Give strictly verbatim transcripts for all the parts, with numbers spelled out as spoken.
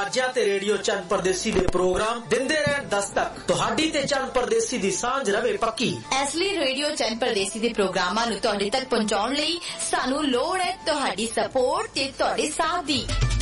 आवाज़ां ते रेडियो चंद परदेसी दे प्रोग्राम दिंदे रहन दस्तक तुहाडी ते चंद परदेसी दी सांझ रवे पक्की। इस लिए रेडियो चंद परदेसी दे प्रोग्रामां नूं तुहाडे तक पहुंचाउण लई सानू लोड़ है तुहाडी सपोर्ट ते तुहाडे साथ दी।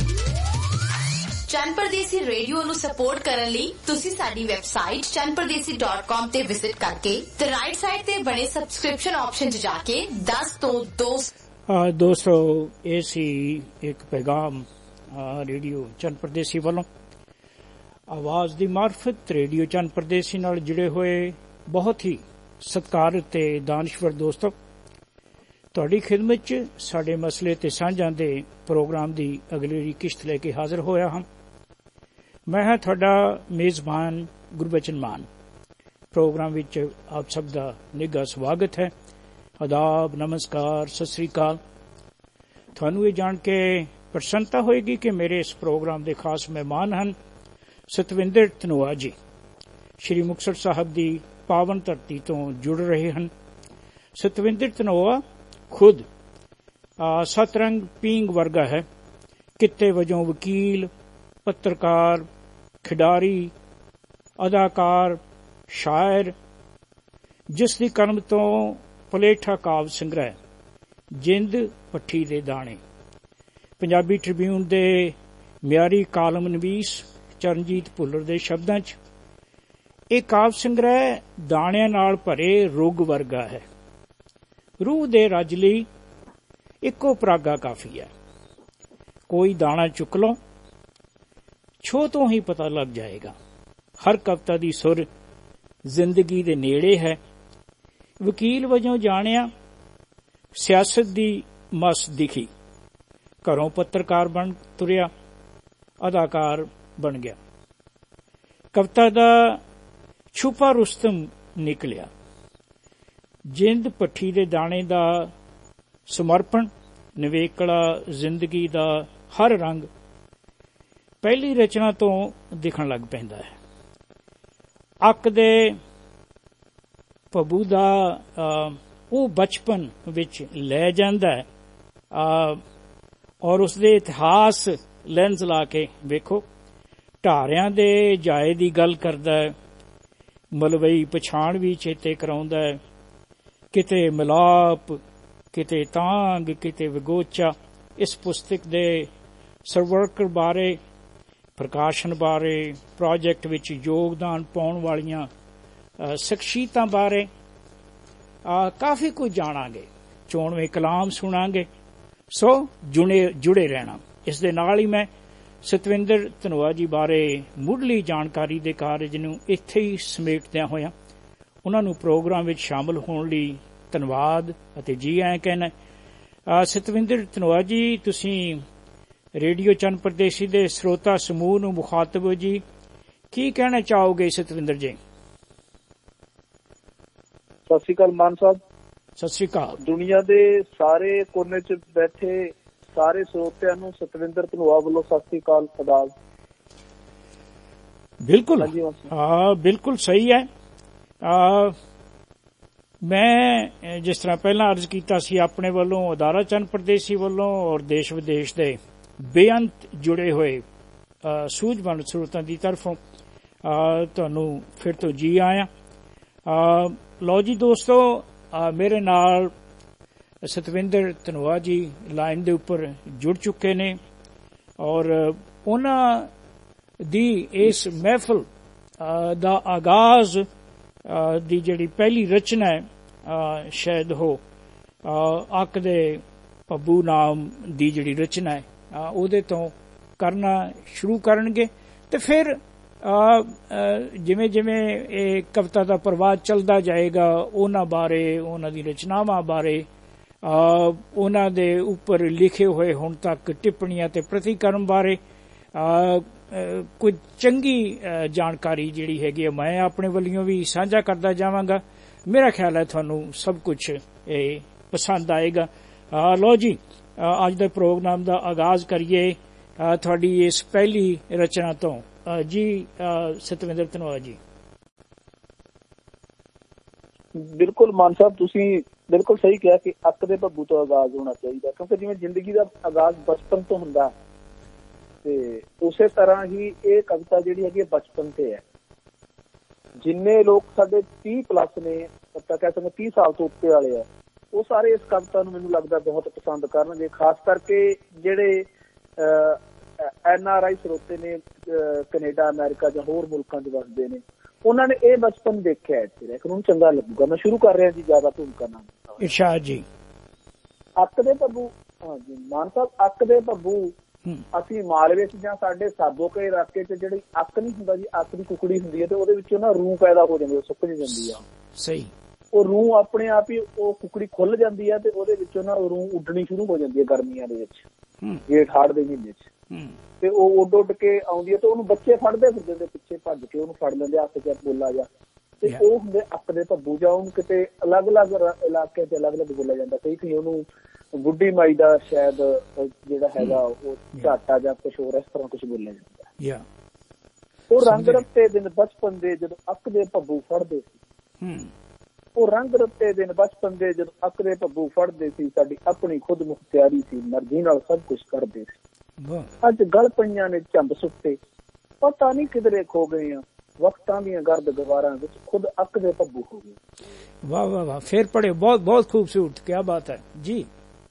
चंद परदेसी रेडियो नूं सपोर्ट करन लई तुसी साडी website Chand Pardesi dot com ते विजिट करके ते राइट साइड ते बने सब्सक्रिप्शन ऑप्शन च जाके दस तो दो दोस्तों ये सी एक पैगाम रेडियो चंद परदेसी वालों आवाज़ दी मार्फत रेडियो चंद परदेसी नाल जुड़े हुए बहुत ही सत्कारत ते दानश्वर दोस्तों तुहाडी खिदमत च साडे मसले ते सांझां दे प्रोग्राम दी अगली किश्त लेके हाजिर होया हां। मैं हां तुहाडा मेज़बान गुरबचन मान। प्रोग्राम विच आप सब दा निघा स्वागत है। आदाब, नमस्कार, सत श्री अकाल। तुहानू ये जान के प्रसन्नता होएगी कि मेरे इस प्रोग्राम के खास मेहमान हैं सतविंदर धनोआ जी। श्री मुक्तसर साहब की पावन धरती तो जुड़ रहे हैं। सतविंदर धनोआ खुद सतरंग पींग वर्गा है। कित्ते वजों वकील, पत्रकार, खिडारी, अदाकार, शायर, जिसकी कलम तो पलेठा काव्य संग्रह, जिंद पट्ठी दे दाने, पंजाबी ट्रिब्यून दे म्यारी कालम नवीस चरणजीत भुल्लर दे शब्दां च एक काव्य संग्रह दाणियां नाल भरे रुग वर्गा है। रूह दे रज लई इक्को परागा काफी है। कोई दाना चुक लो, छो तो ही पता लग जाएगा। हर कविता दी सुर जिंदगी दे नेड़े है। वकील वजों जाणिया, सियासत दी मस दिखी, घरों पत्रकार बन तुरिया, अदाकार बन गया। कविता दा छुपा रुस्तम निकलिया। जिंद पट्ठी दे दाणे दा समर्पण, निवेकला जिंदगी दा हर रंग पहली रचना तो दिखण लग पैंदा है। अक दे भबू दा वो बचपन विच लै जांदा है और उसदे इतिहास लेंस ला के वेखो। ढारियां दे जाए दी गल करदा है, मलवई पछाण भी चेते कराउंदा है। किते मिलाप, किते तांग, किते विगोचा। इस पुस्तक दे सरवर्कर बारे, प्रकाशन बारे, प्रोजेक्ट विच योगदान पाउण वालियां शख्सियतां बारे आ, काफी कुछ जाणांगे। चोणवें कलाम सुणांगे। सो जुड़े जुड़े रहना। इस दे नाल ही मैं सतविंदर धनोआ जी बारे मुढ़ली जानकारी दे कारज नूं इत्थे ही समेटदिआं होइआं उन्हां नूं प्रोग्राम विच शामिल होण लई धन्नवाद अते जी आए कहना। सतविंदर धनोआ जी, तुसीं रेडियो चंद परदेसी दे श्रोता समूह नूं मुखातब हो जी, की कहना चाहोगे सतविंदर जी? सत श्री अकाल मान साहब। सत श्री अकाल। दुनिया दे सारे कोने च बैठे सारे श्रोतिਆਂ ਨੂੰ सतविंदर धनोआ ਵੱਲੋਂ सत श्री अकाल आदाब। बिल्कुल हाँ, बिल्कुल सही है। आ, मैं जिस तरह पहला अर्ज किया सी अपने वालों अदारा चंद परदेसी वालों और देश विदेश के बेअंत जुड़े हुए सूझबंद स्रोतां की तरफों तुहानू फिर तो जी आया। लो जी दोस्तों, आ, मेरे नाल सतविंदर धनोआ जी लाइन दे उपर जुड़ चुके ने और उन्हां दी इस महफिल दा आगाज दी जिहड़ी पहली रचना है आ, शायद हो अक दे भब्बू नाम दी जिहड़ी रचना है ਉਹਦੇ ਤੋਂ करना शुरू करनगे ते फिर जिवें जिवें ਇਹ कविता ਦਾ ਪ੍ਰਵਾਹ ਚੱਲਦਾ ਜਾਏਗਾ ਉਹਨਾਂ ਬਾਰੇ, ਉਹਨਾਂ ਦੀ ਰਚਨਾਵਾਂ ਬਾਰੇ, ਉਹਨਾਂ ਦੇ ਉੱਪਰ ਲਿਖੇ ਹੋਏ ਹੁਣ ਤੱਕ ਟਿੱਪਣੀਆਂ ਤੇ ਪ੍ਰਤੀਕਰਮ ਬਾਰੇ ਕੁਝ ਚੰਗੀ ਜਾਣਕਾਰੀ ਜਿਹੜੀ ਹੈਗੀ ਮੈਂ ਆਪਣੇ ਵੱਲੋਂ ਵੀ ਸਾਂਝਾ ਕਰਦਾ ਜਾਵਾਂਗਾ। मेरा ख्याल है ਤੁਹਾਨੂੰ सब कुछ पसंद आएगा। लो जी, ਅੱਜ ਦੇ प्रोग्राम ਦਾ आगाज करिए ਤੁਹਾਡੀ ਇਸ ਪਹਿਲੀ रचना तो जी सतविंदर धनोआ जी। बिल्कुल मान साहब, तुसी बिल्कुल सही कहा कि अक दे भब्बू तो आगाज होना चाहिए, क्योंकि जिवें जिंदगी का आगाज बचपन तो हुंदा ਤੇ ਉਸੇ ਤਰ੍ਹਾਂ ਹੀ ਇਹ ਕਵਿਤਾ ਜਿਹੜੀ ਹੈਗੀ ਬਚਪਨ ਤੇ ਹੈ। ਜਿੰਨੇ ਲੋਕ ਸਾਡੇ ਤੀਹ ਪਲੱਸ ਨੇ, ਤਾਂ ਕਹਿ ਸਕਦੇ ਤੀਹ ਸਾਲ ਤੋਂ ਉੱਤੇ ਵਾਲੇ ਆ, ਉਹ ਸਾਰੇ ਇਸ ਕਵਿਤਾ ਨੂੰ ਮੈਨੂੰ ਲੱਗਦਾ ਬਹੁਤ ਪਸੰਦ ਕਰਨਗੇ। ਖਾਸ ਕਰਕੇ ਜਿਹੜੇ ਐਨ ਆਰ ਆਈ ਸਰੋਤੇ ਨੇ, ਕੈਨੇਡਾ, ਅਮਰੀਕਾ ਜਾਂ ਹੋਰ ਮੁਲਕਾਂ 'ਚ ਵਸਦੇ ਨੇ, ਉਹਨਾਂ ਨੇ ਇਹ ਬਚਪਨ ਦੇਖਿਆ ਇੱਥੇ ਰਹਿ ਕੇ, ਉਹਨੂੰ ਚੰਗਾ ਲੱਗੂਗਾ। ਮੈਂ ਸ਼ੁਰੂ ਕਰ ਰਿਹਾ ਜੀ, ਜ਼ਿਆਦਾ ਭੂਮਿਕਾ ਨਾਲ। ਇਰਸ਼ਾਦ ਜੀ। ਅੱਕ ਦੇ ਭੱਬੂ, ਹਾਂਜੀ ਮਾਨ ਸਾਹਿਬ, ਅੱਕ ਦੇ ਭੱਬੂ ਅਸੀਂ ਮਾਲਵੇ 'ਚ ਜਾਂ ਸਾਡੇ ਸਾਬੋਕੇ ਇਲਾਕੇ 'ਚ ਜਿਹੜੀ ਅੱਕ ਨਹੀਂ ਹੁੰਦਾ ਜੀ, ਅੱਕ ਦੀ ਕੁਕੜੀ ਹੁੰਦੀ ਹੈ ਤੇ ਉਹਦੇ ਵਿੱਚੋਂ ਨਾ ਰੂਹ ਪੈਦਾ ਹੋ ਜਾਂਦੀ, ਉਹ ਸੁੱਕ ਜਾਂਦੀ ਆ। ਸਹੀ। ਉਹ ਰੂਹ ਆਪਣੇ ਆਪ ਹੀ ਉਹ ਕੁਕੜੀ ਖੁੱਲ ਜਾਂਦੀ ਹੈ ਤੇ ਉਹਦੇ ਵਿੱਚੋਂ ਨਾ ਰੂਹ ਉੱਡਣੀ ਸ਼ੁਰੂ ਹੋ ਜਾਂਦੀ ਹੈ ਗਰਮੀਆਂ ਦੇ ਵਿੱਚ, ਜੇਠ ਹਾੜ ਦੇ ਮਹੀਨੇ 'ਚ। ਤੇ ਉਹ ਉੱਡ ਉੱਡ ਕੇ ਆਉਂਦੀ ਹੈ ਤੇ ਉਹਨੂੰ ਬੱਚੇ ਫੜਦੇ ਫਿਰਦੇ ਦੇ ਪਿੱਛੇ ਭੱਜ ਕੇ ਉਹਨੂੰ ਫੜ ਲੈਂਦੇ ਹੱਥ 'ਚ ਬੋਲਾ ਜਾ, ਤੇ ਉਹ ਹੁੰਦੇ ਅੱਕ ਦੇ ਭੱਬੂ। ਜਾਂ ਉਹਨੂੰ ਕਿਤੇ ਅਲੱਗ ਅਲੱਗ ਇਲਾਕੇ 'ਚ ਅਲੱਗ ਅਲੱਗ ਬੋਲਿਆ ਜਾਂਦਾ, ਕਈ ਕਈ ਉਹਨੂੰ ਬੁੱਢੀ ਮਾਈ ਦਾ ਸ਼ਾਇਦ ਜਿਹੜਾ ਹੈਗਾ ਉਹ ਝਾਟਾ ਜਾਂ ਕੁਛ ਹੋਰ ਇਸ ਤਰ੍ਹਾਂ ਕੁਛ ਬੋਲਿਆ ਜਾਂਦਾ। ਉਹ ਰੰਗ ਰੱਤੇ ਦਿਨ ਬਚਪਨ ਦੇ ਜਦੋਂ ਅੱਕ ਦੇ ਭੱਬੂ ਫੜਦੇ ਸੀ, ਉਹ ਰੰਗ ਰੱਤੇ ਦਿਨ ਬਚਪਨ ਦੇ ਜਦੋਂ ਅੱਕ ਦੇ ਭੱਬੂ ਫੜਦੇ ਸੀ, ਸਾਡੀ ਆਪਣੀ ਖੁਦ ਮੁਖਤਿਆਰੀ ਸੀ, ਮਰਜ਼ੀ ਨਾਲ ਸਭ ਕੁਛ ਕਰਦੇ ਸੀ। ਅੱਜ ਗਲ ਪਈਆਂ ਨੇ ਝੰਬ ਸੁੱਟੇ, ਪਤਾ ਨਹੀਂ ਕਿਧਰੇ ਖੋ ਗਏ ਆ, ਵਕਤਾਂ ਦੀਆਂ ਗਰਦ ਗਵਾਰਾਂ ਵਿੱਚ ਖੁਦ ਅੱਕ ਦੇ ਭੱਬੂ ਹੋ ਗਏ। ਵਾਹ ਵਾਹ ਵਾਹ, ਫਿਰ ਪੜੇ, ਬਹੁਤ ਬਹੁਤ ਖੂਬਸੂਰਤ, ਕੀ ਬਾਤ ਹੈ ਜੀ।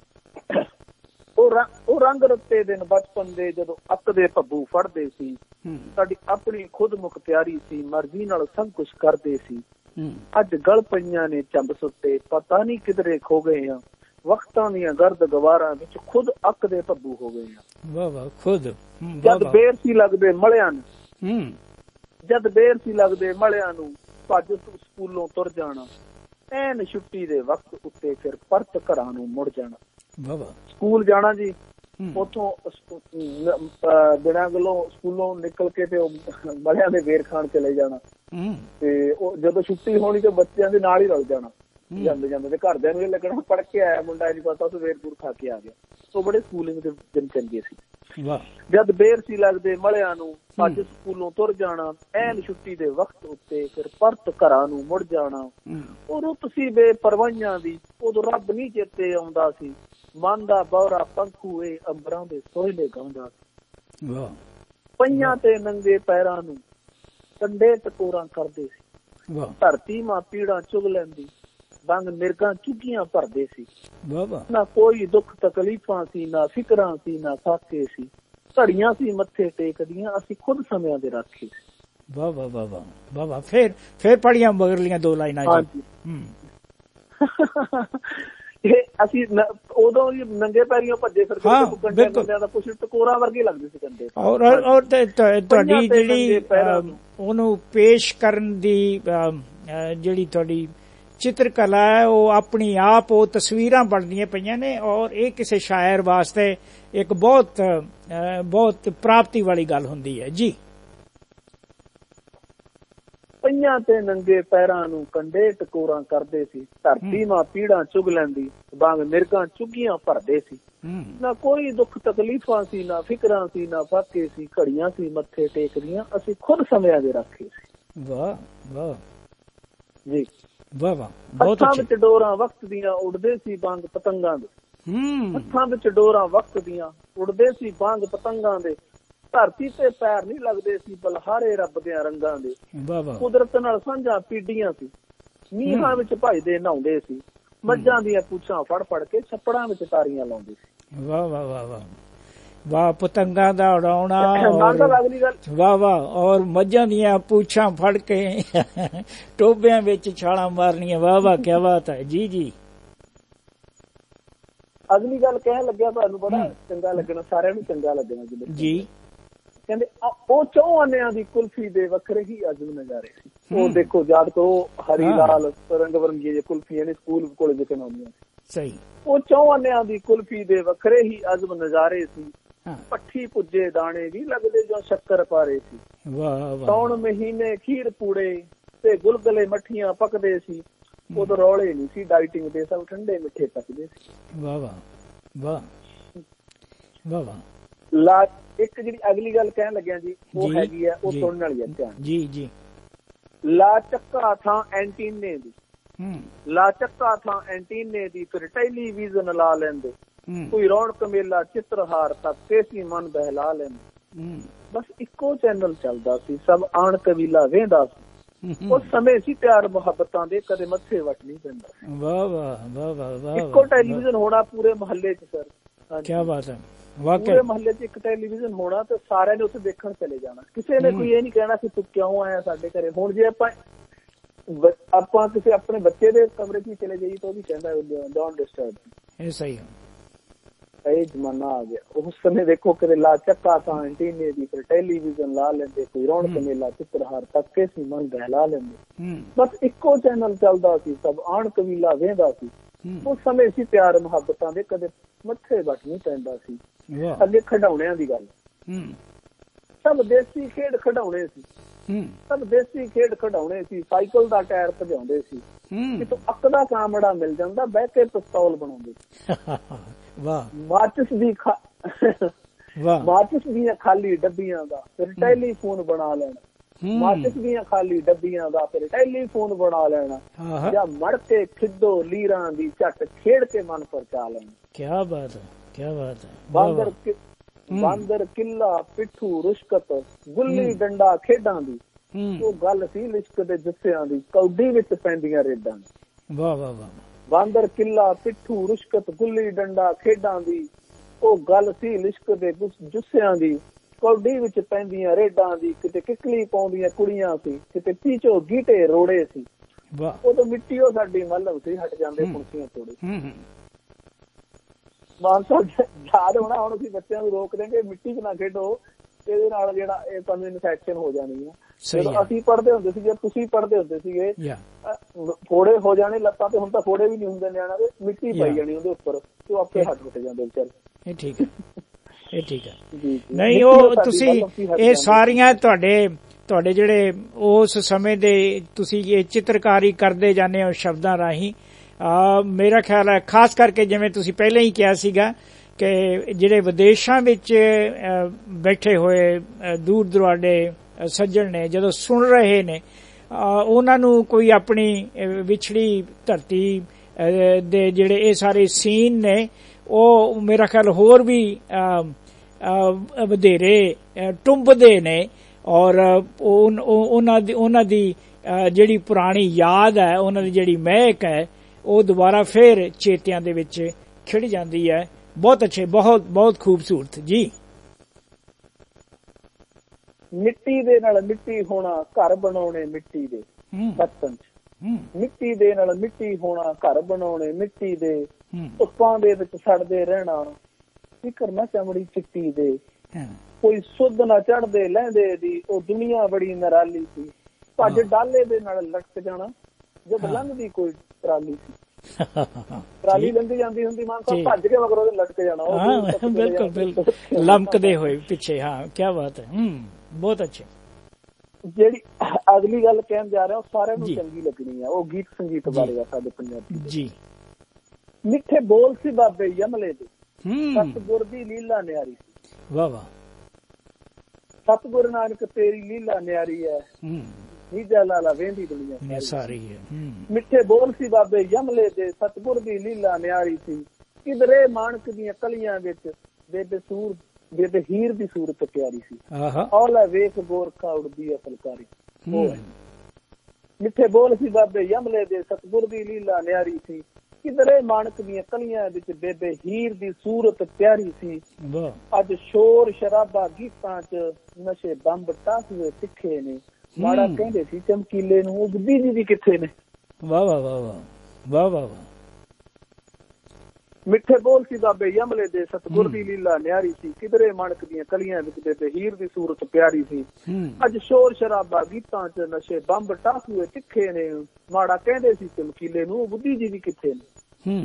ਉਹ ਰੰਗ ਰੱਤੇ ਦਿਨ ਬਚਪਨ ਦੇ ਜਦੋਂ ਅੱਕ ਦੇ ਭੱਬੂ ਫੜਦੇ ਸੀ, ਸਾਡੀ ਆਪਣੀ ਖੁਦ ਮੁਖਤਿਆਰੀ ਸੀ, ਮਰਜ਼ੀ ਨਾਲ ਸਭ ਕੁਛ ਕਰਦੇ ਸੀ। ਅੱਜ ਗਲ ਪਈਆਂ ਨੇ ਝੰਬ ਸੁੱਟੇ, ਪਤਾ ਨਹੀਂ ਕਿਧਰੇ ਖੋ ਗਏ ਆ, ਵਕਤਾਂ ਦੀਆਂ ਗਰਦ ਗਵਾਰਾਂ ਵਿੱਚ ਖੁਦ ਅੱਕ ਦੇ ਭੱਬੂ ਹੋ ਗਏ ਆ। ਵਾਹ ਵਾਹ, ਖੁਦ। ਜਦ ਬੇਰ ਸੀ ਲੱਗਦੇ ਮਲਿਆਂ ਨੂੰ, ਜਦ ਬੇਰ ਸੀ ਲੱਗਦੇ ਮਲਿਆਂ ਨੂੰ, ਭੱਜ ਸਕੂਲੋਂ ਤੁਰ ਜਾਣਾ, ਐਨ ਛੁੱਟੀ ਦੇ ਵਕਤ ਉੱਤੇ ਫਿਰ ਪਰਤ ਘਰਾਂ ਨੂੰ ਮੁੜ ਜਾਣਾ। ਸਕੂਲ ਜਾਣਾ ਜੀ, ਉੱਥੋਂ ਬਿਨਾਂ ਗੱਲੋਂ ਸਕੂਲੋਂ ਨਿਕਲ ਕੇ ਤੇ ਮਲਿਆਂ ਦੇ ਬੇਰ ਖਾਣ ਚਲੇ ਜਾਣਾ, ਤੇ ਉਹ ਜਦੋਂ ਛੁੱਟੀ ਹੋਣੀ ਤੇ ਬੱਚਿਆਂ ਦੇ ਨਾਲ ਹੀ ਰਲ ਜਾਣਾ ਜਾਂਦੇ ਜਾਂਦੇ, ਤੇ ਘਰਦਿਆਂ ਨੂੰ ਇਹ ਲੱਗਣਾ ਪੜ ਕੇ ਆਇਆ ਮੁੰਡਾ, ਇਹ ਨੀ ਪਤਾ ਉਹ ਬੇਰ ਬੂਰ ਖਾ ਕੇ ਆ ਗਿਆ। ਉਹ ਬੜੇ ਸਕੂਲਿੰਗ ਦੇ ਦਿਨ ਚੰਗੇ ਸੀ। ਜਦ ਬੇਰ ਸੀ ਲੱਗਦੇ ਮਲਿਆਂ ਨੂੰ, ਭੱਜ ਸਕੂਲੋਂ ਤੁਰ ਜਾਣਾ, ਐਨ ਛੁੱਟੀ ਦੇ ਵਕਤ ਉੱਤੇ ਫਿਰ ਪਰਤ ਘਰਾਂ ਨੂੰ ਮੁੜ ਜਾਣਾ। ਉਹ ਰੁੱਤ ਸੀ ਬੇਪਰਵਾਹੀਆਂ ਦੀ, ਉਦੋਂ ਰੱਬ ਨੀ ਚੇਤੇ ਆਉਂਦਾ ਸੀ, ਮਨ ਦਾ ਬੌਰਾ ਪੰਖੂ ਏ ਅੰਬਰਾਂ ਦੇ ਸੋਹਲੇ ਗਾਉਂਦਾ ਸੀ। ਪਈਆਂ ਤੇ ਨੰਗੇ ਪੈਰਾਂ ਨੂੰ ਕੰਡੇ ਟਕੋਰਾਂ ਕਰਦੇ ਸੀ, ਧਰਤੀ ਮਾਂ ਪੀੜਾਂ ਚੁਗ ਲੈਂਦੀ, ਬੰਗ ਮਿਰਗਾਂ ਚੁੱਗੀਆਂ ਭਰਦੇ ਸੀ। ਨਾ ਕੋਈ ਦੁੱਖ ਤਕਲੀਫਾਂ ਸੀ, ਨਾ ਫਿਕਰਾਂ ਸੀ, ਨਾ ਸਾਕੇ ਸੀ, ਘੜੀਆਂ ਸੀ ਮੱਥੇ ਟੇਕਦੀਆਂ, ਅਸੀਂ ਖੁਦ ਸਮਿਆਂ ਦੇ ਰਾਖੇ ਸੀ। ਵਾਹ ਵਾਹ ਵਾਹ ਵਾਹ ਵਾਹ ਵਾਹ, ਫੇਰ ਫੇਰ ਪੜੀਆਂ ਮਗਰਲੀਆਂ ਦੋ ਲਾਈਨਾਂ। ਹਾਂਜੀ, ਇਹ ਅਸੀਂ ਉਦੋਂ ਹੀ ਨੰਗੇ ਪੈਰੀਆਂ ਭੱਜੇ ਫਿਰਦੇ ਕੰਡਿਆਂ ਦਾ, ਕੁਛ ਟਕੋਰਾਂ ਵਰਗੇ ਲੱਗਦੇ ਸੀ ਕੰਡੇ। ਔਰ ਔਰ ਤੁਹਾਡੀ ਜਿਹੜੀ ਉਹਨੂੰ ਪੇਸ਼ ਕਰਨ ਦੀ ਜਿਹੜੀ ਤੁਹਾਡੀ ਚਿੱਤਰਕਲਾ ਹੈ, ਉਹ ਆਪਣੀ ਆਪ ਉਹ ਤਸਵੀਰਾਂ ਬਣਦੀਆਂ ਪਈਆਂ ਨੇ, ਔਰ ਇਹ ਕਿਸੇ ਸ਼ਾਇਰ ਵਾਸਤੇ ਇੱਕ ਬਹੁਤ ਬਹੁਤ ਪ੍ਰਾਪਤੀ ਵਾਲੀ ਗੱਲ ਹੁੰਦੀ ਹੈ ਜੀ। ਪਈਆਂ ਤੇ ਨੰਗੇ ਪੈਰਾਂ ਨੂੰ ਕੰਡੇ ਟਕੋਰਾਂ ਕਰਦੇ ਸੀ, ਧਰਤੀ ਮਾਂ ਪੀੜਾਂ ਚੁਗ ਲੈਂਦੀ, ਵਾਂਗ ਮਿਰਗਾਂ ਚੁੱਗੀਆਂ ਭਰਦੇ ਸੀ। ਨਾ ਕੋਈ ਦੁੱਖ ਤਕਲੀਫਾਂ ਸੀ, ਨਾ ਫਿਕਰਾਂ ਸੀ, ਨਾ ਫਾਕੇ ਸੀ, ਘੜੀਆਂ ਸੀ ਮੱਥੇ ਟੇਕਦੀਆਂ, ਅਸੀਂ ਖੁਦ ਸਮਿਆਂ ਦੇ ਰਾਖੇ ਸੀ। ਵਾਹ ਵਾਹ ਜੀ, ਵਾਹ ਵਾਹ। ਹੱਥਾਂ ਵਿੱਚ ਡੋਰਾਂ ਵਕਤ ਦੀਆਂ ਉੱਡਦੇ ਸੀ ਵਾਂਗ ਪਤੰਗਾਂ ਦੇ, ਹੱਥਾਂ ਵਿੱਚ ਡੋਰਾਂ ਵਕਤ ਦੀਆਂ ਉੱਡਦੇ ਸੀ ਵਾਂਗ ਪਤੰਗਾਂ ਦੇ, ਧਰਤੀ ਤੇ ਪੈਰ ਨਹੀਂ ਲੱਗਦੇ ਸੀ ਬਲਹਾਰੇ ਰੱਬ ਦੇ ਰੰਗਾਂ ਦੇ, ਕੁਦਰਤ ਨਾਲ ਸਾਂਝਾਂ ਪੀਡੀਆਂ ਸੀ, ਨੀਹਾਂ ਵਿੱਚ ਭਜਦੇ ਨਹਾਉਂਦੇ ਸੀ, ਮੱਝਾਂ ਦੀਆਂ ਪੂਛਾਂ ਫੜ ਫੜ ਕੇ ਛੱਪੜਾਂ ਵਿੱਚ ਤਾਰੀਆਂ ਲਾਉਂਦੇ ਸੀ। ਵਾਹ ਵਾਹ ਵਾਹ ਵਾਹ ਵਾਹ, ਪਤੰਗਾਂ ਦਾ ਉਡਾਉਣਾ, ਵਾਹ ਵਾਹ, ਔਰ ਮੱਝਾਂ ਦੀਆਂ ਪੂਛਾਂ ਫੜ ਕੇ ਟੋਬਿਆਂ ਵਿੱਚ ਛਾਲਾਂ ਮਾਰਨੀਆਂ, ਵਾਹ ਵਾਹ, ਕਿਆ ਬਾਤ ਹੈ ਜੀ। ਜੀ ਅਗਲੀ ਗੱਲ ਕਹਿਣ ਲੱਗਿਆ, ਤੁਹਾਨੂੰ ਬੜਾ ਚੰਗਾ ਲੱਗਣਾ, ਸਾਰਿਆਂ ਨੂੰ ਚੰਗਾ ਲੱਗਣਾ ਜੀ। ਕਹਿੰਦੇ ਉਹ ਚੌਹਾਨਿਆਂ ਦੀ ਕੁਲਫੀ ਦੇ ਵੱਖਰੇ ਹੀ ਅਜਬ ਨਜ਼ਾਰੇ ਸੀ। ਉਹ ਦੇਖੋ ਜਦ ਤੋਂ ਹਰੀ ਲਾਲ ਰੰਗ ਬਰੰਗੀਆਂ ਜੇ ਕੁਲਫੀਆਂ ਨੇ ਸਕੂਲ ਕੋਲ ਜਿੱਥੇ ਆਉਂਦੀਆਂ ਸੀ, ਉਹ ਚੌਹਾਨਿਆਂ ਦੀ ਕੁਲਫੀ ਦੇ ਵੱਖਰੇ ਹੀ ਅਜਬ ਨਜ਼ਾਰੇ ਸੀ। ਪੱਠੀ ਪੁੱਜੇ ਦਾਣੇ ਵੀ ਲੱਗਦੇ ਜੋ ਸ਼ੱਕਰ ਪਾਰੇ ਸੀ, ਸੌਣ ਮਹੀਨੇ ਖੀਰ ਪੂੜੇ ਤੇ ਗੁਲਗੁਲੇ ਮੱਠੀਆਂ ਪੱਕਦੇ ਸੀ, ਉਦੋਂ ਰੌਲੇ ਨਹੀਂ ਸੀ ਡਾਈਟਿੰਗ ਦੇ, ਸਭ ਠੰਡੇ ਮਿੱਠੇ ਪੱਕਦੇ ਸੀ। ਵਾਹ ਵਾਹ ਵਾਹ ਵਾਹ ਵਾਹ। ਲਾ ਇੱਕ ਜਿਹੜੀ ਅਗਲੀ ਗੱਲ ਕਹਿਣ ਲੱਗਿਆ ਜੀ, ਉਹ ਹੈਗੀ ਆ, ਉਹ ਸੁਣਨ ਵਾਲੀ ਆ, ਧਿਆਨ ਜੀ ਜੀ। ਲਾ ਚੱਕਾ ਥਾਂ ਐਂਟੀਨੇ ਦੀ, ਲਾ ਚੱਕਾ ਥਾਂ ਐਂਟੀਨੇ ਦੀ, ਫਿਰ ਟੈਲੀਵਿਜ਼ਨ ਲਾ ਲੈਂਦੇ, ਕੋਈ ਰੌਣਕ ਮੇਲਾ ਚਿੱਤਰਹਾਰ ਤੱਕ ਤੇਸੀ ਮਨ ਬਹਿਲਾ ਲੈਂਦੇ, ਬਸ ਇੱਕੋ ਚੈਨਲ ਚੱਲਦਾ ਸੀ, ਸਭ ਆਣ ਕਬੀਲਾ ਵੇਂਦਾ ਸੀ। ਉਸ ਸਮੇਂ ਸੀ ਪਿਆਰ ਮੁਹੱਬਤਾਂ ਦੇ, ਕਦੇ ਮੱਥੇ ਵੱਟ ਨਹੀਂ ਪੈਂਦਾ। ਵਾਹ ਵਾਹ ਵਾਹ ਵਾਹ ਵਾਹ। ਇੱਕੋ ਟੈਲੀਵਿਜ਼ਨ ਹੋਣਾ ਪੂਰੇ ਮੁਹੱਲੇ 'ਚ ਸਰ। ਕੀ ਬਾਤ ਹੈ। ਪੂਰੇ ਮੁਹੱਲੇ 'ਚ ਇੱਕ ਟੈਲੀਵਿਜ਼ਨ ਹੋਣਾ ਤੇ ਸਾਰਿਆਂ ਨੇ ਉੱਥੇ ਦੇਖਣ ਚਲੇ ਜਾਣਾ। ਕਿਸੇ ਨੇ ਕੋਈ ਇਹ ਨਹੀਂ ਕਹਿਣਾ ਕਿ ਤੂੰ ਕਿਉਂ ਆਇਆ ਸਾਡੇ ਘਰੇ। ਹੁਣ ਜੇ ਆਪਾਂ ਆਪਾਂ ਕਿਸੇ ਆਪਣੇ ਬੱਚੇ ਦੇ ਕਮਰੇ 'ਚ ਚਲੇ ਜਾਈਏ ਤਾਂ ਉਹ ਵੀ ਕਹਿੰਦਾ ਡੋਂਟ ਡਿਸਟਰਬ। ਇਹ ਸਹੀ ਹੈ। ਇਹ ਜ਼ਮਾਨਾ ਆ ਗਿਆ। ਉਸ ਸਮੇਂ ਦੇਖੋ ਕਿਤੇ ਲਾ ਚੱਕਾ ਤਾਂ ਐਂਟੀਨੇ ਦੀ, ਫਿਰ ਟੈਲੀਵਿਜ਼ਨ ਲਾ ਲੈਂਦੇ, ਕੋਈ ਰੌਣਕ ਮੇਲਾ ਚਿੱਤਰਹਾਰ ਤੱਕੇ ਸੀ ਮਨ ਬਹਿਲਾ ਲੈਂਦੇ। ਬਸ ਇੱਕੋ ਚੈਨਲ ਚੱਲਦਾ ਸੀ, ਸਭ ਆਣ ਕਬੀਲਾ ਵੇਂਦਾ ਸੀ। ਉਸ ਸਮੇਂ ਸੀ ਪਿਆਰ ਮੁਹੱਬਤਾਂ ਦੇ, ਕਦੇ ਮੱਥੇ ਵੱਟ ਨਹੀਂ ਪੈਂਦਾ ਸੀ। ਅੱਗੇ ਖਿਡੌਣਿਆਂ ਦੀ ਗੱਲ, ਸਭ ਦੇਸੀ ਖੇਡ ਖਿਡੌਣੇ ਸੀ। ਸਭ ਦੇਸੀ ਖੇਡ ਖਿਡੌਣੇ ਸੀ। ਸਾਈਕਲ ਦਾ ਟਾਇਰ ਭਜਾਉਂਦੇ ਸੀ, ਕਿਤੋਂ ਅੱਕ ਦਾ ਕਾਮੜਾ ਮਿਲ ਜਾਂਦਾ, ਬਹਿ ਕੇ ਪਿਸਤੌਲ ਬਣਾਉਂਦੇ ਸੀ। ਮਾਚਿਸ ਦੀ ਮਾਚਿਸ ਦੀਆਂ ਖਾਲੀ ਡੱਬੀਆਂ ਦਾ ਫਿਰ ਟੈਲੀਫੋਨ ਬਣਾ ਲੈਣਾ। ਮਾਚਿਸ ਦੀਆਂ ਖਾਲੀ ਡੱਬੀਆਂ ਦਾ ਫਿਰ ਟੈਲੀਫੋਨ ਬਣਾ ਲੈਣਾ। ਜਾਂ ਮੜ ਕੇ ਖਿੱਦੋ ਲੀਰਾਂ ਦੀ ਝੱਟ ਖੇਡ ਕੇ ਮਨ ਪਰਚਾ ਲੈਣਾ। ਕਿਆ ਬਾਤ ਹੈ, ਕਿਆ ਬਾਤ ਹੈ। ਬਾਂਦਰ ਬਾਂਦਰ ਕਿੱਲਾ ਪਿੱਠੂ ਰੁਸ਼ਕਤ ਗੁੱਲੀ ਡੰਡਾ ਖੇਡਾਂ ਦੀ, ਉਹ ਗੱਲ ਸੀ ਲਿਸ਼ਕ ਦੇ ਜੁੱਸਿਆਂ ਦੀ, ਕੌਡੀ ਵਿੱਚ ਪੈਂਦੀਆਂ ਰੇਡਾਂ ਦੀ। ਵਾਹ ਵਾਹ ਵਾਹ। ਬਾਂਦਰ ਕਿੱਲਾ ਪਿੱਠੂ ਰੁਸ਼ਕਤ ਗੁੱਲੀ ਡੰਡਾ ਖੇਡਾਂ ਦੀ, ਉਹ ਗੱਲ ਸੀ ਲਿਸ਼ਕ ਦੇ ਜੁੱਸਿਆਂ ਦੀ, ਕੌਡੀ ਵਿੱਚ ਪੈਂਦੀਆਂ ਰੇਡਾਂ ਦੀ। ਕਿਤੇ ਕਿੱਕਲੀ ਪਾਉਂਦੀਆਂ ਕੁੜੀਆਂ ਸੀ, ਕਿਤੇ ਪੀਚੋ ਗੀਟੇ ਰੋੜੇ ਸੀ। ਉਦੋਂ ਮਿੱਟੀ ਉਹ ਸਾਡੀ ਮੱਲਮ ਸੀ, ਹਟ ਜਾਂਦੇ ਕੁਰਸੀਆਂ ਤੋੜੇ। ਮਾਨਸਾ ਯਾਦ ਹੋਣਾ, ਹੁਣ ਅਸੀਂ ਬੱਚਿਆਂ ਨੂੰ ਰੋਕ ਦੇਂਗੇ ਮਿੱਟੀ 'ਚ ਨਾ ਖੇਡੋ, ਇਹਦੇ ਨਾਲ ਜਿਹੜਾ ਇਹ ਤੁਹਾਨੂੰ ਇਨਫੈਕਸ਼ਨ ਹੋ ਜਾਣੀ ਆ। ਜਦੋਂ ਅਸੀਂ ਪੜ੍ਹਦੇ ਹੁੰਦੇ ਸੀਗੇ, ਤੁਸੀਂ ਪੜ੍ਹਦੇ ਹੁੰਦੇ ਸੀਗੇ, ਫੋੜੇ ਹੋ ਜਾਣੇ ਲੱਤਾਂ ਤੇ, ਹੁਣ ਤਾਂ ਫੋੜੇ ਵੀ ਨਹੀਂ ਹੁੰਦੇ ਨਿਆਣਾ ਦੇ, ਮਿੱਟੀ ਪਾਈ ਜਾਣੀ ਉਹਦੇ ਉੱਪਰ ਤੇ ਉਹ ਆਪੇ ਹਟ ਉੱਠ ਜਾਂਦੇ ਵਿਚਾਰੇ। ਇਹ ਠੀਕ ਹੈ, ਇਹ ਠੀਕ ਹੈ। ਨਹੀਂ ਉਹ ਤੁਸੀਂ ਇਹ ਸਾਰੀਆਂ ਤੁਹਾਡੇ ਤੁਹਾਡੇ ਜਿਹੜੇ ਉਸ ਸਮੇਂ ਦੇ ਤੁਸੀਂ ਇਹ ਚਿੱਤਰਕਾਰੀ ਕਰਦੇ ਜਾਂਦੇ ਹੋ ਸ਼ਬਦਾਂ ਰਾਹੀਂ, ਮੇਰਾ ਖਿਆਲ ਹੈ ਖਾਸ ਕਰਕੇ ਜਿਵੇਂ ਤੁਸੀਂ ਪਹਿਲਾਂ ਹੀ ਕਿਹਾ ਸੀਗਾ ਕਿ ਜਿਹੜੇ ਵਿਦੇਸ਼ਾਂ ਵਿੱਚ ਬੈਠੇ ਹੋਏ ਦੂਰ ਦੁਰਾਡੇ ਸੱਜਣ ਨੇ, ਜਦੋਂ ਸੁਣ ਰਹੇ ਨੇ, ਉਹਨਾਂ ਨੂੰ ਕੋਈ ਆਪਣੀ ਵਿਛੜੀ ਧਰਤੀ ਦੇ ਜਿਹੜੇ ਇਹ ਸਾਰੇ ਸੀਨ ਨੇ, ਉਹ ਮੇਰਾ ਖਿਆਲ ਹੋਰ ਵੀ ਵਧੇਰੇ ਟੁੰਬਦੇ ਨੇ। ਔਰ ਉਹਨਾਂ ਦੀ ਉਹਨਾਂ ਦੀ ਜਿਹੜੀ ਪੁਰਾਣੀ ਯਾਦ ਹੈ, ਉਹਨਾਂ ਦੀ ਜਿਹੜੀ ਮਹਿਕ ਹੈ, ਉਹ ਦੁਬਾਰਾ ਫੇਰ ਚੇਤਿਆਂ ਦੇ ਵਿੱਚ ਖਿੜ ਜਾਂਦੀ ਹੈ। ਬਹੁਤ ਅੱਛੇ, ਬਹੁਤ ਬਹੁਤ ਖੂਬਸੂਰਤ ਜੀ। ਮਿੱਟੀ ਦੇ ਨਾਲ ਮਿੱਟੀ ਹੋਣਾ, ਘਰ ਬਣਾਉਣੇ ਮਿੱਟੀ ਦੇ ਬਚਪਨ ਚ। ਮਿੱਟੀ ਦੇ ਨਾਲ ਮਿੱਟੀ ਹੋਣਾ, ਘਰ ਬਣਾਉਣੇ ਮਿੱਟੀ ਦੇ, ਧੁੱਪਾਂ ਦੇ ਵਿੱਚ ਸੜਦੇ ਰਹਿਣਾ, ਫਿਕਰ ਨਾ ਚਮੜੀ ਚਿੱਟੀ ਦੇ, ਕੋਈ ਸੁੱਧ ਨਾ ਚੜ੍ਹਦੇ ਲਹਿੰਦੇ ਦੀ, ਉਹ ਦੁਨੀਆ ਬੜੀ ਨਿਰਾਲੀ ਸੀ। ਭੱਜ ਡਾਲੇ ਦੇ ਨਾਲ ਲਟਕ ਜਾਣਾ, ਜਦ ਲੰਘਦੀ ਕੋਈ ਟਰਾਲੀ ਸੀ। ਟਰਾਲੀ ਲੰਘੀ ਜਾਂਦੀ ਹੁੰਦੀ, ਮਾਨ ਸਾਹਿਬ ਭੱਜ ਕੇ ਮਗਰੋਂ ਲਟਕ ਜਾਣਾ। ਬਿਲਕੁਲ ਬਿਲਕੁਲ, ਲਮਕਦੇ ਹੋਏ ਪਿੱਛੇ। ਹਾਂ, ਕਿਆ ਬਾਤ ਹੈ। ਹਮ ਬਹੁਤ ਅੱਛੇ। ਜਿਹੜੀ ਅਗਲੀ ਗੱਲ ਕਹਿਣ ਜਾ ਰਿਹਾ ਉਹ ਸਾਰਿਆਂ ਨੂੰ ਚੰਗੀ ਲੱਗਣੀ ਆ, ਉਹ ਗੀਤ ਸੰਗੀਤ ਬਾਰੇ ਆ ਸਾਡੇ ਪੰਜਾਬੀ ਜੀ। ਮਿੱਠੇ ਬੋਲ ਸੀ ਬਾਬੇ ਯਮਲੇ ਦੇ, ਸਤਿਗੁਰ ਦੀ ਲੀਲਾ ਨਿਆਰੀ ਸੀ। ਵਾਹ ਵਾਹ। ਸਤਿਗੁਰ ਨਾਨਕ ਤੇਰੀ ਲੀਲਾ ਨਿਆਰੀ ਹੈ, ਨੀਜਾ ਲਾਲਾ ਵੇਂਦੀ ਦੁਨੀਆ ਸਾਰੀ ਹੈ। ਮਿੱਠੇ ਬੋਲ ਸੀ ਬਾਬੇ ਯਮਲੇ ਦੇ, ਸਤਿਗੁਰ ਦੀ ਲੀਲਾ ਨਿਆਰੀ ਸੀ। ਕਿਧਰੇ ਮਾਣਕ ਦੀਆਂ ਕਲੀਆਂ ਵਿੱਚ ਬੇਬੇ ਸੂਰ ਬੇਬੇ ਹੀਰ ਦੀ ਸੂਰਤ ਪਿਆਰੀ ਸੀ। ਔਲਾ ਵੇਖ ਗੋਰਖਾ ਉੜਦੀ ਫੁਲਕਾਰੀ। ਮਿੱਠੇ ਬੋਲ ਸੀ ਬਾਬੇ ਯਮਲੇ ਦੇ, ਸਤਿਗੁਰ ਦੀ ਲੀਲਾ ਨਿਆਰੀ ਸੀ। ਕਿਧਰੇ ਮਾਣਕ ਦੀਆਂ ਕਲੀਆਂ ਵਿੱਚ ਬੇਬੇ ਹੀਰ ਦੀ ਸੂਰਤ ਪਿਆਰੀ ਸੀ। ਅੱਜ ਸ਼ੋਰ ਸ਼ਰਾਬਾ ਗੀਤਾਂ ਚ ਨਸ਼ੇ ਬੰਬ ਟਾਸੂਏ ਤਿੱਖੇ ਨੇ, ਮਾੜਾ ਕਹਿੰਦੇ ਸੀ ਚਮਕੀਲੇ ਨੂੰ, ਉਹ ਬੁੱਧੀ ਜੀ ਦੀ ਕਿੱਥੇ ਨੇ। ਵਾਹ ਵਾਹ ਵਾਹ ਵਾਹ ਵਾਹ ਵਾਹ ਵਾਹ। ਮਿੱਠੇ ਬੋਲ ਸੀ ਬਾਬੇ ਯਮਲੇ ਦੇ, ਸਤਿਗੁਰ ਦੀ ਲੀਲਾ ਨਿਆਰੀ ਸੀ। ਕਿਧਰੇ ਮਾਣਕ ਦੀਆਂ ਕਲੀਆਂ ਵਿੱਚ ਬੇਬੇ ਹੀਰ ਦੀ ਸੂਰਤ ਪਿਆਰੀ ਸੀ। ਅੱਜ ਸ਼ੋਰ ਸ਼ਰਾਬਾ ਗੀਤਾਂ ਚ ਨਸ਼ੇ ਬੰਬ ਟਾਸੂਏ ਤਿੱਖੇ ਨੇ, ਮਾੜਾ ਕਹਿੰਦੇ ਸੀ ਚਮਕੀਲੇ ਨੂੰ, ਉਹ ਬੁੱਧੀ ਜੀ ਦੀ ਕਿੱਥੇ ਨੇ।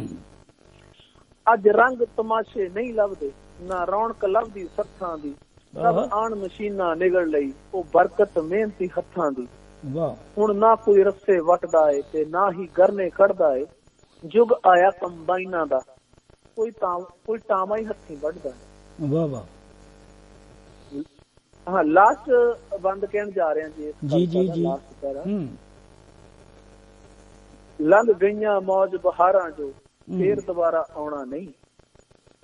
ਅੱਜ ਰੰਗ ਤਮਾਸ਼ੇ ਨਹੀਂ ਲੱਭਦੇ, ਨਾ ਰੌਣਕ ਲੱਭਦੀ ਸੱਥਾਂ ਦੀ, ਸਭ ਆਣ ਮਸ਼ੀਨਾਂ ਨਿਗਲ ਲਈ, ਉਹ ਬਰਕਤ ਮਿਹਨਤੀ ਹੱਥਾਂ ਦੀ। ਹੁਣ ਨਾ ਕੋਈ ਰੱਸੇ ਵੱਟਦਾ ਏ ਤੇ ਨਾ ਹੀ ਗਰਨੇ ਕੱਢਦਾ ਏ, ਯੁੱਗ ਆਇਆ ਕੰਬਾਈਨਾਂ ਦਾ, ਕੋਈ ਤਾਂ ਕੋਈ ਟਾਵਾਂ ਹੀ ਹੱਥੀਂ ਵੱਢਦਾ ਹੈ। ਵਾਹ ਵਾਹ। ਹਾਂ, ਲਾਸਟ ਬੰਦ ਕਹਿਣ ਜਾ ਰਹੇ ਜੀ ਜੀ ਜੀ ਜੀ। ਲੰਘ ਗਈਆਂ ਮੌਜ ਬਹਾਰਾਂ ਜੋ, ਫੇਰ ਦੁਬਾਰਾ ਆਉਣਾ ਨਹੀਂ।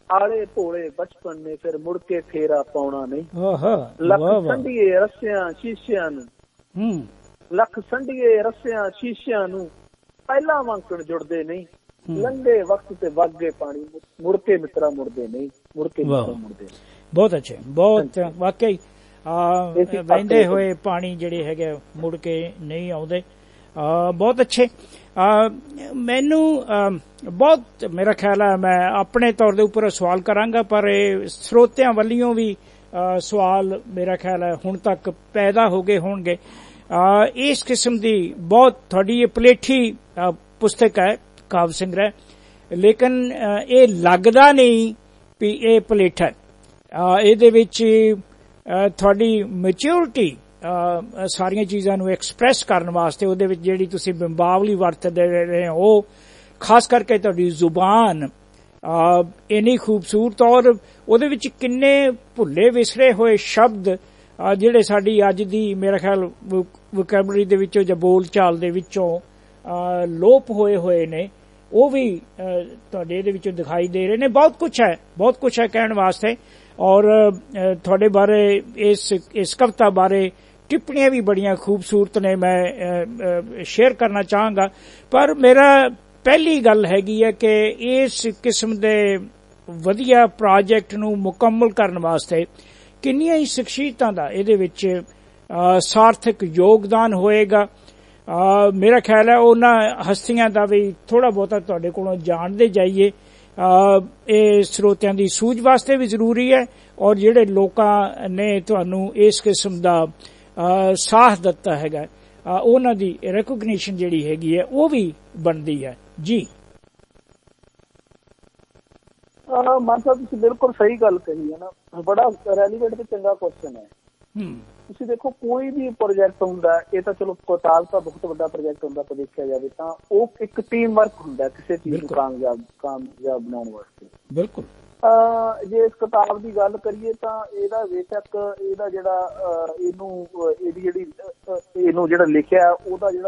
ਆਲੇ ਭੋਲੇ ਬਚਪਨ ਨੇ ਫਿਰ ਮੁੜ ਕੇ ਫੇਰਾ ਪਾਉਣਾ ਨਹੀਂ। ਲੱਖ ਸੰਢੀਏ ਰੱਸਿਆਂ ਸ਼ੀਸ਼ਿਆਂ ਨੂੰ, ਲੱਖ ਸੰਢੀਏ ਰੱਸਿਆਂ ਸ਼ੀਸ਼ਿਆਂ ਨੂੰ, ਪਹਿਲਾਂ ਵਾਂਕਣ ਜੁੜਦੇ ਨਹੀਂ। ਲੰਘੇ ਵਕਤ ਤੇ ਵਗ ਗਏ ਪਾਣੀ, ਮੁੜ ਕੇ ਮਿੱਤਰਾ ਮੁੜਦੇ ਨਹੀਂ, ਮੁੜ ਕੇ ਮਿੱਤਰਾ ਮੁੜਦੇ। ਬਹੁਤ ਅੱਛੇ, ਬਹੁਤ ਵਾਕਈ ਵਹਿੰਦੇ ਹੋਏ ਪਾਣੀ ਜਿਹੜੇ ਹੈਗੇ ਮੁੜ ਕੇ ਨਹੀਂ ਆਉਂਦੇ। ਬਹੁਤ ਅੱਛੇ। ਮੈਨੂੰ ਬਹੁਤ ਮੇਰਾ ਖਿਆਲ ਹੈ ਮੈਂ ਆਪਣੇ ਤੌਰ ਦੇ ਉੱਪਰ ਸਵਾਲ ਕਰਾਂਗਾ, ਪਰ ਇਹ ਸਰੋਤਿਆਂ ਵੱਲੋਂ ਵੀ ਸਵਾਲ ਮੇਰਾ ਖਿਆਲ ਹੈ ਹੁਣ ਤੱਕ ਪੈਦਾ ਹੋ ਗਏ ਹੋਣਗੇ। ਇਸ ਕਿਸਮ ਦੀ ਬਹੁਤ ਤੁਹਾਡੀ ਇਹ ਪਲੇਠੀ ਪੁਸਤਕ ਹੈ ਕਾਵਿ ਸੰਗ੍ਰਹਿ, ਲੇਕਿਨ ਇਹ ਲੱਗਦਾ ਨਹੀਂ ਵੀ ਇਹ ਪਲੇਠਾ ਹੈ। ਇਹਦੇ ਵਿੱਚ ਤੁਹਾਡੀ ਮੈਚਿਓਰਿਟੀ ਸਾਰੀਆਂ ਚੀਜ਼ਾਂ ਨੂੰ ਐਕਸਪ੍ਰੈਸ ਕਰਨ ਵਾਸਤੇ, ਉਹਦੇ ਵਿੱਚ ਜਿਹੜੀ ਤੁਸੀਂ ਬਿੰਬਾਵਲੀ ਵਰਤਦੇ ਰਹੇ ਹੋ, ਉਹ ਖਾਸ ਕਰਕੇ ਤੁਹਾਡੀ ਜ਼ੁਬਾਨ ਇੰਨੀ ਖੂਬਸੂਰਤ, ਔਰ ਉਹਦੇ ਵਿੱਚ ਕਿੰਨੇ ਭੁੱਲੇ ਵਿਸਰੇ ਹੋਏ ਸ਼ਬਦ ਜਿਹੜੇ ਸਾਡੀ ਅੱਜ ਦੀ ਮੇਰਾ ਖਿਆਲ ਵੋਕੈਬਲਰੀ ਦੇ ਵਿੱਚੋਂ ਜਾਂ ਬੋਲ ਚਾਲ ਦੇ ਵਿੱਚੋਂ ਲੋਪ ਹੋਏ ਹੋਏ ਨੇ, ਉਹ ਵੀ ਤੁਹਾਡੇ ਇਹਦੇ ਵਿੱਚੋਂ ਦਿਖਾਈ ਦੇ ਰਹੇ ਨੇ। ਬਹੁਤ ਕੁਛ ਹੈ, ਬਹੁਤ ਕੁਛ ਹੈ ਕਹਿਣ ਵਾਸਤੇ, ਔਰ ਤੁਹਾਡੇ ਬਾਰੇ ਇਸ ਇਸ ਕਵਿਤਾ ਬਾਰੇ ਟਿੱਪਣੀਆਂ ਵੀ ਬੜੀਆਂ ਖੂਬਸੂਰਤ ਨੇ, ਮੈਂ ਸ਼ੇਅਰ ਕਰਨਾ ਚਾਹਾਂਗਾ। ਪਰ ਮੇਰਾ ਪਹਿਲੀ ਗੱਲ ਹੈਗੀ ਹੈ ਕਿ ਇਸ ਕਿਸਮ ਦੇ ਵਧੀਆ ਪ੍ਰੋਜੈਕਟ ਨੂੰ ਮੁਕੰਮਲ ਕਰਨ ਵਾਸਤੇ ਕਿੰਨੀਆਂ ਹੀ ਸ਼ਖਸੀਅਤਾਂ ਦਾ ਇਹਦੇ ਵਿੱਚ ਸਾਰਥਕ ਯੋਗਦਾਨ ਹੋਏਗਾ। ਮੇਰਾ ਖਿਆਲ ਹੈ ਉਹਨਾਂ ਹਸਤੀਆਂ ਦਾ ਵੀ ਥੋੜਾ ਬਹੁਤਾ ਤੁਹਾਡੇ ਕੋਲੋਂ ਜਾਣਦੇ ਜਾਈਏ। ਇਹ ਸਰੋਤਿਆਂ ਦੀ ਸੂਝ ਵਾਸਤੇ ਵੀ ਜ਼ਰੂਰੀ ਹੈ, ਔਰ ਜਿਹੜੇ ਲੋਕਾਂ ਨੇ ਤੁਹਾਨੂੰ ਇਸ ਕਿਸਮ ਦਾ ਸਾਥ ਦਿੱਤਾ ਹੈਗਾ ਉਹਨਾਂ ਦੀ ਰੈਕੋਗਨੀਸ਼ਨ ਜਿਹੜੀ ਹੈਗੀ ਹੈ ਉਹ ਵੀ ਬਣਦੀ ਹੈ। ਜੀ ਮਾਨ ਸਾਹਿਬ, ਤੁਸੀਂ ਬਿਲਕੁਲ ਸਹੀ ਗੱਲ ਕਹੀ ਹੈ ਨਾ, ਬੜਾ ਰੈਲੀਵੈਂਟ ਤੇ ਚੰਗਾ ਕੁਐਸਚਨ ਹੈ। ਤੁਸੀਂ ਦੇਖੋ ਕੋਈ ਵੀ ਪ੍ਰੋਜੈਕਟ ਹੁੰਦਾ, ਇਹ ਤਾਂ ਚਲੋ ਕਿਤਾਬ ਤਾਂ ਬਹੁਤ ਵੱਡਾ ਪ੍ਰੋਜੈਕਟ ਹੁੰਦਾ, ਤਾਂ ਦੇਖਿਆ ਜਾਵੇ ਤਾਂ ਉਹ ਇੱਕ ਟੀਮ ਵਰਕ ਹੁੰਦਾ ਕਿਸੇ ਚੀਜ਼ ਨੂੰ ਕਾਮਯਾਬ ਕਾਮਯਾਬ ਬਣਾਉਣ ਵਾਸਤੇ। ਬਿਲਕੁਲ। ਜੇ ਇਸ ਕਿਤਾਬ ਦੀ ਗੱਲ ਕਰੀਏ ਤਾਂ ਇਹਦਾ ਬੇਸ਼ੱਕ ਇਹਦਾ ਜਿਹੜਾ ਇਹਨੂੰ ਇਹਦੀ ਜਿਹੜੀ ਇਹਨੂੰ ਜਿਹੜਾ ਲਿਖਿਆ ਉਹਦਾ ਜਿਹੜਾ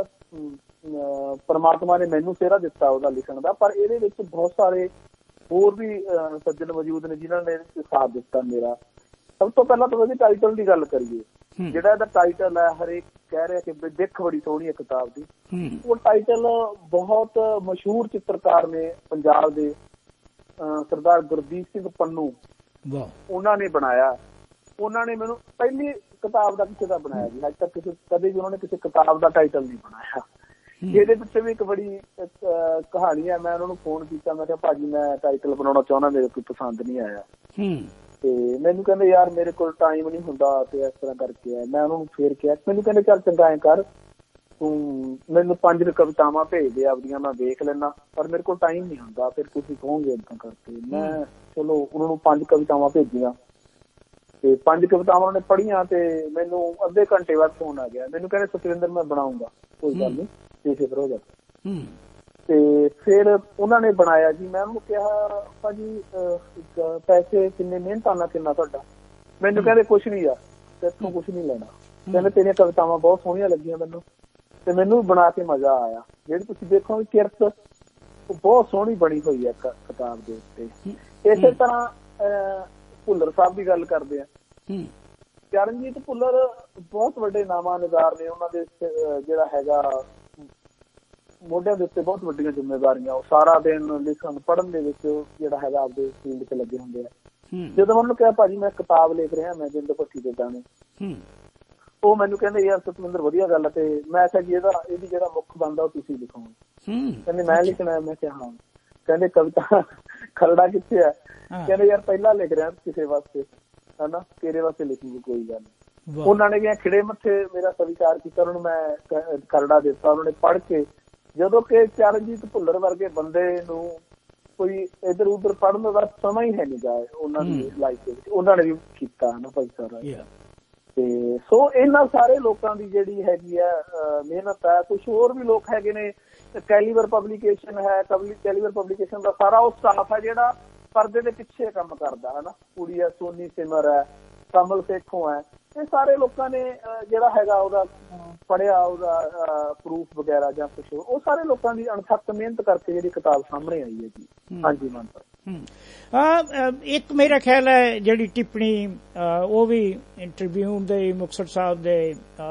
ਪਰਮਾਤਮਾ ਨੇ ਮੈਨੂੰ ਸਿਹਰਾ ਦਿੱਤਾ ਉਹਦਾ ਲਿਖਣ ਦਾ, ਪਰ ਇਹਦੇ ਵਿੱਚ ਬਹੁਤ ਸਾਰੇ ਹੋਰ ਵੀ ਸੱਜਣ ਮੌਜੂਦ ਨੇ ਜਿਨ੍ਹਾਂ ਨੇ ਸਾਥ ਦਿੱਤਾ ਮੇਰਾ। ਸਭ ਤੋਂ ਪਹਿਲਾਂ ਤਾਂ ਅਸੀਂ ਟਾਈਟਲ ਦੀ ਗੱਲ ਕਰੀਏ, ਜਿਹੜਾ ਇਹਦਾ ਟਾਈਟਲ ਹੈ, ਹਰੇਕ ਕਹਿ ਰਿਹਾ ਕਿ ਦਿੱਖ ਬੜੀ ਸੋਹਣੀ ਹੈ ਕਿਤਾਬ ਦੀ। ਉਹ ਟਾਈਟਲ ਬਹੁਤ ਮਸ਼ਹੂਰ ਚਿੱਤਰਕਾਰ ਨੇ ਪੰਜਾਬ ਦੇ, ਸਰਦਾਰ ਗੁਰਦੀਪ ਸਿੰਘ ਪੰਨੂ, ਉਹਨਾਂ ਨੇ ਬਣਾਇਆ। ਉਹਨਾਂ ਨੇ ਮੈਨੂੰ ਪਹਿਲੀ ਕਿਤਾਬ ਦਾ ਕਿਸੇ ਦਾ ਬਣਾਇਆ ਜੀ, ਅੱਜ ਤੱਕ ਕਿਸੇ ਕਦੇ ਵੀ ਉਹਨਾਂ ਨੇ ਕਿਸੇ ਕਿਤਾਬ ਦਾ ਟਾਈਟਲ ਨਹੀਂ ਬਣਾਇਆ। ਇਹਦੇ ਪਿੱਛੇ ਵੀ ਇੱਕ ਬੜੀ ਕਹਾਣੀ ਹੈ। ਮੈਂ ਉਹਨਾਂ ਨੂੰ ਫੋਨ ਕੀਤਾ, ਮੈਂ ਕਿਹਾ ਭਾਜੀ ਮੈਂ ਟਾਈਟਲ ਬਣਾਉਣਾ ਚਾਹੁੰਦਾ, ਮੇਰੇ ਕੋਈ ਪਸੰਦ ਨਹੀਂ ਆਇਆ। ਤੇ ਮੈਨੂੰ ਕਹਿੰਦੇ ਯਾਰ ਮੇਰੇ ਕੋਲ ਟਾਈਮ ਨਹੀਂ ਹੁੰਦਾ ਤੇ ਇਸ ਤਰ੍ਹਾਂ ਕਰਕੇ ਹੈ। ਮੈਂ ਉਹਨਾਂ ਨੂੰ ਫੇਰ ਕਿਹਾ, ਮੈਨੂੰ ਕਹਿੰਦੇ ਚੱਲ ਚੰਗਾ ਐਂ ਕਰ, ਤੂੰ ਮੈਨੂੰ ਪੰਜ ਕਵਿਤਾਵਾਂ ਭੇਜ ਦੇ ਆਪਦੀਆਂ, ਮੈਂ ਵੇਖ ਲੈਣਾ, ਪਰ ਮੇਰੇ ਕੋਲ ਟਾਈਮ ਨਹੀਂ ਹੁੰਦਾ, ਫਿਰ ਤੁਸੀਂ ਕਹੋਗੇ ਏਦਾਂ ਕਰਕੇ। ਮੈਂ ਚਲੋ ਉਹਨਾਂ ਨੂੰ ਪੰਜ ਕਵਿਤਾਵਾਂ ਭੇਜੀਆਂ ਤੇ ਪੰਜ ਕਵਿਤਾਵਾਂ ਉਹਨੇ ਪੜ੍ਹੀਆਂ ਤੇ ਮੈਨੂੰ ਅੱਧੇ ਘੰਟੇ ਬਾਅਦ ਫੋਨ ਆ ਗਿਆ। ਮੈਨੂੰ ਕਹਿੰਦੇ ਸਤਵਿੰਦਰ ਮੈਂ ਬਣਾਉਂਗਾ, ਕੋਈ ਗੱਲ ਨਹੀਂ, ਇਸੇ ਪ੍ਰੋਜੈਕਟ। ਤੇ ਫਿਰ ਉਹਨਾਂ ਨੇ ਬਣਾਇਆ ਜੀ। ਮੈਂ ਉਹਨੂੰ ਕਿਹਾ ਭਾਜੀ ਪੈਸੇ ਕਿੰਨੇ, ਮਿਹਨਤਾਂ ਨਾਲ ਕਿੰਨਾ ਤੁਹਾਡਾ? ਮੈਨੂੰ ਕਹਿੰਦੇ ਕੁਛ ਨਹੀਂ ਯਾਰ, ਤੇਥੋਂ ਕੁਛ ਨਹੀਂ ਲੈਣਾ। ਕਹਿੰਦੇ ਤੇਰੀਆਂ ਕਵਿਤਾਵਾਂ ਬਹੁਤ ਸੋਹਣੀਆਂ ਲੱਗੀਆਂ ਮੈਨੂੰ, ਤੇ ਮੈਨੂੰ ਬਣਾ ਕੇ ਮਜ਼ਾ ਆਇਆ। ਜਿਹੜੀ ਤੁਸੀਂ ਦੇਖੋ ਕਿਰਤ ਉਹ ਬਹੁਤ ਸੋਹਣੀ ਬਣੀ ਹੋਈ ਹੈ ਕਿਤਾਬ ਦੇ ਉੱਤੇ। ਇਸੇ ਤਰ੍ਹਾਂ ਭੁੱਲਰ ਸਾਹਿਬ ਦੀ ਗੱਲ ਕਰਦੇ ਆ, ਚਰਨਜੀਤ ਭੁੱਲਰ ਬਹੁਤ ਵੱਡੇ ਨਾਮਾ ਨਿਗਾਰ ਨੇ, ਉਹਨਾਂ ਦੇ ਜਿਹੜਾ ਹੈਗਾ ਮੋਢਿਆਂ ਦੇ ਉੱਤੇ ਬਹੁਤ ਵੱਡੀਆਂ ਜ਼ਿੰਮੇਵਾਰੀਆਂ। ਉਹ ਸਾਰਾ ਦਿਨ ਲਿਖਣ ਪੜ੍ਹਨ ਦੇ ਵਿੱਚ ਜਿਹੜਾ ਹੈਗਾ ਆਪਦੇ ਫੀਲਡ ਚ ਲੱਗੇ ਹੁੰਦੇ ਆ। ਜਦੋਂ ਮੈਨੂੰ ਕਿਹਾ ਭਾਜੀ ਮੈਂ ਕਿਤਾਬ ਲਿਖ ਰਿਹਾ, ਮੈਂ ਜਿੰਦ ਭੱਠੀ ਦੇ ਦਾਣੇ, ਉਹ ਮੈਨੂੰ ਕਹਿੰਦੇ ਯਾਰ ਸਤਵਿੰਦਰ ਵਧੀਆ ਗੱਲ। ਤੇ ਮੈਂ ਕਿਹਾ ਜੀ ਇਹਦਾ ਇਹਦੀ ਜਿਹੜਾ ਮੁੱਖ ਬਣਦਾ ਉਹ ਤੁਸੀਂ ਲਿਖੋਗੇ। ਕਹਿੰਦੇ ਮੈਂ ਲਿਖਣਾ? ਮੈਂ ਕਿਹਾ ਹਾਂ। ਕਹਿੰਦੇ ਕਵਿਤਾ ਖਰੜਾ ਕਿੱਥੇ ਆ? ਕਹਿੰਦੇ ਯਾਰ ਪਹਿਲਾਂ ਲਿਖ ਰਿਹਾ ਕਿਸੇ ਵਾਸਤੇ, ਹਨਾ, ਤੇਰੇ ਵਾਸਤੇ ਲਿਖੂਗੀ, ਕੋਈ ਗੱਲ ਨਹੀਂ। ਉਹਨਾਂ ਨੇ ਵੀ ਖਿੜੇ ਮੱਥੇ ਮੇਰਾ ਸਵੀਕਾਰ ਕੀਤਾ, ਉਹਨਾਂ ਨੂੰ ਮੈਂ ਖਰੜਾ ਦਿੱਤਾ। ਉਹਨਾਂ ਨੇ ਪੜ੍ਹ ਕੇ, ਜਦੋਂ ਕਿ ਚਰਨਜੀਤ ਭੁੱਲਰ ਵਰਗੇ ਬੰਦੇ ਨੂੰ ਕੋਈ ਇੱਧਰ ਉੱਧਰ ਪੜ੍ਹਨ ਦਾ ਸਮਾਂ ਹੀ ਹੈ ਨਹੀਂ ਗਾ ਉਹਨਾਂ ਦੀ ਲਾਈਫ ਦੇ ਵਿੱਚ, ਉਹਨਾਂ ਨੇ ਵੀ ਕੀਤਾ ਹਨਾ ਭਾਈ ਸਾਹਿਬ। ਤੇ ਸੋ ਇਹਨਾਂ ਸਾਰੇ ਲੋਕਾਂ ਦੀ ਜਿਹੜੀ ਹੈਗੀ ਆ ਮਿਹਨਤ ਹੈ। ਕੁਛ ਹੋਰ ਵੀ ਲੋਕ ਹੈਗੇ ਨੇ, ਕੈਲੀਵਰ ਪਬਲੀਕੇਸ਼ਨ ਹੈ, ਕੈਲੀਵਰ ਪਬਲੀਕੇਸ਼ਨ ਦਾ ਸਾਰਾ ਉਹ ਸਟਾਫ ਹੈ ਜਿਹੜਾ ਪਰਦੇ ਦੇ ਪਿੱਛੇ ਕੰਮ ਕਰਦਾ ਹਨਾ। ਕੁੜੀ ਹੈ ਸੋਨੀ ਸਿਮਰ ਹੈ, ਕਮਲ ਸੇਖੋਂ ਹੈ, ਇਹ ਸਾਰੇ ਲੋਕਾਂ ਨੇ ਜਿਹੜਾ ਹੈਗਾ ਉਹਦਾ ਪੜ੍ਹਿਆ, ਉਹਦਾ ਪ੍ਰੂਫ ਵਗੈਰਾ ਜਾਂ ਕੁਛ, ਉਹ ਸਾਰੇ ਲੋਕਾਂ ਦੀ ਅਣਥੱਕ ਮਿਹਨਤ ਕਰਕੇ ਜਿਹੜੀ ਕਿਤਾਬ ਸਾਹਮਣੇ ਆਈ ਹੈ ਜੀ। ਹਾਂਜੀ ਮਾਨ ਸਾਹਿਬ, ਇੱਕ ਮੇਰਾ ਖਿਆਲ ਹੈ ਜਿਹੜੀ ਟਿੱਪਣੀ ਉਹ ਵੀ ਟ੍ਰਿਬਿਊਨ ਦੇ ਮੁਕਤਸਰ ਸਾਹਿਬ ਦੇ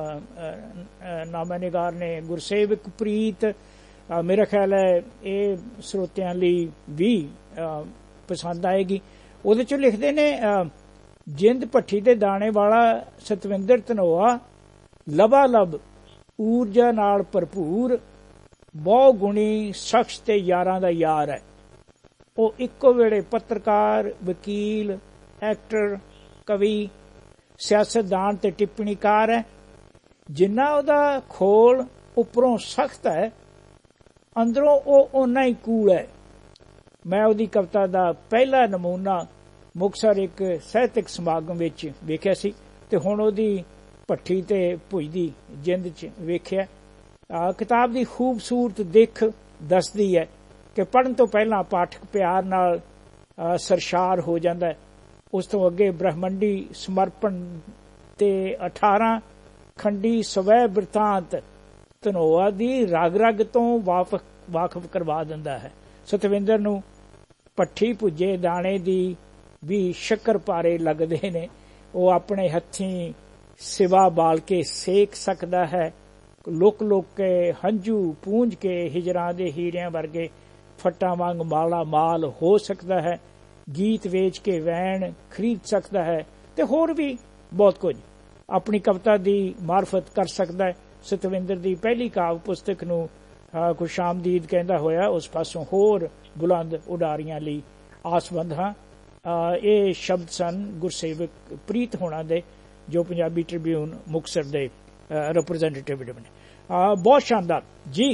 ਨਾਮਾ-ਨਿਗਾਰ ਨੇ ਗੁਰਸੇਵਕ ਪ੍ਰੀਤ, ਮੇਰਾ ਖਿਆਲ ਹੈ ਇਹ ਸਰੋਤਿਆਂ ਲਈ ਵੀ ਪਸੰਦ ਆਏਗੀ। ਉਹਦੇ ਚ ਲਿਖਦੇ ਨੇ, ਜਿੰਦ ਭੱਠੀ ਦੇ ਦਾਣੇ ਵਾਲਾ ਸਤਵਿੰਦਰ ਧਨੋਆ ਲਬਾ ਲਬ ਊਰਜਾ ਨਾਲ ਭਰਪੂਰ, ਬਹੁ ਗੁਣੀ ਸ਼ਖਸ ਤੇ ਯਾਰਾਂ ਦਾ ਯਾਰ ਹੈ। ਉਹ ਇੱਕੋ ਵੇਲੇ ਪੱਤਰਕਾਰ, ਵਕੀਲ, ਐਕਟਰ, ਕਵੀ, ਸਿਆਸਤਦਾਨ ਤੇ ਟਿੱਪਣੀਕਾਰ ਹੈ। ਜਿੰਨਾ ਉਹਦਾ ਖੋਲ ਉੱਪਰੋਂ ਸਖਤ ਹੈ, ਅੰਦਰੋਂ ਉਹ ਓਨਾ ਹੀ ਕੂਲ ਹੈ। ਮੈਂ ਉਹਦੀ ਕਵਿਤਾ ਦਾ ਪਹਿਲਾ ਨਮੂਨਾ ਮੁਕਤਸਰ ਇੱਕ ਸਾਹਿਤਕ ਸਮਾਗਮ ਵਿੱਚ ਵੇਖਿਆ ਸੀ ਤੇ ਹੁਣ ਉਹਦੀ ਭੱਠੀ ਤੇ ਭੁੱਜਦੀ ਜਿੰਦ ਚ ਵੇਖਿਆ। ਕਿਤਾਬ ਦੀ ਖੂਬਸੂਰਤ ਦਿੱਖ ਦੱਸਦੀ ਹੈ ਕਿ ਪੜ੍ਹਨ ਤੋਂ ਪਹਿਲਾਂ ਪਾਠਕ ਪਿਆਰ ਨਾਲ ਸਰਸ਼ਾਰ ਹੋ ਜਾਂਦਾ ਹੈ। ਉਸ ਤੋਂ ਅੱਗੇ ਬ੍ਰਹਮੰਡੀ ਸਮਰਪਣ ਤੇ ਅਠਾਰਾਂ ਖੰਡੀ ਸਵੈ ਬਿਰਤਾਂਤ ਧਨੋਆ ਦੀ ਰਗ ਰਗ ਤੋਂ ਵਾਕਫ ਕਰਵਾ ਦਿੰਦਾ ਹੈ। ਸਤਵਿੰਦਰ ਨੂੰ ਭੱਠੀ ਭੁੱਜੇ ਦਾਣੇ ਦੀ ਵੀ ਸ਼ੱਕਰ ਪਾਰੇ ਲੱਗਦੇ ਨੇ। ਉਹ ਆਪਣੇ ਹੱਥੀਂ ਸਿਵਾ ਬਾਲ ਕੇ ਸੇਕ ਸਕਦਾ ਹੈ। ਲੁਕ ਲੁਕ ਕੇ ਹੰਝੂ ਪੂੰਝ ਕੇ ਹਿਜਰਾਂ ਦੇ ਹੀਰਿਆਂ ਵਰਗੇ ਫੱਟਾਂ ਵਾਂਗ ਮਾਲਾ ਮਾਲ ਹੋ ਸਕਦਾ ਹੈ। ਗੀਤ ਵੇਚ ਕੇ ਵੈਣ ਖਰੀਦ ਸਕਦਾ ਹੈ ਤੇ ਹੋਰ ਵੀ ਬਹੁਤ ਕੁਝ ਆਪਣੀ ਕਵਿਤਾ ਦੀ ਮਾਰਫਤ ਕਰ ਸਕਦਾ ਹੈ। ਸਤਵਿੰਦਰ ਦੀ ਪਹਿਲੀ ਕਾਵ ਪੁਸਤਕ ਨੂੰ ਖੁਸ਼ਾਮਦੀਦ ਕਹਿੰਦਾ ਹੋਇਆ ਉਸ ਪਾਸੋਂ ਹੋਰ ਬੁਲੰਦ ਉਡਾਰੀਆਂ ਲਈ ਆਸਵੰਦ ਹਾਂ। ਇਹ ਸ਼ਬਦ ਸਨ ਗੁਰਸੇਵਕ ਪ੍ਰੀਤ ਹੋਣਾ ਦੇ, ਜੋ ਪੰਜਾਬੀ ਟ੍ਰਿਬਿਊਨ ਮੁਕਤਸਰ ਦੇ ਰਿਪਰੈਜ਼ੈਂਟੇਟਿਵ ਨੇ। ਬਹੁਤ ਸ਼ਾਨਦਾਰ ਜੀ।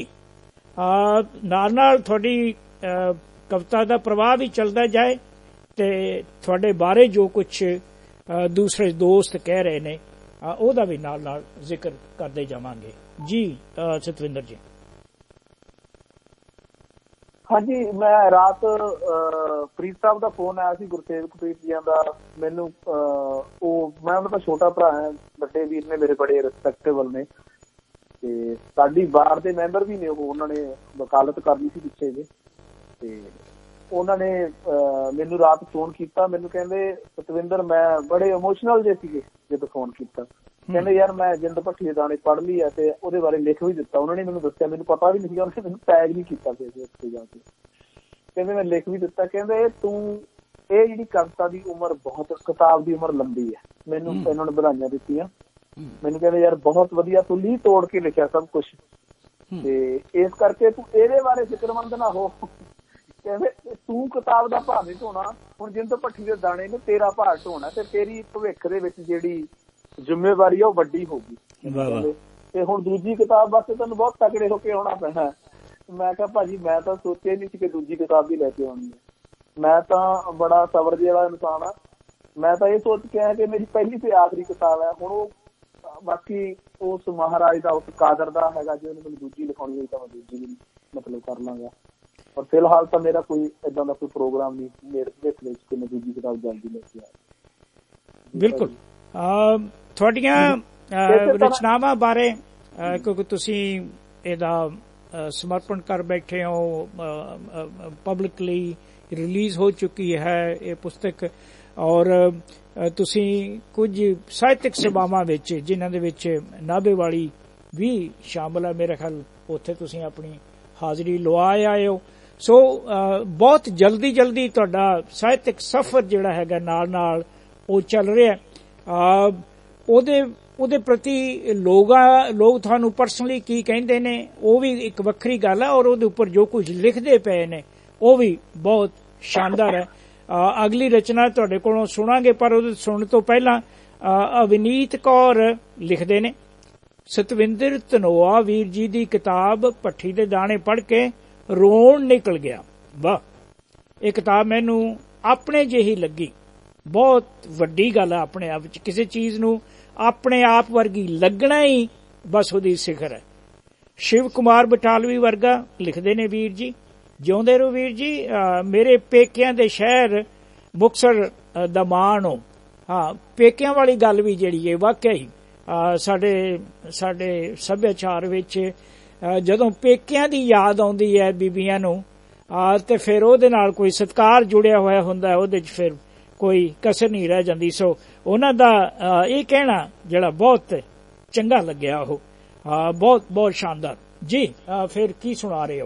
ਨਾਲ ਨਾਲ ਤੁਹਾਡੀ ਕਵਿਤਾ ਦਾ ਪ੍ਰਵਾਹ ਵੀ ਚੱਲਦਾ ਜਾਏ ਤੇ ਤੁਹਾਡੇ ਬਾਰੇ ਜੋ ਕੁਛ ਦੂਸਰੇ ਦੋਸਤ ਕਹਿ ਰਹੇ ਨੇ ਉਹਦਾ ਵੀ ਨਾਲ ਨਾਲ ਜ਼ਿਕਰ ਕਰਦੇ ਜਾਵਾਂਗੇ ਜੀ। ਸਤਵਿੰਦਰ ਜੀ। ਹਾਂਜੀ, ਮੈਂ ਰਾਤ ਪ੍ਰੀਤ ਸਾਹਿਬ ਦਾ ਫੋਨ ਆਇਆ ਸੀ, ਗੁਰਸੇਵਕ ਪ੍ਰੀਤ ਜੀ ਦਾ। ਮੈਨੂੰ ਉਹ ਮੈਂ ਉਹਨਾਂ ਦਾ ਛੋਟਾ ਭਰਾ ਹੈ, ਵੱਡੇ ਵੀਰ ਨੇ ਮੇਰੇ, ਬੜੇ ਰਿਸਪੈਕਟੇਬਲ ਨੇ ਤੇ ਸਾਡੀ ਬਾਰ ਦੇ ਮੈਂਬਰ ਵੀ ਨੇ ਉਹ। ਉਹਨਾਂ ਨੇ ਵਕਾਲਤ ਕਰਨੀ ਸੀ ਪਿੱਛੇ ਜੇ ਤੇ ਉਹਨਾਂ ਨੇ ਮੈਨੂੰ ਰਾਤ ਫੋਨ ਕੀਤਾ। ਮੈਨੂੰ ਕਹਿੰਦੇ ਸਤਵਿੰਦਰ, ਮੈਂ ਬੜੇ ਇਮੋਸ਼ਨਲ ਜੇ ਸੀਗੇ ਜਦੋਂ ਫੋਨ ਕੀਤਾ। ਕਹਿੰਦੇ ਯਾਰ ਮੈਂ ਜਿੰਦ ਭੱਠੀ ਦੇ ਦਾਣੇ ਪੜ੍ਹ ਲਈ ਹੈ ਤੇ ਉਹਦੇ ਬਾਰੇ ਲਿਖ ਵੀ ਦਿੱਤਾ। ਉਹਨਾਂ ਨੇ ਮੈਨੂੰ ਦੱਸਿਆ, ਮੈਨੂੰ ਪਤਾ ਵੀ ਨਹੀਂ ਸੀਗਾ, ਉਹਨੇ ਮੈਨੂੰ ਟੈਗ ਨਹੀਂ ਕੀਤਾ ਫਿਰ ਉੱਥੇ ਜਾ ਕੇ। ਕਹਿੰਦੇ ਮੈਂ ਲਿਖ ਵੀ ਦਿੱਤਾ। ਕਹਿੰਦੇ ਤੂੰ ਇਹ ਜਿਹੜੀ ਕਵਿਤਾ ਦੀ ਉਮਰ ਬਹੁਤ, ਕਿਤਾਬ ਦੀ ਉਮਰ ਲੰਬੀ ਹੈ। ਮੈਨੂੰ ਇਹਨਾਂ ਨੇ ਵਧਾਈਆਂ ਦਿੱਤੀਆਂ। ਮੈਨੂੰ ਕਹਿੰਦੇ ਯਾਰ ਬਹੁਤ ਵਧੀਆ, ਤੂੰ ਲੀਹ ਤੋੜ ਕੇ ਲਿਖਿਆ ਸਭ ਕੁਛ ਤੇ ਇਸ ਕਰਕੇ ਤੂੰ ਇਹਦੇ ਬਾਰੇ ਫਿਕਰਮੰਦ ਨਾ ਹੋ। ਕਹਿੰਦੇ ਤੂੰ ਕਿਤਾਬ ਦਾ ਭਾਰ ਨਹੀਂ ਢੋਣਾ, ਹੁਣ ਜਿੰਦ ਭੱਠੀ ਦੇ ਦਾਣੇ ਨੇ ਤੇਰਾ ਭਾਰ ਢੋਣਾ ਤੇ ਤੇਰੀ ਭਵਿੱਖ ਦੇ ਵਿੱਚ ਜਿਹੜੀ ਜ਼ਿੰਮੇਵਾਰੀ ਆ ਉਹ ਵੱਡੀ ਹੋਊਗੀ। ਤੇ ਹੁਣ ਦੂਜੀ ਕਿਤਾਬ ਵਾਸਤੇ ਤੈਨੂੰ ਬਹੁਤ ਤਕੜੇ ਹੋ ਕੇ ਆਉਣਾ ਪੈਣਾ। ਮੈਂ ਕਿਹਾ ਭਾਜੀ ਮੈਂ ਤਾਂ ਸੋਚਿਆ ਨਹੀਂ ਸੀ ਕਿ ਦੂਜੀ ਕਿਤਾਬ ਵੀ ਲੈ ਕੇ ਆਉਣੀ ਹੈ। ਮੈਂ ਤਾਂ ਬੜਾ ਸਬਰ ਜਿਹੇ ਵਾਲਾ ਇਨਸਾਨ ਆ। ਮੈਂ ਤਾਂ ਇਹ ਸੋਚ ਕੇ ਆਇਆ ਕਿ ਮੇਰੀ ਪਹਿਲੀ ਤੇ ਆਖਰੀ ਕਿਤਾਬ ਹੈ। ਹੁਣ ਉਹ ਬਾਕੀ ਉਸ ਮਹਾਰਾਜ ਦਾ, ਉਸ ਕਾਦਰ ਦਾ ਹੈਗਾ, ਜੇ ਉਹਨੇ ਮੈਨੂੰ ਦੂਜੀ ਲਿਖਾਉਣੀ ਹੋਈ ਤਾਂ ਮੈਂ ਦੂਜੀ ਵੀ ਮਤਲਬ ਕਰ ਲਾਂਗਾ। ਔਰ ਫਿਲਹਾਲ ਤਾਂ ਮੇਰਾ ਕੋਈ ਏਦਾਂ ਦਾ ਕੋਈ ਪ੍ਰੋਗਰਾਮ ਨਹੀਂ ਮੇਰੇ ਭਵਿੱਖ ਵਿੱਚ ਕਿ ਮੈਂ ਦੂਜੀ ਕਿਤਾਬ ਜਲਦੀ ਲੈ ਕੇ ਆਇਆ। ਬਿਲਕੁਲ। ਤੁਹਾਡੀਆਂ ਰਚਨਾਵਾਂ ਬਾਰੇ, ਕਿਉਂਕਿ ਤੁਸੀਂ ਇਹਦਾ ਸਮਰਪਣ ਕਰ ਬੈਠੇ ਹੋ, ਪਬਲਿਕਲੀ ਰਿਲੀਜ਼ ਹੋ ਚੁੱਕੀ ਹੈ ਇਹ ਪੁਸਤਕ, ਔਰ ਤੁਸੀਂ ਕੁਝ ਸਾਹਿਤਕ ਸਭਾਵਾਂ ਵਿੱਚ ਜਿਨ੍ਹਾਂ ਦੇ ਵਿੱਚ ਨਾਭੇ ਵਾਲੀ ਵੀ ਸ਼ਾਮਲ ਹੈ, ਮੇਰੇ ਖਿਆਲ ਉੱਥੇ ਤੁਸੀਂ ਆਪਣੀ ਹਾਜ਼ਰੀ ਲਵਾ ਆਏ ਹੋ। ਸੋ ਬਹੁਤ ਜਲਦੀ ਜਲਦੀ ਤੁਹਾਡਾ ਸਾਹਿਤਕ ਸਫ਼ਰ ਜਿਹੜਾ ਹੈਗਾ ਨਾਲ ਨਾਲ ਉਹ ਚੱਲ ਰਿਹਾ। ਉਹਦੇ ਉਹਦੇ ਪ੍ਰਤੀ ਲੋਕਾਂ ਲੋਕ ਤੁਹਾਨੂੰ ਪਰਸਨਲੀ ਕੀ ਕਹਿੰਦੇ ਨੇ ਉਹ ਵੀ ਇੱਕ ਵੱਖਰੀ ਗੱਲ ਹੈ, ਔਰ ਉਹਦੇ ਉੱਪਰ ਜੋ ਕੁਝ ਲਿਖਦੇ ਪਏ ਨੇ ਉਹ ਵੀ ਬਹੁਤ ਸ਼ਾਨਦਾਰ ਹੈ। ਅਗਲੀ ਰਚਨਾ ਤੁਹਾਡੇ ਕੋਲੋਂ ਸੁਣਾਂਗੇ, ਪਰ ਉਹਦੇ ਸੁਣਨ ਤੋਂ ਪਹਿਲਾਂ ਅਵਨੀਤ ਕੌਰ ਲਿਖਦੇ ਨੇ, ਸਤਵਿੰਦਰ ਧਨੋਆ ਵੀਰ ਜੀ ਦੀ ਕਿਤਾਬ ਭੱਠੀ ਦੇ ਦਾਣੇ ਪੜ੍ਹ ਕੇ ਰੋਣ ਨਿਕਲ ਗਿਆ। ਵਾਹ, ਇਹ ਕਿਤਾਬ ਮੈਨੂੰ ਆਪਣੇ ਜਿਹੀ ਲੱਗੀ। ਬਹੁਤ ਵੱਡੀ ਗੱਲ ਹੈ ਆਪਣੇ ਆਪ ਵਿੱਚ, ਕਿਸੇ ਚੀਜ਼ ਨੂੰ ਆਪਣੇ ਆਪ ਵਰਗੀ ਲੱਗਣਾ ਹੀ ਬਸ ਉਹਦੀ ਸਿਖਰ ਹੈ। ਸ਼ਿਵ ਕੁਮਾਰ ਬਟਾਲਵੀ ਵਰਗਾ ਲਿਖਦੇ ਨੇ, ਵੀਰ ਜੀ ਜਿਉਂਦੇ ਰਹੋ ਵੀਰ ਜੀ, ਮੇਰੇ ਪੇਕਿਆਂ ਦੇ ਸ਼ਹਿਰ ਮੁਕਤਸਰ ਦਾ ਮਾਣ ਹੋ। ਹਾਂ, ਪੇਕਿਆਂ ਵਾਲੀ ਗੱਲ ਵੀ ਜਿਹੜੀ ਹੈ ਵਾਕਿਆ ਹੀ ਸਾਡੇ ਸਾਡੇ ਸੱਭਿਆਚਾਰ ਵਿੱਚ ਜਦੋਂ ਪੇਕਿਆਂ ਦੀ ਯਾਦ ਆਉਂਦੀ ਹੈ ਬੀਬੀਆਂ ਨੂੰ ਤੇ ਫਿਰ ਉਹਦੇ ਨਾਲ ਕੋਈ ਸਤਿਕਾਰ ਜੁੜਿਆ ਹੋਇਆ ਹੁੰਦਾ, ਉਹਦੇ 'ਚ ਫਿਰ ਕੋਈ ਕਸਰ ਨਹੀਂ ਰਹਿ ਜਾਂਦੀ। ਸੋ ਉਹਨਾਂ ਦਾ ਇਹ ਕਹਿਣਾ ਜਿਹੜਾ ਬਹੁਤ ਚੰਗਾ ਲੱਗਿਆ, ਉਹ ਬਹੁਤ ਬਹੁਤ ਸ਼ਾਨਦਾਰ ਜੀ। ਫਿਰ ਕੀ ਸੁਣਾ ਰਹੇ ਹੋ?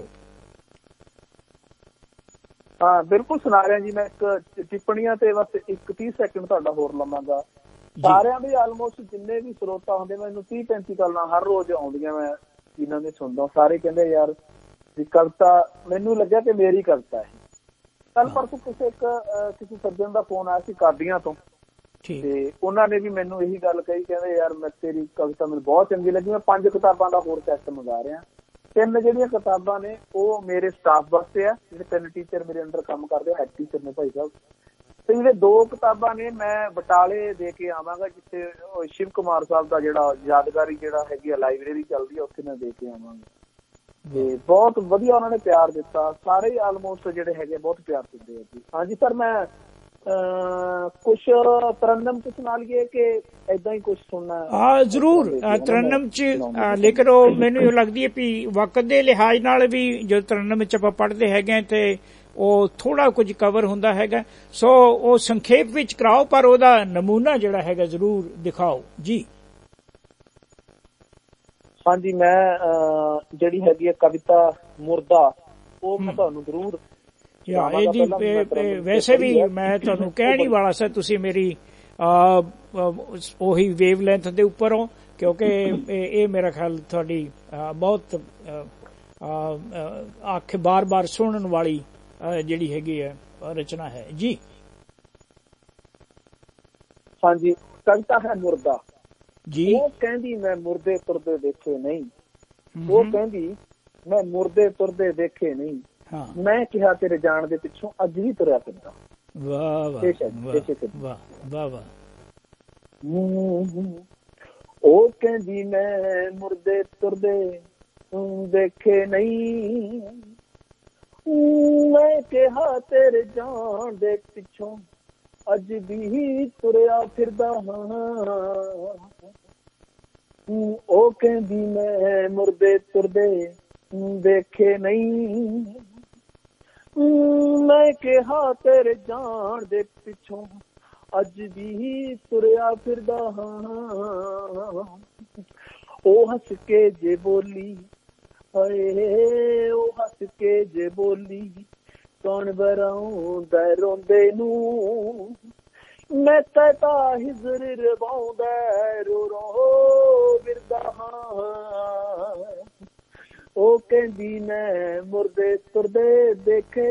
ਹਾਂ ਬਿਲਕੁਲ ਸੁਣਾ ਰਿਹਾ ਜੀ ਮੈਂ। ਇੱਕ ਟਿੱਪਣੀਆਂ ਤੇ ਬਸ ਇੱਕ ਤੀਹ ਸੈਕਿੰਡ ਤੁਹਾਡਾ ਹੋਰ ਲਵਾਂਗਾ। ਸਾਰਿਆਂ ਦੇ ਆਲਮੋਸਟ ਜਿੰਨੇ ਵੀ ਸਰੋਤਾ ਹੁੰਦੇ, ਮੈਨੂੰ ਤੀਹ ਪੈਂਤੀ ਗੱਲਾਂ ਹਰ ਰੋਜ਼ ਆਉਂਦੀਆਂ, ਮੈਂ ਜਿਨ੍ਹਾਂ ਦੇ ਸੁਣਦਾ, ਸਾਰੇ ਕਹਿੰਦੇ ਯਾਰ ਵੀ ਕਵਿਤਾ, ਮੈਨੂੰ ਲੱਗਿਆ ਕਿ ਮੇਰੀ ਕਵਿਤਾ ਹੈ। ਕੱਲ ਪਰਸੋਂ ਕਿਸੇ ਇੱਕ ਕਿਸੇ ਸੱਜਣ ਦਾ ਫੋਨ ਆਇਆ ਸੀ ਕਾਦੀਆਂ ਤੋਂ, ਤੇ ਉਹਨਾਂ ਨੇ ਵੀ ਮੈਨੂੰ ਇਹੀ ਗੱਲ ਕਹੀ, ਕਹਿੰਦੇ ਯਾਰ ਮੈਂ ਤੇਰੀ ਕਵਿਤਾ ਮੈਨੂੰ ਬਹੁਤ ਚੰਗੀ ਲੱਗੀ। ਮੈਂ ਪੰਜ ਕਿਤਾਬਾਂ ਦਾ ਹੋਰ ਸੈੱਟ ਮੰਗਾ ਰਿਹਾ। ਤਿੰਨ ਜਿਹੜੀਆਂ ਕਿਤਾਬਾਂ ਨੇ ਉਹ ਮੇਰੇ ਸਟਾਫ ਵਾਸਤੇ ਆ, ਜਿਹੜੇ ਤਿੰਨ ਟੀਚਰ ਮੇਰੇ ਅੰਡਰ ਕੰਮ ਕਰਦੇ ਆ, ਹੈਡ ਟੀਚਰ ਨੇ ਭਾਈ ਸਾਹਿਬ। ਤੇ ਜਿਹੜੇ ਦੋ ਕਿਤਾਬਾਂ ਨੇ ਮੈਂ ਬਟਾਲੇ ਦੇ ਕੇ ਆਵਾਂਗਾ, ਜਿੱਥੇ ਸ਼ਿਵ ਕੁਮਾਰ ਸਾਹਿਬ ਦਾ ਜਿਹੜਾ ਯਾਦਗਾਰੀ ਜਿਹੜਾ ਹੈਗੀ ਆ ਲਾਇਬ੍ਰੇਰੀ ਚੱਲਦੀ ਆ, ਉੱਥੇ ਮੈਂ ਦੇ ਕੇ ਆਵਾਂਗਾ। ਤੇ ਬਹੁਤ ਵਧੀਆ ਉਹਨਾਂ ਨੇ ਪਿਆਰ ਦਿੱਤਾ, ਸਾਰੇ ਹੀ ਆਲਮੋਸਟ ਜਿਹੜੇ ਹੈਗੇ ਬਹੁਤ ਪਿਆਰ ਦਿੰਦੇ ਆ ਜੀ। ਹਾਂਜੀ ਸਰ, ਮੈਂ ਕੁਛ ਤਰਨਮ ਚ ਸੁਣਾ ਲਈਏ ਕਿ ਏਦਾਂ ਹੀ ਕੁਛ ਸੁਣਨਾ? ਹਾਂ ਜ਼ਰੂਰ, ਤਰਨਮ ਚ, ਲੇਕਿਨ ਉਹ ਮੈਨੂੰ ਲੱਗਦੀ ਹੈ ਵੀ ਵਕਤ ਦੇ ਲਿਹਾਜ਼ ਨਾਲ ਵੀ ਜੋ ਤਰਨਮ ਚ ਆਪਾਂ ਪੜ੍ਹਦੇ ਹੈਗੇ ਤੇ ਉਹ ਥੋੜਾ ਕੁਝ ਕਵਰ ਹੁੰਦਾ ਹੈਗਾ, ਸੋ ਉਹ ਸੰਖੇਪ ਵਿੱਚ ਕਰਾਓ, ਪਰ ਉਹਦਾ ਨਮੂਨਾ ਜਿਹੜਾ ਹੈਗਾ ਜ਼ਰੂਰ ਦਿਖਾਓ ਜੀ। ਹਾਂਜੀ, ਮੈਂ ਜਿਹੜੀ ਹੈਗੀ ਹੈ ਕਵਿਤਾ ਮੁਰਦਾ, ਉਹ ਮੈਂ ਤੁਹਾਨੂੰ ਜ਼ਰੂਰ ਇਹਦੀ ਵੈਸੇ ਵੀ ਮੈਂ ਤੁਹਾਨੂੰ ਕਹਿਣ ਹੀ ਵਾਲਾ ਸੀ, ਤੁਸੀਂ ਮੇਰੀ ਉਹੀ ਵੇਵ ਲੈਂਥ ਦੇ ਉੱਪਰ ਹੋ, ਕਿਉਂਕਿ ਇਹ ਮੇਰਾ ਖਿਆਲ ਤੁਹਾਡੀ ਬਹੁਤ ਅੱਖ ਬਾਰ ਬਾਰ ਸੁਣਨ ਵਾਲੀ ਜਿਹੜੀ ਹੈਗੀ ਹੈ ਰਚਨਾ ਹੈ ਜੀ। ਹਾਂਜੀ, ਕਵਿਤਾ ਹੈ ਮੁਰਦਾ ਜੀ। ਉਹ ਕਹਿੰਦੀ ਮੈਂ ਮੁਰਦੇ ਤੁਰਦੇ ਦੇਖੇ ਨਹੀਂ, ਉਹ ਕਹਿੰਦੀ ਮੈਂ ਮੁਰਦੇ ਤੁਰਦੇ ਦੇਖੇ ਨਹੀਂ, ਮੈਂ ਕਿਹਾ ਤੇਰੇ ਜਾਣ ਦੇ ਪਿੱਛੋਂ ਅੱਜ ਵੀ ਤੁਰਿਆ ਫਿਰਦਾ। ਵਾਹ ਵਾਹ ਵਾਹ ਵਾਹ ਵਾਹ। ਉਹ ਕਹਿੰਦੀ ਮੈਂ ਮੁਰਦੇ ਤੁਰਦੇ ਦੇਖੇ ਨਹੀਂ, ਮੈਂ ਕਿਹਾ ਤੇਰੇ ਜਾਣ ਦੇ ਪਿੱਛੋਂ ਅੱਜ ਵੀ ਤੁਰਿਆ ਫਿਰਦਾ ਹਾਂ। ਉਹ ਕਹਿੰਦੀ ਮੈਂ ਮੁਰਦੇ ਤੁਰਦੇ ਦੇਖੇ ਨਹੀਂ, ਮੈਂ ਕਿਹਾ ਤੇਰੇ ਜਾਣ ਦੇ ਪਿੱਛੋਂ ਅੱਜ ਵੀ ਤੁਰਿਆ ਫਿਰਦਾ ਹਾਂ। ਉਹ ਹੱਸ ਕੇ ਜੇ ਬੋਲੀ, ਹਾਏ ਉਹ ਹੱਸ ਕੇ ਜੇ ਬੋਲੀ, ਕੌਣ ਬਰਾਉਂਦਾ ਰੋਂਦੇ ਨੂੰ, ਮੈਂ ਤਾਂ ਹਿਜ਼ਰ ਰਵਾਉਂਦਾ ਰੋ ਰੋ ਫਿਰਦਾ ਹਾਂ। ਉਹ ਕਹਿੰਦੀ ਮੈਂ ਮੁਰਦੇ ਤੁਰਦੇ ਦੇਖੇ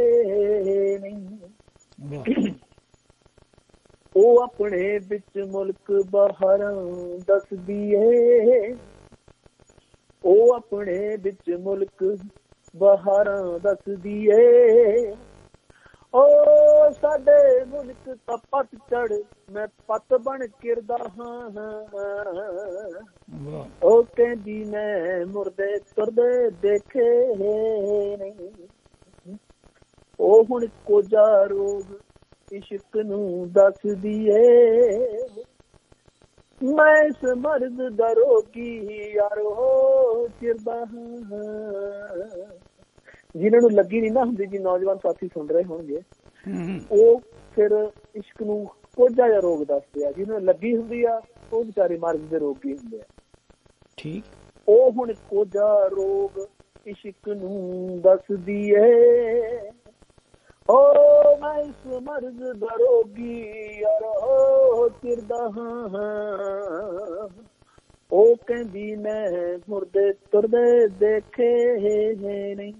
ਨਹੀਂ, ਉਹ ਆਪਣੇ ਵਿੱਚ ਮੁਲਕ ਬਾਹਰਾਂ ਦੱਸਦੀ ਏ, ਉਹ ਆਪਣੇ ਵਿੱਚ ਮੁਲਕ ਬਾਹਰਾਂ ਦੱਸਦੀ ਏ। ਉਹ ਸਾਡੇ ਮੁਲਕ ਤਾਂ ਪੱਤ ਚੜ, ਮੈਂ ਪੱਤ ਬਣ ਕਿਰਦਾ ਹਾਂ। ਉਹ ਕਹਿੰਦੀ ਮੈਂ ਮੁਰਦੇ ਤੁਰਦੇ ਦੇਖੇ ਨਹੀਂ, ਉਹ ਹੁਣ ਕੋਝਾ ਰੋਗ ਇਸ਼ਕ ਨੂੰ ਦੱਸਦੀ ਏ, ਮੈਂ ਇਸ ਮਰਦ ਦਾ ਰੋਗੀ ਯਾਰੋ ਚਿਰਦਾ ਹਾਂ। ਜਿਹਨਾਂ ਨੂੰ ਲੱਗੀ ਨੀ ਨਾ ਹੁੰਦੀ, ਜੀ ਨੌਜਵਾਨ ਸਾਥੀ ਸੁਣ ਰਹੇ ਹੋਣਗੇ, ਉਹ ਫਿਰ ਇਸ਼ਕ ਨੂੰ ਕੋਝਾ ਜਿਹਾ ਰੋਗ ਦੱਸਦੇ ਆ। ਜਿਹਨਾਂ ਨੂੰ ਲੱਗੀ ਹੁੰਦੀ ਆ ਉਹ ਵਿਚਾਰੇ ਮਰਦ ਦੇ ਰੋਗੀ ਹੁੰਦੇ ਆ। ਠੀਕ, ਉਹ ਹੁਣ ਕੋਝਾ ਰੋਗ ਇਸ਼ਕ ਨੂੰ ਦੱਸਦੀ ਏ, ਓ ਮੈਂ ਇਸ ਮਰਦ ਦਾ ਰੋਗੀ ਯਾਰੋ ਚਿਰਦਾ ਹਾਂ। ਉਹ ਕਹਿੰਦੀ ਮੈਂ ਮੁਰਦੇ ਤੁਰਦੇ ਦੇਖੇ ਨਹੀਂ,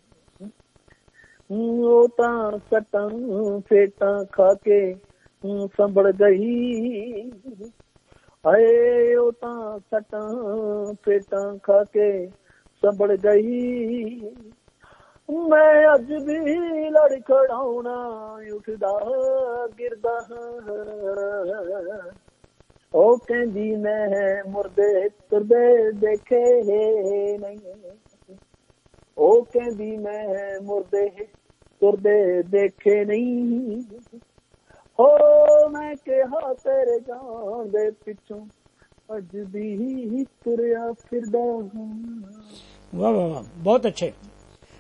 ਉਹ ਤਾਂ ਸੱਟਾਂ ਫੇਟਾਂ ਖਾ ਕੇ ਸੰਭਲ ਗਈ, ਹਾਏ ਉਹ ਤਾਂ ਸੱਟਾਂ ਫੇਟਾਂ ਖਾ ਕੇ ਸੰਭਲ ਗਈ, ਮੈਂ ਅੱਜ ਵੀ ਲੜ ਖੜਾਉਣਾ ਉੱਠਦਾ ਗਿਰਦਾ ਹਾਂ। ਉਹ ਕਹਿੰਦੀ ਮੈਂ ਮੁਰਦੇ ਤੁਰਦੇ ਦੇਖੇ ਨਹੀਂ, ਉਹ ਕਹਿੰਦੀ ਮੈਂ ਮੁਰਦੇ ਤੁਰਦੇ ਦੇਖੇ ਨਹੀਂ, ਹੋ ਮੈਂ ਕਿਹਾ ਤੇਰੇ ਜਾਣ ਦੇ ਪਿੱਛੋਂ ਅੱਜ ਵੀ ਤੁਰਿਆ ਫਿਰਦਾ ਹਾਂ। ਵਾਹ ਵਾਹ ਵਾਹ, ਬਹੁਤ ਅੱਛੇ।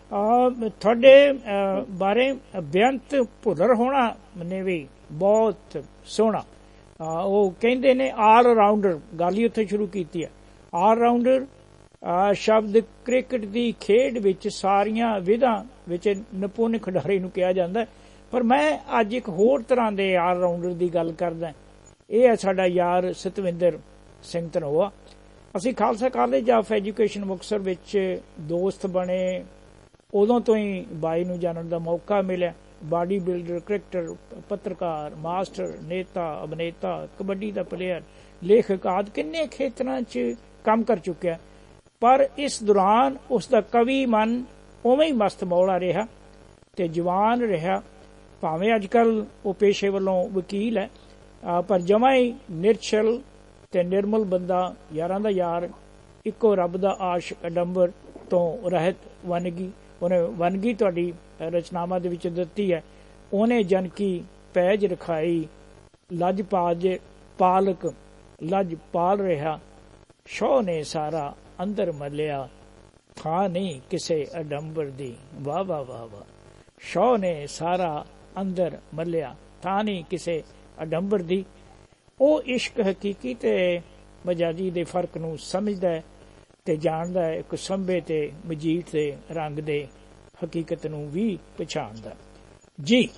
ਤੁਹਾਡੇ ਬਾਰੇ ਬੇਅੰਤ ਭੁੱਲਰ ਹੋਣਾ ਨੇ ਵੀ ਬਹੁਤ ਸੋਹਣਾ ਉਹ ਕਹਿੰਦੇ ਨੇ ਆਲ ਰਾਊਂਡਰ ਗੱਲ ਹੀ ਉੱਥੇ ਸ਼ੁਰੂ ਕੀਤੀ ਹੈ। ਆਲ ਰਾਊਂਡਰ ਸ਼ਬਦ ਕ੍ਰਿਕਟ ਦੀ ਖੇਡ ਵਿੱਚ ਸਾਰੀਆਂ ਵਿਧਾਂ ਵਿੱਚ ਨਿਪੁੰਨ ਖਿਡਾਰੀ ਨੂੰ ਕਿਹਾ ਜਾਂਦਾ, ਪਰ ਮੈਂ ਅੱਜ ਇੱਕ ਹੋਰ ਤਰ੍ਹਾਂ ਦੇ ਆਲ ਰਾਊਂਡਰ ਦੀ ਗੱਲ ਕਰਦਾ। ਇਹ ਹੈ ਸਾਡਾ ਯਾਰ ਸਤਵਿੰਦਰ ਸਿੰਘ ਧਨੋਆ। ਅਸੀਂ Khalsa college of education Muktsar ਵਿੱਚ ਦੋਸਤ ਬਣੇ, ਉਦੋਂ ਤੋਂ ਹੀ ਬਾਈ ਨੂੰ ਜਾਣਨ ਦਾ ਮੌਕਾ ਮਿਲਿਆ। ਬਾਡੀ ਬਿਲਡਰ, ਕ੍ਰਿਕਟਰ, ਪੱਤਰਕਾਰ, ਮਾਸਟਰ, ਨੇਤਾ, ਅਭਿਨੇਤਾ, ਕਬੱਡੀ ਦਾ ਪਲੇਅਰ, ਲੇਖਕ ਆਦਿ ਕਿੰਨੇ ਖੇਤਰਾਂ 'ਚ ਕੰਮ ਕਰ ਚੁੱਕਿਆ, ਪਰ ਇਸ ਦੌਰਾਨ ਉਸ ਦਾ ਕਵੀ ਮਨ ਉਵੇਂ ਹੀ ਮਸਤ ਮੌਲਾ ਰਿਹਾ ਤੇ ਜਵਾਨ ਰਿਹਾ। ਭਾਵੇਂ ਅੱਜ ਕੱਲ੍ਹ ਉਹ ਪੇਸ਼ੇ ਵੱਲੋਂ ਵਕੀਲ ਹੈ, ਪਰ ਜਮਾਂ ਹੀ ਨਿਰਛਲ ਤੇ ਨਿਰਮਲ ਬੰਦਾ, ਯਾਰਾਂ ਦਾ ਯਾਰ, ਇੱਕੋ ਰੱਬ ਦਾ ਆਸ਼ਿਕ, ਅਡੰਬਰ ਤੋਂ ਰਹਿਤ ਵੰਨਗੀ। ਉਹਨੇ ਵੰਨਗੀ ਤੁਹਾਡੀ ਰਚਨਾਵਾਂ ਦੇ ਵਿੱਚ ਦਿੱਤੀ ਹੈ। ਉਹਨੇ ਜਨਕੀ ਪੈਜ ਰਖਾਈ, ਲੱਜ ਪਾਜ ਪਾਲਕ ਲੱਜ ਪਾਲ ਰਿਹਾ, ਸ਼ੋ ਨੇ ਸਾਰਾ ਅੰਦਰ ਮੱਲਿਆ, ਥਾਂ ਨਹੀਂ ਕਿਸੇ ਅਡੰਬਰ ਦੀ। ਵਾਹ ਵਾਹ ਵਾਹ ਵਾਹ। ਸ਼ੋ ਨੇ ਸਾਰਾ ਅੰਦਰ ਮੱਲਿਆ, ਥਾਂ ਨਹੀਂ ਕਿਸੇ ਅਡੰਬਰ ਦੀ। ਉਹ ਇਸ਼ਕ ਹਕੀਕੀ ਤੇ ਮਜਾਜੀ ਦੇ ਫਰਕ ਨੂੰ ਸਮਝਦਾ ਹੈ ਤੇ ਜਾਣਦਾ ਹੈ, ਇੱਕ ਸੰਭੇ ਤੇ ਮਜੀਠ ਦੇ ਰੰਗ ਦੇ ਹਕੀਕਤ ਨੂੰ ਵੀ ਪਛਾਣਦਾ। ਜੀ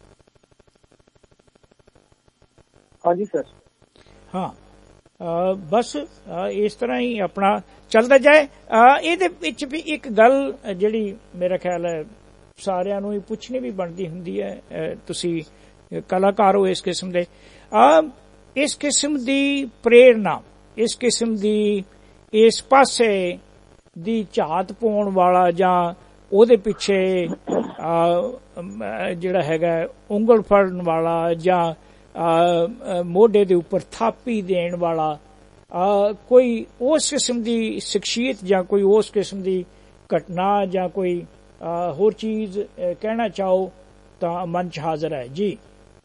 ਹਾਂਜੀ ਸਰ। ਹਾਂ, ਬਸ ਇਸ ਤਰ੍ਹਾਂ ਹੀ ਆਪਣਾ ਚੱਲਦਾ ਜਾਏ। ਇਹਦੇ ਵਿੱਚ ਵੀ ਇੱਕ ਗੱਲ ਜਿਹੜੀ ਮੇਰਾ ਖਿਆਲ ਹੈ ਸਾਰਿਆਂ ਨੂੰ ਹੀ ਪੁੱਛਣੀ ਵੀ ਬਣਦੀ ਹੁੰਦੀ ਹੈ, ਤੁਸੀਂ ਕਲਾਕਾਰ ਹੋ ਇਸ ਕਿਸਮ ਦੇ, ਇਸ ਕਿਸਮ ਦੀ ਪ੍ਰੇਰਨਾ, ਇਸ ਕਿਸਮ ਦੀ ਇਸ ਪਾਸੇ ਦੀ ਝਾਤ ਪਾਉਣ ਵਾਲਾ ਜਾਂ ਉਹਦੇ ਪਿੱਛੇ ਜਿਹੜਾ ਹੈਗਾ ਉਂਗਲ ਫੜਨ ਵਾਲਾ ਜਾਂ ਮੋਢੇ ਦੇ ਉੱਪਰ ਥਾਪੀ ਦੇਣ ਵਾਲਾ ਕੋਈ ਉਸ ਕਿਸਮ ਦੀ ਸ਼ਖਸੀਅਤ ਜਾਂ ਕੋਈ ਉਸ ਕਿਸਮ ਦੀ ਘਟਨਾ ਜਾਂ ਕੋਈ ਹੋਰ ਚੀਜ਼ ਕਹਿਣਾ ਚਾਹੋ ਤਾਂ ਮਨ 'ਚ ਹਾਜ਼ਰ ਹੈ। ਜੀ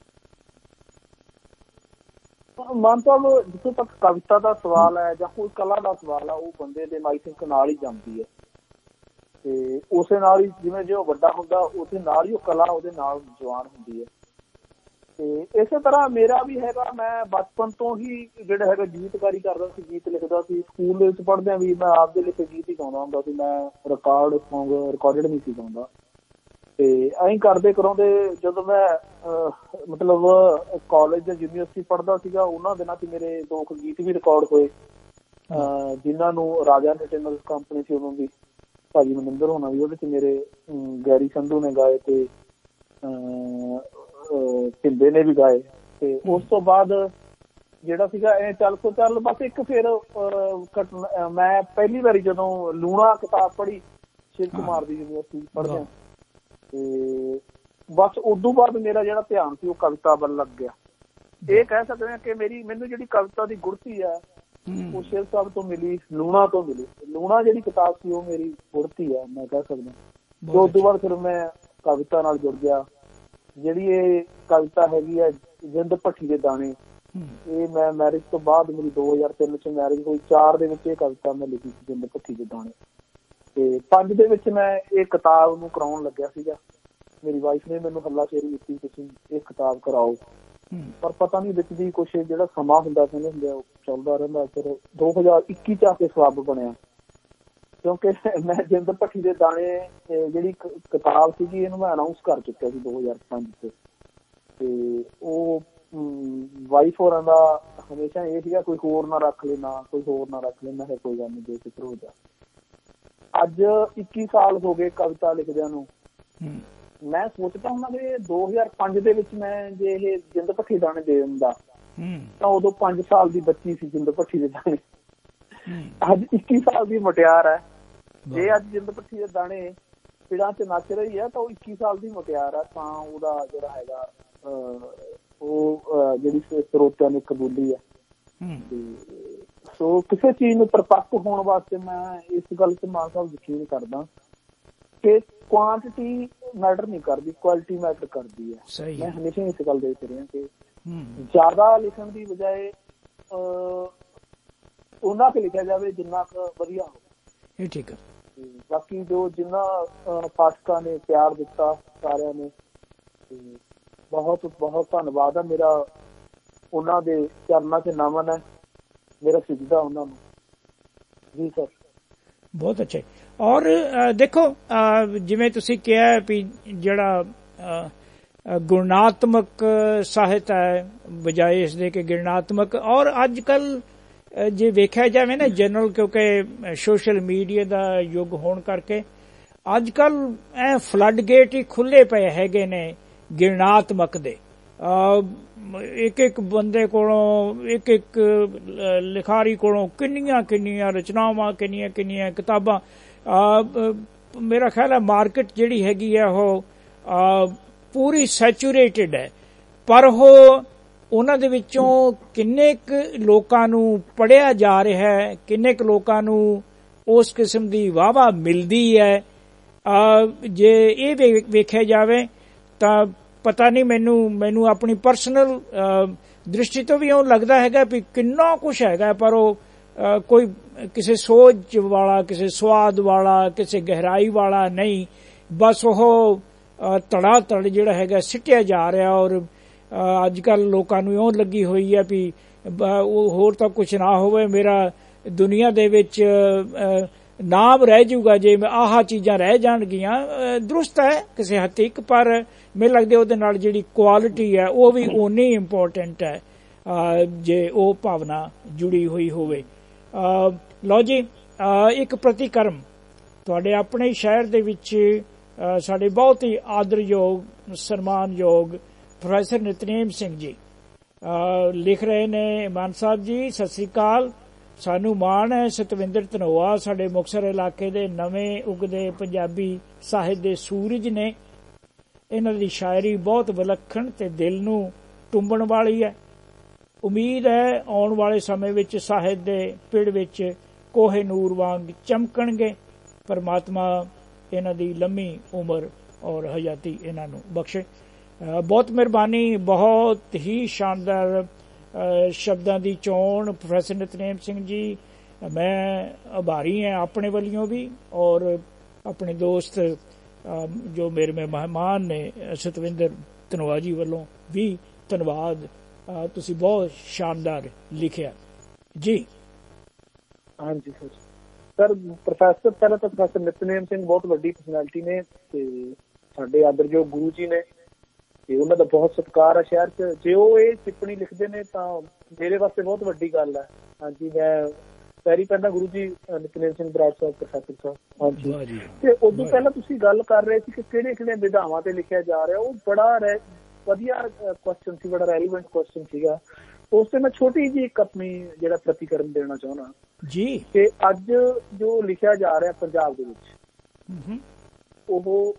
ਮਾਨ ਸਾਹਿਬ, ਜਿੱਥੋਂ ਤੱਕ ਕਵਿਤਾ ਦਾ ਸਵਾਲ ਹੈ ਜਾਂ ਕੋਈ ਕਲਾ ਦਾ ਸਵਾਲ ਹੈ, ਉਹ ਬੰਦੇ ਦੇ ਆਈ ਥਿੰਕ ਨਾਲ ਹੀ ਜਾਂਦੀ ਹੈ ਤੇ ਉਸੇ ਨਾਲ ਹੀ ਜਿਵੇਂ ਜੇ ਉਹ ਵੱਡਾ ਹੁੰਦਾ ਉਸੇ ਨਾਲ ਹੀ ਉਹ ਕਲਾ ਉਹਦੇ ਨਾਲ ਜਵਾਨ ਹੁੰਦੀ ਹੈ। ਤੇ ਇਸੇ ਤਰ੍ਹਾਂ ਮੇਰਾ ਵੀ ਹੈਗਾ, ਮੈਂ ਬਚਪਨ ਤੋਂ ਹੀ ਜਿਹੜਾ ਹੈਗਾ ਗੀਤਕਾਰੀ ਕਰਦਾ ਸੀ, ਗੀਤ ਲਿਖਦਾ ਸੀ। ਸਕੂਲ ਦੇ ਵਿੱਚ ਪੜ੍ਹਦਿਆਂ ਵੀ ਮੈਂ ਆਪਦੇ ਲਿਖੇ ਗੀਤ ਹੀ ਗਾਉਂਦਾ ਹੁੰਦਾ ਸੀ, ਮੈਂ ਰਿਕਾਰਡ ਸੌਂਗ ਰਿਕਾਰਡਡ ਨਹੀਂ ਸੀ ਗਾਉਂਦਾ। ਤੇ ਐਂ ਕਰਦੇ ਕਰਾਉਂਦੇ ਜਦੋਂ ਮੈਂ ਮਤਲਬ ਕਾਲਜ ਜਾਂ ਯੂਨੀਵਰਸਿਟੀ ਪੜ੍ਹਦਾ ਸੀਗਾ, ਉਹਨਾਂ ਦਿਨਾਂ 'ਚ ਮੇਰੇ ਦੋ ਕੁ ਗੀਤ ਵੀ ਰਿਕਾਰਡ ਹੋਏ, ਜਿਨ੍ਹਾਂ ਨੂੰ ਰਾਜਾ ਇੰਟਰਨੈਸ਼ਨਲ ਕੰਪਨੀ ਸੀ ਉਦੋਂ ਦੀ, ਭਾਜੀ ਮਨਿੰਦਰ ਹੋਣਾ ਵੀ ਉਹਦੇ 'ਚ ਮੇਰੇ ਗੈਰੀ ਸੰਧੂ ਨੇ ਗਾਏ ਤੇ ਢਿੰਦੇ ਨੇ ਵੀ ਗਾਏ। ਤੇ ਉਸ ਤੋਂ ਬਾਅਦ ਜਿਹੜਾ ਸੀਗਾ ਇਹ ਚੱਲ ਸੋ ਚੱਲ ਬਸ ਇੱਕ ਫਿਰ ਘਟਨਾ, ਮੈਂ ਪਹਿਲੀ ਵਾਰੀ ਜਦੋਂ ਲੂਣਾ ਕਿਤਾਬ ਪੜ੍ਹੀ ਸ਼ਿਵ ਕੁਮਾਰ ਦੀ ਯੂਨੀਵਰਸਿਟੀ ਪੜ੍ਹਦਿਆਂ, ਤੇ ਬਸ ਉਦੋਂ ਬਾਅਦ ਮੇਰਾ ਜਿਹੜਾ ਧਿਆਨ ਸੀ ਉਹ ਕਵਿਤਾ ਵੱਲ ਲੱਗ ਗਿਆ। ਇਹ ਕਹਿ ਸਕਦੇ ਹਾਂ ਕਿ ਮੇਰੀ ਮੈਨੂੰ ਜਿਹੜੀ ਕਵਿਤਾ ਦੀ ਗੁੜਤੀ ਹੈ ਉਹ ਸ਼ਿਵ ਸਾਹਿਬ ਤੋਂ ਮਿਲੀ, ਲੂਣਾ ਤੋਂ ਮਿਲੀ। ਲੂਣਾ ਜਿਹੜੀ ਕਿਤਾਬ ਸੀ ਉਹ ਮੇਰੀ ਗੁੜਤੀ ਹੈ, ਮੈਂ ਕਹਿ ਸਕਦਾ। ਤੇ ਉਦੋਂ ਬਾਅਦ ਫਿਰ ਮੈਂ ਕਵਿਤਾ ਨਾਲ ਜੁੜ ਗਿਆ। ਜਿਹੜੀ ਇਹ ਕਵਿਤਾ ਹੈਗੀ ਹੈ ਜਿੰਦ ਭੱਠੀ ਦੇ ਦਾਣੇ, ਇਹ ਮੈਂ ਮੈਰਿਜ ਤੋਂ ਬਾਅਦ, ਮੇਰੀ ਦੋ ਹਜ਼ਾਰ ਤਿੰਨ ਚ ਮੈਰਿਜ ਹੋਈ, ਚਾਰ ਦੇ ਵਿੱਚ ਇਹ ਕਵਿਤਾ ਮੈਂ ਲਿਖੀ ਸੀ, ਜਿੰਦ ਭੱਠੀ ਦੇ ਦਾਣੇ। ਤੇ ਪੰਜ ਦੇ ਵਿੱਚ ਮੈਂ ਇਹ ਕਿਤਾਬ ਨੂੰ ਕਰਾਉਣ ਲੱਗਿਆ ਸੀਗਾ। ਮੇਰੀ ਵਾਈਫ ਨੇ ਮੈਨੂੰ ਹੱਲਾਸ਼ੇਰੀ ਦਿੱਤੀ, ਤੁਸੀਂ ਇਹ ਕਿਤਾਬ ਕਰਾਓ, ਪਰ ਪਤਾ ਨਹੀਂ ਵਿੱਚ ਦੀ ਕੁਛ ਜਿਹੜਾ ਸਮਾਂ ਹੁੰਦਾ ਕਹਿੰਦੇ ਹੁੰਦੇ ਉਹ ਚੱਲਦਾ ਰਹਿੰਦਾ। ਫਿਰ ਦੋ ਹਜ਼ਾਰ ਇੱਕੀ ਚ ਆ ਕੇ ਸਬੱਬ ਬਣਿਆ, ਕਿਉਂਕਿ ਮੈਂ ਜਿੰਦ ਭੱਠੀ ਦੇ ਦਾਣੇ ਜਿਹੜੀ ਕਿਤਾਬ ਸੀਗੀ ਇਹਨੂੰ ਮੈਂ ਅਨਾਊਂਸ ਕਰ ਚੁੱਕਿਆ ਸੀ ਦੋ ਹਜ਼ਾਰ ਪੰਜ ਚ। ਤੇ ਉਹ ਵਾਈਫ ਹੋਰਾਂ ਦਾ ਹਮੇਸ਼ਾ ਇਹ ਸੀਗਾ ਕੋਈ ਹੋਰ ਨਾ ਰੱਖ ਲੈ, ਨਾ ਕੋਈ ਹੋਰ ਨਾ ਰੱਖ ਲੈ। ਮੈਂ ਕਿਹਾ ਕੋਈ ਗੱਲ ਨਹੀਂ, ਬੇਫਿਕਰ ਹੋ ਜਾ। ਅੱਜ ਇੱਕੀ ਸਾਲ ਹੋ ਗਏ ਕਵਿਤਾ ਲਿਖਦਿਆਂ ਨੂੰ। ਮੈਂ ਸੋਚਦਾ ਹੁੰਦਾ ਕਿ ਦੋ ਹਜ਼ਾਰ ਪੰਜ ਦੇ ਵਿੱਚ ਮੈਂ ਜੇ ਇਹ ਜਿੰਦ ਭੱਠੀ ਦਾਣੇ ਦੇ ਦਿੰਦਾ ਤਾਂ ਉਦੋਂ ਪੰਜ ਸਾਲ ਦੀ ਬੱਚੀ ਸੀ ਜਿੰਦ ਭੱਠੀ ਦੇ ਦਾਣੇ, ਅੱਜ ਇੱਕੀ ਸਾਲ ਦੀ ਮੁਟਿਆਰ ਹੈ। ਜੇ ਅੱਜ ਜਿੰਦ ਭੱਠੀ ਦੇ ਦਾਣੇ ਪਿੜਾਂ ਚ ਨੱਚ ਰਹੀ ਹੈ ਤਾਂ ਉਹ ਇੱਕੀ ਸਾਲ ਦੀ ਮੁਟਿਆਰ ਹੈ। ਤਾਂ ਉਹਦਾ ਜਿਹੜਾ ਹੈਗਾ ਉਹ ਜਿਹੜੀ ਸਰੋਤਿਆਂ ਨੇ ਕਬੂਲੀ ਹੈ। ਸੋ ਕਿਸੇ ਚੀਜ਼ ਨੂੰ ਪਰਪੱਕ ਹੋਣ ਵਾਸਤੇ ਮੈਂ ਇਸ ਗੱਲ ਤੇ ਮਾਨ ਸਾਹਿਬ ਯਕੀਨ ਕਰਦਾ ਕਿ ਕੁਆਂਟਿਟੀ ਮੈਟਰ ਨਹੀਂ ਕਰਦੀ, ਕੁਆਲਿਟੀ ਮੈਟਰ ਕਰਦੀ ਹੈ। ਮੈਂ ਹਮੇਸ਼ਾ ਇਸ ਗੱਲ ਦੇ ਵਿੱਚ ਰਿਹਾ ਕਿ ਜ਼ਿਆਦਾ ਲਿਖਣ ਦੀ ਬਜਾਏ ਉਹਨਾਂ ਕੁ ਲਿਖਿਆ ਜਾਵੇ ਜਿੰਨਾ ਕੁ ਵਧੀਆ ਹੋਵੇ। ਇਹ ਠੀਕ ਹੈ। ਬਾਕੀ ਜੋ ਜਿੰਨਾ ਪਾਠਕਾਂ ਨੇ ਪਿਆਰ ਦਿੱਤਾ ਸਾਰਿਆਂ ਨੇ, ਬਹੁਤ ਬਹੁਤ ਧੰਨਵਾਦ ਹੈ ਮੇਰਾ। ਉਹਨਾਂ ਦੇ ਚਰਨਾਂ 'ਚ ਨਮਨ ਹੈ ਮੇਰਾ, ਸਿੱਜਦਾ ਉਹਨਾਂ ਨੂੰ। ਜੀ ਸਰ, ਬਹੁਤ ਅੱਛਾ। ਔਰ ਦੇਖੋ ਜਿਵੇਂ ਤੁਸੀਂ ਕਿਹਾ ਵੀ ਜਿਹੜਾ ਗੁਣਾਤਮਕ ਸਾਹਿਤ ਹੈ ਬਜਾਏ ਇਸ ਦੇ ਕਿ ਗਿਣਾਤਮਕ, ਔਰ ਅੱਜ ਕੱਲ ਜੇ ਵੇਖਿਆ ਜਾਵੇ ਨਾ ਜਨਰਲ, ਕਿਉਂਕਿ ਸੋਸ਼ਲ ਮੀਡੀਆ ਦਾ ਯੁੱਗ ਹੋਣ ਕਰਕੇ ਅੱਜ ਕੱਲ ਐ ਫਲੱਡ ਗੇਟ ਹੀ ਖੁੱਲੇ ਪਏ ਹੈਗੇ ਨੇ ਗਿਣਾਤਮਕ ਦੇ। ਇੱਕ ਇੱਕ ਬੰਦੇ ਕੋਲੋਂ, ਇੱਕ ਇੱਕ ਲਿਖਾਰੀ ਕੋਲੋਂ ਕਿੰਨੀਆਂ ਕਿੰਨੀਆਂ ਰਚਨਾਵਾਂ, ਕਿੰਨੀਆਂ ਕਿੰਨੀਆਂ ਕਿਤਾਬਾਂ। ਮੇਰਾ ਖਿਆਲ ਹੈ ਮਾਰਕੀਟ ਜਿਹੜੀ ਹੈਗੀ ਹੈ ਉਹ ਪੂਰੀ ਸੈਚੂਰੇਟਿਡ ਹੈ, ਪਰ ਉਹ ਉਹਨਾਂ ਦੇ ਵਿੱਚੋਂ ਕਿੰਨੇ ਕੁ ਲੋਕਾਂ ਨੂੰ ਪੜ੍ਹਿਆ ਜਾ ਰਿਹਾ ਹੈ, ਕਿੰਨੇ ਕੁ ਲੋਕਾਂ ਨੂੰ ਉਸ ਕਿਸਮ ਦੀ ਵਾਹਵਾ ਮਿਲਦੀ ਹੈ। ਜੇ ਇਹ ਵੇਖਿਆ ਜਾਵੇ ਤਾਂ ਪਤਾ ਨਹੀਂ, ਮੈਨੂੰ ਮੈਨੂੰ ਆਪਣੀ ਪਰਸਨਲ ਦ੍ਰਿਸ਼ਟੀ ਤੋਂ ਵੀ ਉਹ ਲੱਗਦਾ ਹੈਗਾ ਵੀ ਕਿੰਨਾ ਕੁਛ ਹੈਗਾ, ਪਰ ਉਹ ਕੋਈ ਕਿਸੇ ਸੋਚ ਵਾਲਾ, ਕਿਸੇ ਸਵਾਦ ਵਾਲਾ, ਕਿਸੇ ਗਹਿਰਾਈ ਵਾਲਾ ਨਹੀਂ। ਬਸ ਉਹ ਧੜਾ ਧੜ ਜਿਹੜਾ ਹੈਗਾ ਸਿੱਟਿਆ ਜਾ ਰਿਹਾ। ਔਰ ਅੱਜ ਕੱਲ ਲੋਕਾਂ ਨੂੰ ਇਉਂ ਲੱਗੀ ਹੋਈ ਹੈ ਵੀ ਉਹ ਹੋਰ ਤਾਂ ਕੁਛ ਨਾ ਹੋਵੇ, ਮੇਰਾ ਦੁਨੀਆ ਦੇ ਵਿੱਚ ਨਾਮ ਰਹਿ ਜਾਊਗਾ ਜੇ ਆਹ ਚੀਜ਼ਾਂ ਰਹਿ ਜਾਣਗੀਆਂ। ਦਰੁਸਤ ਹੈ ਕਿਸੇ ਹੱਦ ਤੱਕ, ਪਰ ਮੈਨੂੰ ਲੱਗਦਾ ਉਹਦੇ ਨਾਲ ਜਿਹੜੀ ਕੁਆਲਿਟੀ ਹੈ ਉਹ ਵੀ ਓਨੀ ਇੰਪੋਰਟੈਂਟ ਹੈ ਜੇ ਉਹ ਭਾਵਨਾ ਜੁੜੀ ਹੋਈ ਹੋਵੇ। ਲਓ ਜੀ, ਇੱਕ ਪ੍ਰਤੀਕਰਮ ਤੁਹਾਡੇ ਆਪਣੇ ਸ਼ਹਿਰ ਦੇ ਵਿੱਚ ਸਾਡੇ ਬਹੁਤ ਹੀ ਆਦਰਯੋਗ ਸਨਮਾਨਯੋਗ ਪ੍ਰੋਫੈਸਰ ਨਿਤਨੇਮ ਸਿੰਘ ਜੀ ਲਿਖ ਰਹੇ ਨੇ। ਮਾਨ ਸਾਹਿਬ ਜੀ ਸਤਿ ਸ੍ਰੀ ਅਕਾਲ। ਸਾਨੂੰ ਮਾਣ ਹੈ ਸਤਵਿੰਦਰ ਧਨੋਆ ਸਾਡੇ ਮੁਕਤਸਰ ਇਲਾਕੇ ਦੇ ਨਵੇਂ ਉਗਦੇ ਪੰਜਾਬੀ ਸਾਹਿਤ ਦੇ ਸੂਰਜ ਨੇ। ਇਹਨਾਂ ਦੀ ਸ਼ਾਇਰੀ ਬਹੁਤ ਵਿਲੱਖਣ ਤੇ ਦਿਲ ਨੂੰ ਟੁੰਬਣ ਵਾਲੀ ਹੈ। ਉਮੀਦ ਹੈ ਆਉਣ ਵਾਲੇ ਸਮੇਂ ਵਿੱਚ ਸਾਹਿਤ ਦੇ ਪਿੜ ਵਿੱਚ ਕੋਹੇ ਨੂਰ ਵਾਂਗ ਚਮਕਣਗੇ। ਪਰਮਾਤਮਾ ਇਹਨਾਂ ਦੀ ਲੰਮੀ ਉਮਰ ਔਰ ਹਯਾਤੀ ਇਹਨਾਂ ਨੂੰ ਬਖਸ਼ੇ। ਬਹੁਤ ਮਿਹਰਬਾਨੀ। ਬਹੁਤ ਹੀ ਸ਼ਾਨਦਾਰ ਸ਼ਬਦਾਂ ਦੀ ਚੋਣ ਪ੍ਰੋਫੈਸਰ ਨਿਤਨੇਮ ਸਿੰਘ ਜੀ। ਮੈਂ ਆਭਾਰੀ ਹਾਂ ਆਪਣੇ ਵੱਲੋਂ ਵੀ, ਔਰ ਆਪਣੇ ਦੋਸਤ ਜੋ ਮੇਰੇ ਮਹਿਮਾਨ ਨੇ ਸਤਵਿੰਦਰ ਧਨੋਆ ਜੀ ਵੱਲੋਂ ਵੀ ਧੰਨਵਾਦ। ਤੁਸੀਂ ਬਹੁਤ ਸ਼ਾਨਦਾਰ ਲਿਖਿਆ ਜੀ। ਹਾਂਜੀ ਸਰ। ਸਰ ਪ੍ਰੋਫੈਸਰ ਪਹਿਲਾਂ ਤਾਂ ਪ੍ਰੋਫੈਸਰ ਨਿਤਨੇਮ ਸਿੰਘ ਬਹੁਤ ਵੱਡੀ ਪਰਸਨੈਲਿਟੀ ਨੇ ਤੇ ਸਾਡੇ ਆਦਰਯੋਗ ਗੁਰੂ ਜੀ ਨੇ, ਤੇ ਉਹਨਾਂ ਦਾ ਬਹੁਤ ਸਤਿਕਾਰ ਹੈ ਸ਼ਹਿਰ 'ਚ। ਜੇ ਉਹ ਇਹ ਟਿੱਪਣੀ ਲਿਖਦੇ ਨੇ ਤਾਂ ਮੇਰੇ ਵਾਸਤੇ ਬਹੁਤ ਵੱਡੀ ਗੱਲ ਹੈ। ਹਾਂਜੀ, ਮੈਂ ਪੈਰੀ ਪਹਿਲਾਂ ਗੁਰੂ ਜੀ ਨਿਤਨੇਮ ਸਿੰਘ ਬਰਾੜ ਸਾਹਿਬ ਪ੍ਰੋਫੈਸਰ ਸਾਹਿਬ। ਹਾਂਜੀ, ਤੇ ਉਦੋਂ ਪਹਿਲਾਂ ਤੁਸੀਂ ਗੱਲ ਕਰ ਰਹੇ ਸੀ ਕਿ ਕਿਹੜੇ ਕਿਹੜੇ ਵਿਧਾਵਾਂ ਤੇ ਲਿਖਿਆ ਜਾ ਰਿਹਾ, ਉਹ ਬੜਾ ਵਧੀਆ ਕੁਐਸਚਨ ਸੀ, ਬੜਾ ਰੈਲੀਵੈਂਟ ਕੁਐਸਚਨ ਸੀਗਾ। ਉਸ ਤੇ ਮੈਂ ਛੋਟੀ ਜਿਹੀ ਇੱਕ ਆਪਣੀ ਜਿਹੜਾ ਪ੍ਰਤੀਕਰਮ ਦੇਣਾ ਚਾਹੁੰਦਾ ਜੀ ਕਿ ਅੱਜ ਜੋ ਲਿਖਿਆ ਜਾ ਰਿਹਾ ਪੰਜਾਬ ਦੇ ਵਿੱਚ, ਉਹ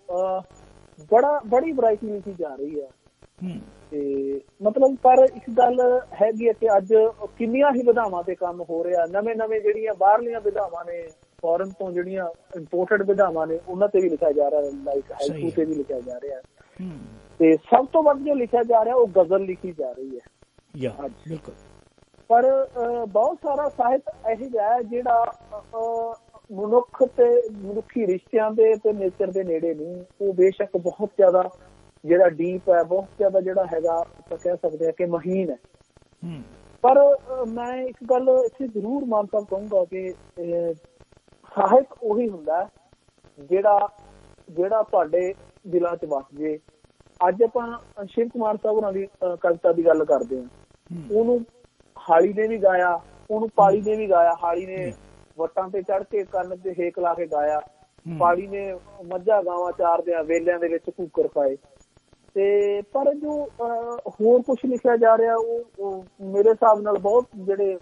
ਬੜਾ ਬੜੀ ਵੈਰਾਈਟੀ ਲਿਖੀ ਜਾ ਰਹੀ ਹੈ। ਤੇ ਮਤਲਬ ਪਰ ਇੱਕ ਗੱਲ ਹੈਗੀ ਹੈ ਕਿ ਅੱਜ ਕਿੰਨੀਆਂ ਹੀ ਵਿਧਾਵਾਂ ਤੇ ਕੰਮ ਹੋ ਰਿਹਾ। ਨਵੇਂ ਨਵੇਂ ਜਿਹੜੀਆਂ ਬਾਹਰਲੀਆਂ ਵਿਧਾਵਾਂ ਨੇ, ਫੋਰਨ ਤੋਂ ਜਿਹੜੀਆਂ ਇੰਪੋਰਟਡ ਵਿਧਾਵਾਂ ਨੇ, ਉਹਨਾਂ ਤੇ ਵੀ ਲਿਖਿਆ ਜਾ ਰਿਹਾ, ਲਾਈਕ ਹਾਈਕੂ ਤੇ ਵੀ ਲਿਖਿਆ ਜਾ ਰਿਹਾ। ਤੇ ਸਭ ਤੋਂ ਵੱਧ ਜੋ ਲਿਖਿਆ ਜਾ ਰਿਹਾ ਉਹ ਗਜ਼ਲ ਲਿਖੀ ਜਾ ਰਹੀ ਹੈ। ਬਿਲਕੁਲ। ਪਰ ਬਹੁਤ ਸਾਰਾ ਸਾਹਿਤ ਇਹੋ ਜਿਹਾ ਹੈ ਜਿਹੜਾ ਮਨੁੱਖ ਤੇ ਮਨੁੱਖੀ ਰਿਸ਼ਤਿਆਂ ਦੇ ਤੇ ਨੇਚਰ ਦੇ ਨੇੜੇ ਨਹੀਂ। ਉਹ ਬੇਸ਼ੱਕ ਬਹੁਤ ਜ਼ਿਆਦਾ ਜਿਹੜਾ ਡੀਪ ਹੈ, ਬਹੁਤ ਜ਼ਿਆਦਾ ਜਿਹੜਾ ਹੈਗਾ ਆਪਾਂ ਕਹਿ ਸਕਦੇ ਹਾਂ ਕਿ ਮਹੀਨ ਹੈ। ਪਰ ਮੈਂ ਇੱਕ ਗੱਲ ਇੱਥੇ ਜ਼ਰੂਰ ਮਾਨ ਸਾਹਿਬ ਕਹੂੰਗਾ ਕਿ ਸਾਹਿਤ ਉਹੀ ਹੁੰਦਾ ਜਿਹੜਾ ਜਿਹੜਾ ਤੁਹਾਡੇ ਦਿਲਾਂ 'ਚ ਵਸ ਜੇ। ਅੱਜ ਆਪਾਂ ਸ਼ਿਵ ਕੁਮਾਰ ਸਾਹਿਬ ਹੋਰਾਂ ਦੀ ਕਵਿਤਾ ਦੀ ਗੱਲ ਕਰਦੇ ਹਾਂ। ਉਹਨੂੰ ਹਾਲੀ ਨੇ ਵੀ ਗਾਇਆ, ਉਹਨੂੰ ਪਾਲੀ ਨੇ ਵੀ ਗਾਇਆ। ਹਾਲੀ ਨੇ ਵੱਟਾਂ ਤੇ ਚੜ੍ਹ ਕੇ ਕੰਨ ਤੇ ਹੇਕ ਲਾ ਕੇ ਗਾਇਆ, ਪਾਲੀ ਨੇ ਮੱਝਾਂ ਗਾਵਾਂ ਚਾਰਦਿਆਂ ਵੇਲਿਆਂ ਦੇ ਵਿੱਚ ਕੂਕਰ ਪਾਏ। ਤੇ ਪਰ ਜੋ ਹੋਰ ਕੁਛ ਲਿਖਿਆ ਜਾ ਰਿਹਾ ਉਹ ਮੇਰੇ ਹਿਸਾਬ ਨਾਲ ਬਹੁਤ ਜਿਹੜੇ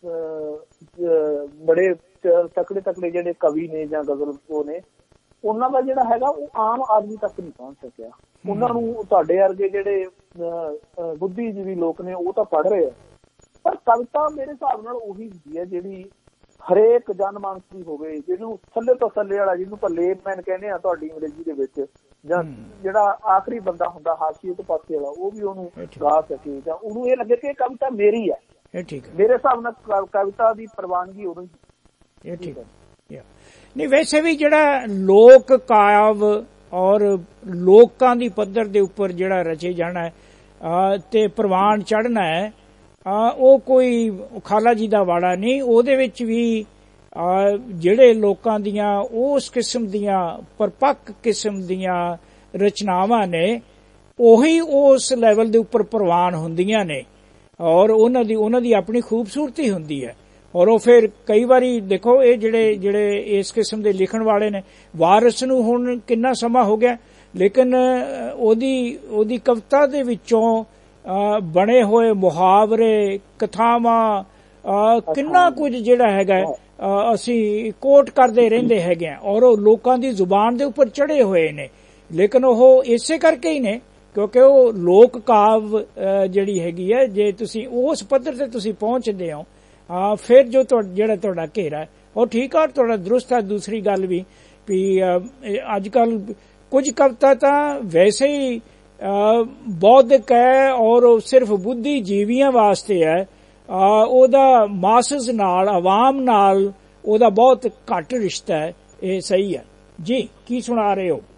ਬੜੇ ਤਕੜੇ ਤਕੜੇ ਜਿਹੜੇ ਕਵੀ ਨੇ ਜਾਂ ਗਜ਼ਲ ਉਹ ਨੇ, ਉਹਨਾਂ ਦਾ ਜਿਹੜਾ ਹੈਗਾ ਉਹ ਆਮ ਆਦਮੀ ਤੱਕ ਨਹੀਂ ਪਹੁੰਚ ਸਕਿਆ। ਉਹਨਾਂ ਨੂੰ ਤੁਹਾਡੇ ਵਰਗੇ ਜਿਹੜੇ ਬੁੱਧੀਜੀਵੀ ਲੋਕ ਨੇ ਉਹ ਤਾਂ ਪੜ੍ਹ ਰਹੇ ਆ। ਪਰ ਕਵਿਤਾ ਮੇਰੇ ਹਿਸਾਬ ਨਾਲ ਉਹੀ ਹੁੰਦੀ ਹੈ ਜਿਹੜੀ ਹਰੇਕ ਜਨਮਾਨਸ ਦੀ ਹੋਵੇ, ਜਿਹਨੂੰ ਥੱਲੇ ਤੋਂ ਥੱਲੇ ਵਾਲਾ, ਜਿਹਨੂੰ ਆਪਾਂ ਲੇਮੈਨ ਕਹਿੰਦੇ ਆ ਤੁਹਾਡੀ ਅੰਗਰੇਜ਼ੀ ਦੇ ਵਿੱਚ, ਜਾਂ ਜਿਹੜਾ ਆਖਰੀ ਬੰਦਾ ਹੁੰਦਾ ਹਾਸ਼ੀਏ ਤੋਂ ਪਾਸੇ ਵਾਲਾ, ਉਹ ਵੀ ਉਹਨੂੰ ਗਾ ਸਕੇ ਜਾਂ ਉਹਨੂੰ ਇਹ ਲੱਗੇ ਕਿ ਇਹ ਕਵਿਤਾ ਮੇਰੀ ਹੈ। ਮੇਰੇ ਹਿਸਾਬ ਨਾਲ ਕਵਿਤਾ ਦੀ ਪ੍ਰਵਾਨਗੀ ਉਦੋਂ ਹੀ। ਨਹੀਂ ਵੈਸੇ ਵੀ ਜਿਹੜਾ ਲੋਕ ਕਾਵ ਔਰ ਲੋਕਾਂ ਦੀ ਪੱਧਰ ਦੇ ਉੱਪਰ ਜਿਹੜਾ ਰਚੇ ਜਾਣਾ ਹੈ ਤੇ ਪ੍ਰਵਾਨ ਚੜ੍ਹਨਾ ਹੈ ਉਹ ਕੋਈ ਖਾਲਾ ਜੀ ਦਾ ਵਾੜਾ ਨਹੀਂ। ਉਹਦੇ ਵਿੱਚ ਵੀ ਜਿਹੜੇ ਲੋਕਾਂ ਦੀਆਂ ਉਸ ਕਿਸਮ ਦੀਆਂ ਪਰਪੱਕ ਕਿਸਮ ਦੀਆਂ ਰਚਨਾਵਾਂ ਨੇ ਉਹੀ ਉਸ ਲੈਵਲ ਦੇ ਉੱਪਰ ਪ੍ਰਵਾਨ ਹੁੰਦੀਆਂ ਨੇ ਔਰ ਉਹਨਾਂ ਦੀ ਉਹਨਾਂ ਦੀ ਆਪਣੀ ਖੂਬਸੂਰਤੀ ਹੁੰਦੀ ਹੈ। ਔਰ ਉਹ ਫਿਰ ਕਈ ਵਾਰੀ ਦੇਖੋ ਇਹ ਜਿਹੜੇ ਜਿਹੜੇ ਇਸ ਕਿਸਮ ਦੇ ਲਿਖਣ ਵਾਲੇ ਨੇ, ਵਾਰਿਸ ਨੂੰ ਹੁਣ ਕਿੰਨਾ ਸਮਾਂ ਹੋ ਗਿਆ, ਲੇਕਿਨ ਉਹਦੀ ਉਹਦੀ ਕਵਿਤਾ ਦੇ ਵਿੱਚੋਂ ਬਣੇ ਹੋਏ ਮੁਹਾਵਰੇ, ਕਥਾਵਾਂ, ਕਿੰਨਾ ਕੁਝ ਜਿਹੜਾ ਹੈਗਾ ਅਸੀਂ ਕੋਟ ਕਰਦੇ ਰਹਿੰਦੇ ਹੈਗੇ ਆ ਔਰ ਉਹ ਲੋਕਾਂ ਦੀ ਜ਼ੁਬਾਨ ਦੇ ਉੱਪਰ ਚੜੇ ਹੋਏ ਨੇ। ਲੇਕਿਨ ਉਹ ਇਸੇ ਕਰਕੇ ਹੀ ਨੇ ਕਿਉਂਕਿ ਉਹ ਲੋਕ ਕਾਵ ਜਿਹੜੀ ਹੈਗੀ ਹੈ, ਜੇ ਤੁਸੀਂ ਉਸ ਪੱਧਰ ਤੇ ਤੁਸੀਂ ਪਹੁੰਚਦੇ ਹੋ ਫਿਰ ਜੋ ਜਿਹੜਾ ਤੁਹਾਡਾ ਘੇਰਾ ਉਹ ਠੀਕ ਆ, ਤੁਹਾਡਾ ਦਰੁਸਤ ਹੈ। ਦੂਸਰੀ ਗੱਲ ਵੀ ਵੀ ਅੱਜ ਕੱਲ ਕੁਝ ਕਵਿਤਾ ਤਾਂ ਵੈਸੇ ਹੀ ਬੌਧਿਕ ਹੈ ਔਰ ਸਿਰਫ ਬੁੱਧੀਜੀਵੀਆਂ ਵਾਸਤੇ ਹੈ, ਉਹਦਾ ਮਾਸਸ ਨਾਲ, ਆਵਾਮ ਨਾਲ ਉਹਦਾ ਬਹੁਤ ਘੱਟ ਰਿਸ਼ਤਾ ਹੈ। ਇਹ ਸਹੀ ਹੈ ਜੀ। ਕੀ ਸੁਣਾ ਰਹੇ ਹੋ?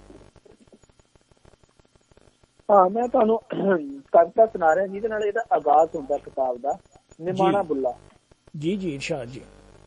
ਹਾਂ, ਮੈਂ ਤੁਹਾਨੂੰ ਕਵਿਤਾ ਸੁਣਾ ਰਿਹਾ ਜਿਹਦੇ ਨਾਲ ਇਹਦਾ ਆਗਾਜ਼ ਹੁੰਦਾ ਕਿਤਾਬ ਦਾ, ਨਿਮਾਣਾ ਬੁੱਲਾ। ਜੀ ਜੀ ਇਰਸ਼ਾਦ ਜੀ।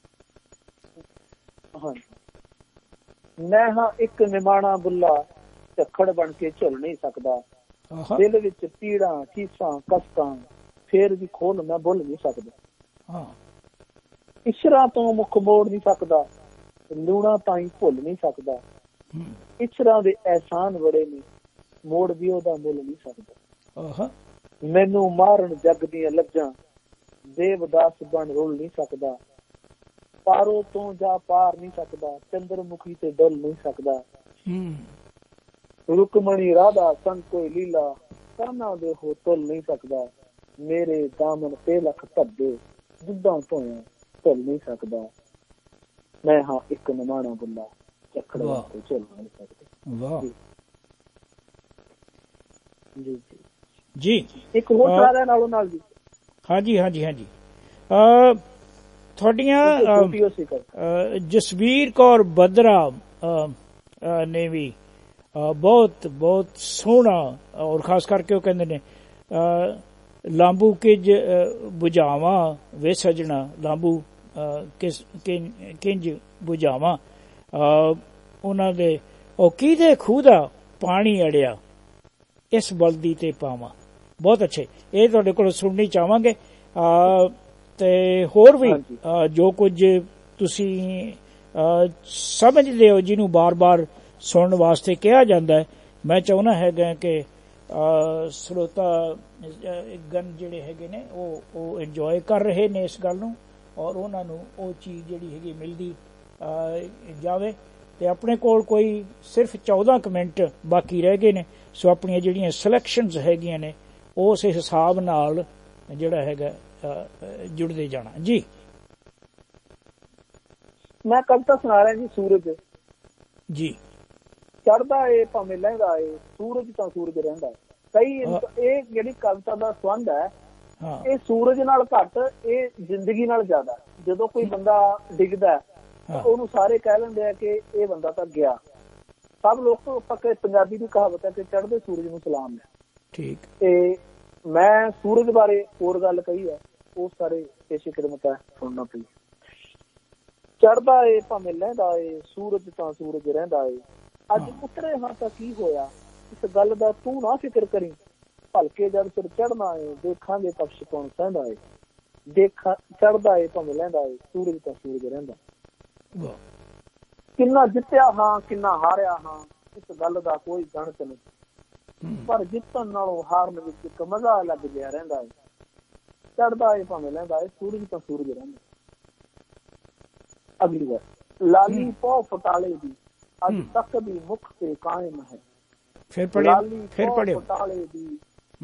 ਹਾਂ, ਮੈਂ ਹਾਂ ਇੱਕ ਨਿਮਾਣਾ ਬੁੱਲਾ, ਝੱਖੜ ਬਣ ਕੇ ਝੁੱਲ ਨਹੀਂ ਸਕਦਾ, ਦਿਲ ਵਿੱਚ ਪੀੜਾਂ, ਚੀਸਾਂ, ਕਸ਼ਕਾਂ, ਫੇਰ ਵੀ ਖੋਲ ਮੈਂ ਭੁੱਲ ਨਹੀਂ ਸਕਦਾ। ਇਸ਼ਰਾਂ ਤੋਂ ਮੁੱਖ ਮੋੜ ਨਹੀਂ ਸਕਦਾ, ਲੂਣਾ ਤਾਈਂ ਭੁੱਲ ਨਹੀਂ ਸਕਦਾ। ਇਸ਼ਰਾਂ ਦੇ ਅਹਿਸਾਨ ਬੜੇ ਨੇ, ਮੋੜ ਵੀ ਉਹਦਾ ਮੁੱਲ ਨਹੀਂ ਸਕਦਾ। ਮੈਨੂੰ ਮਾਰਨ ਜੱਗ ਦੀਆਂ ਲੱਜਾਂ, ਦੇਵਦਾਸ ਬਣ ਰੁਲ ਨਹੀਂ ਸਕਦਾ। ਪਾਰੋ ਤੋਂ ਜਾ ਪਾਰ ਨਹੀਂ ਸਕਦਾ, ਚੰਦਰਮੁਖੀ ਤੇ ਡੁੱਲ ਨਹੀਂ ਸਕਦਾ। ਰੁਕਮਣੀ ਰਾਧਾ ਸੰਗ ਕੋਈ ਲੀਲਾ, ਕਾਨਾ ਦੇ ਹੋ ਤੁਲ ਨਹੀਂ ਸਕਦਾ। ਮੇਰੇ ਦਾਮਨ ਤੇ ਲੱਖ ਧੱਬੇ, ਜਿੱਦਾਂ ਧੋਇਆ ਧੁੱਲ ਨਹੀਂ ਸਕਦਾ। ਮੈਂ ਹਾਂ ਇੱਕ ਨਿਮਾਣਾ ਬੁੱਲਾ, ਝੱਖੜ ਬਣ ਕੇ ਝੁੱਲ ਨਹੀਂ ਸਕਦਾ। ਜੀ ਜੀ ਇੱਕ ਹੋਰ ਸਾਰਿਆਂ ਨਾਲੋਂ ਨਾਲ ਜੀ। ਹਾਂਜੀ ਹਾਂਜੀ ਹਾਂਜੀ ਤੁਹਾਡੀਆਂ ਜਸਵੀਰ ਕੌਰ ਬਦਰਾ ਨੇ ਵੀ ਬਹੁਤ ਬਹੁਤ ਸੋਹਣਾ ਔਰ ਖਾਸ ਕਰਕੇ ਉਹ ਕਹਿੰਦੇ ਨੇ ਲਾਂਬੂ ਕਿੰਜ ਬੁਝਾਵਾਂ ਵੇ ਸਜਣਾ, ਲਾਂਬੂ ਕਿੰਜ ਬੁਝਾਵਾਂ। ਉਹਨਾਂ ਦੇ ਉਹ ਕਿਹਦੇ ਖੂਹ ਦਾ ਪਾਣੀ ਅੜਿਆ, ਇਸ ਬਲਦੀ ਤੇ ਪਾਵਾਂ। ਬਹੁਤ ਅੱਛੇ, ਇਹ ਤੁਹਾਡੇ ਕੋਲ ਸੁਣਨੀ ਚਾਹਾਂਗੇ। ਤੇ ਹੋਰ ਵੀ ਜੋ ਕੁਝ ਤੁਸੀਂ ਸਮਝਦੇ ਹੋ ਜਿਹਨੂੰ ਬਾਰ ਬਾਰ ਸੁਣਨ ਵਾਸਤੇ ਕਿਹਾ ਜਾਂਦਾ ਹੈ, ਮੈਂ ਚਾਹੁੰਦਾ ਹੈਗਾ ਕਿ ਸਰੋਤਾ ਗਣ ਜਿਹੜੇ ਹੈਗੇ ਨੇ ਉਹ ਉਹ ਇੰਜੋਏ ਕਰ ਰਹੇ ਨੇ ਇਸ ਗੱਲ ਨੂੰ ਔਰ ਉਹਨਾਂ ਨੂੰ ਉਹ ਚੀਜ਼ ਜਿਹੜੀ ਹੈਗੀ ਮਿਲਦੀ ਜਾਵੇ। ਤੇ ਆਪਣੇ ਕੋਲ ਕੋਈ ਸਿਰਫ ਚੌਦਾਂ ਕੁ ਮਿੰਟ ਬਾਕੀ ਰਹਿ ਗਏ ਨੇ, ਸੋ ਆਪਣੀਆਂ ਜਿਹੜੀਆਂ ਸਿਲੈਕਸ਼ਨਸ ਹੈਗੀਆਂ ਨੇ ਉਸ ਹਿਸਾਬ ਨਾਲ ਜਿਹੜਾ ਹੈਗਾ ਜੁੜਦੇ ਜਾਣਾ। ਜੀ ਮੈਂ ਕਵਿਤਾ ਸੁਣਾ ਰਿਹਾ ਜੀ। ਸੂਰਜ ਜੀ ਚੜ੍ਹਦਾ ਏ ਭਾਵੇਂ ਲਹਿੰਦਾ ਏ, ਸੂਰਜ ਤਾਂ ਸੂਰਜ ਰਹਿੰਦਾ। ਕਈ ਇਹ ਜਿਹੜੀ ਕਵਿਤਾ ਦਾ ਸੰਬੰਧ ਹੈ ਇਹ ਸੂਰਜ ਨਾਲ ਘੱਟ, ਇਹ ਜ਼ਿੰਦਗੀ ਨਾਲ ਜ਼ਿਆਦਾ। ਜਦੋਂ ਕੋਈ ਬੰਦਾ ਡਿੱਗਦਾ ਉਹਨੂੰ ਸਾਰੇ ਕਹਿ ਲੈਂਦੇ ਆ ਕਿ ਇਹ ਬੰਦਾ ਤਾਂ ਗਿਆ। ਸਭ ਲੋਕ ਪੱਕੇ ਪੰਜਾਬੀ ਦੀ ਕਹਾਵਤ ਹੈ ਕਿ ਚੜ੍ਹਦੇ ਸੂਰਜ ਨੂੰ ਸਲਾਮ ਹੈ। ਠੀਕ। ਤੇ ਮੈਂ ਸੂਰਜ ਬਾਰੇ ਹੋਰ ਗੱਲ ਕਹੀ ਹੈ, ਉਹ ਸਾਰੇ ਪੇਸ਼ੇ ਖਿਦਮਤ ਹੈ, ਸੁਣਨਾ ਪਈ। ਚੜ੍ਹਦਾ ਏ ਭਾਵੇਂ ਲਹਿੰਦਾ ਏ, ਸੂਰਜ ਤਾਂ ਸੂਰਜ ਰਹਿੰਦਾ ਏ। ਅੱਜ ਉਤਰੇ ਹਾਂ ਤਾਂ ਕੀ ਹੋਇਆ, ਇਸ ਗੱਲ ਦਾ ਤੂੰ ਨਾ ਫਿਕਰ ਕਰੀ। ਭਲਕੇ ਜਦ ਫਿਰ ਚੜ੍ਹਨਾ ਏ, ਦੇਖਾਂਗੇ ਪਕਸ਼ ਕੌਣ ਸਹਿੰਦਾ ਏ। ਦੇਖਾ ਚੜ੍ਹਦਾ ਏ ਭਾਵੇਂ ਲਹਿੰਦਾ ਏ, ਸੂਰਜ ਤਾਂ ਸੂਰਜ ਰਹਿੰਦਾ। ਕਿੰਨਾ ਜਿੱਤਿਆ ਹਾਂ, ਕਿੰਨਾ ਹਾਰਿਆ ਹਾਂ, ਇਸ ਗੱਲ ਦਾ ਕੋਈ ਗਣਤ ਨਹੀਂ। ਪਰ ਜਿੱਤਣ ਨਾਲੋਂ ਹਾਰਨ ਵਿੱਚ ਇੱਕ ਮਜ਼ਾ ਲੱਗ ਗਿਆ ਰਹਿੰਦਾ ਏ। ਚੜ੍ਹਦਾ ਏ ਭਾਵੇਂ ਲਹਿੰਦਾ ਏ, ਸੂਰਜ ਤਾਂ ਸੂਰਜ ਰਹਿੰਦਾ। ਅਗਲੀ ਵਾਰ ਲਾਲੀ ਪੌ ਫਟਾਲੇ ਦੀ, ਅੱਜ ਤੱਕ ਵੀ ਮੁੱਖ ਤੇ ਕਾਇਮ ਹੈ। ਫਿਰ ਪੜਿਓ, ਫਿਰ ਪੜਿਓ। ਫਟਾਲੇ ਦੀ,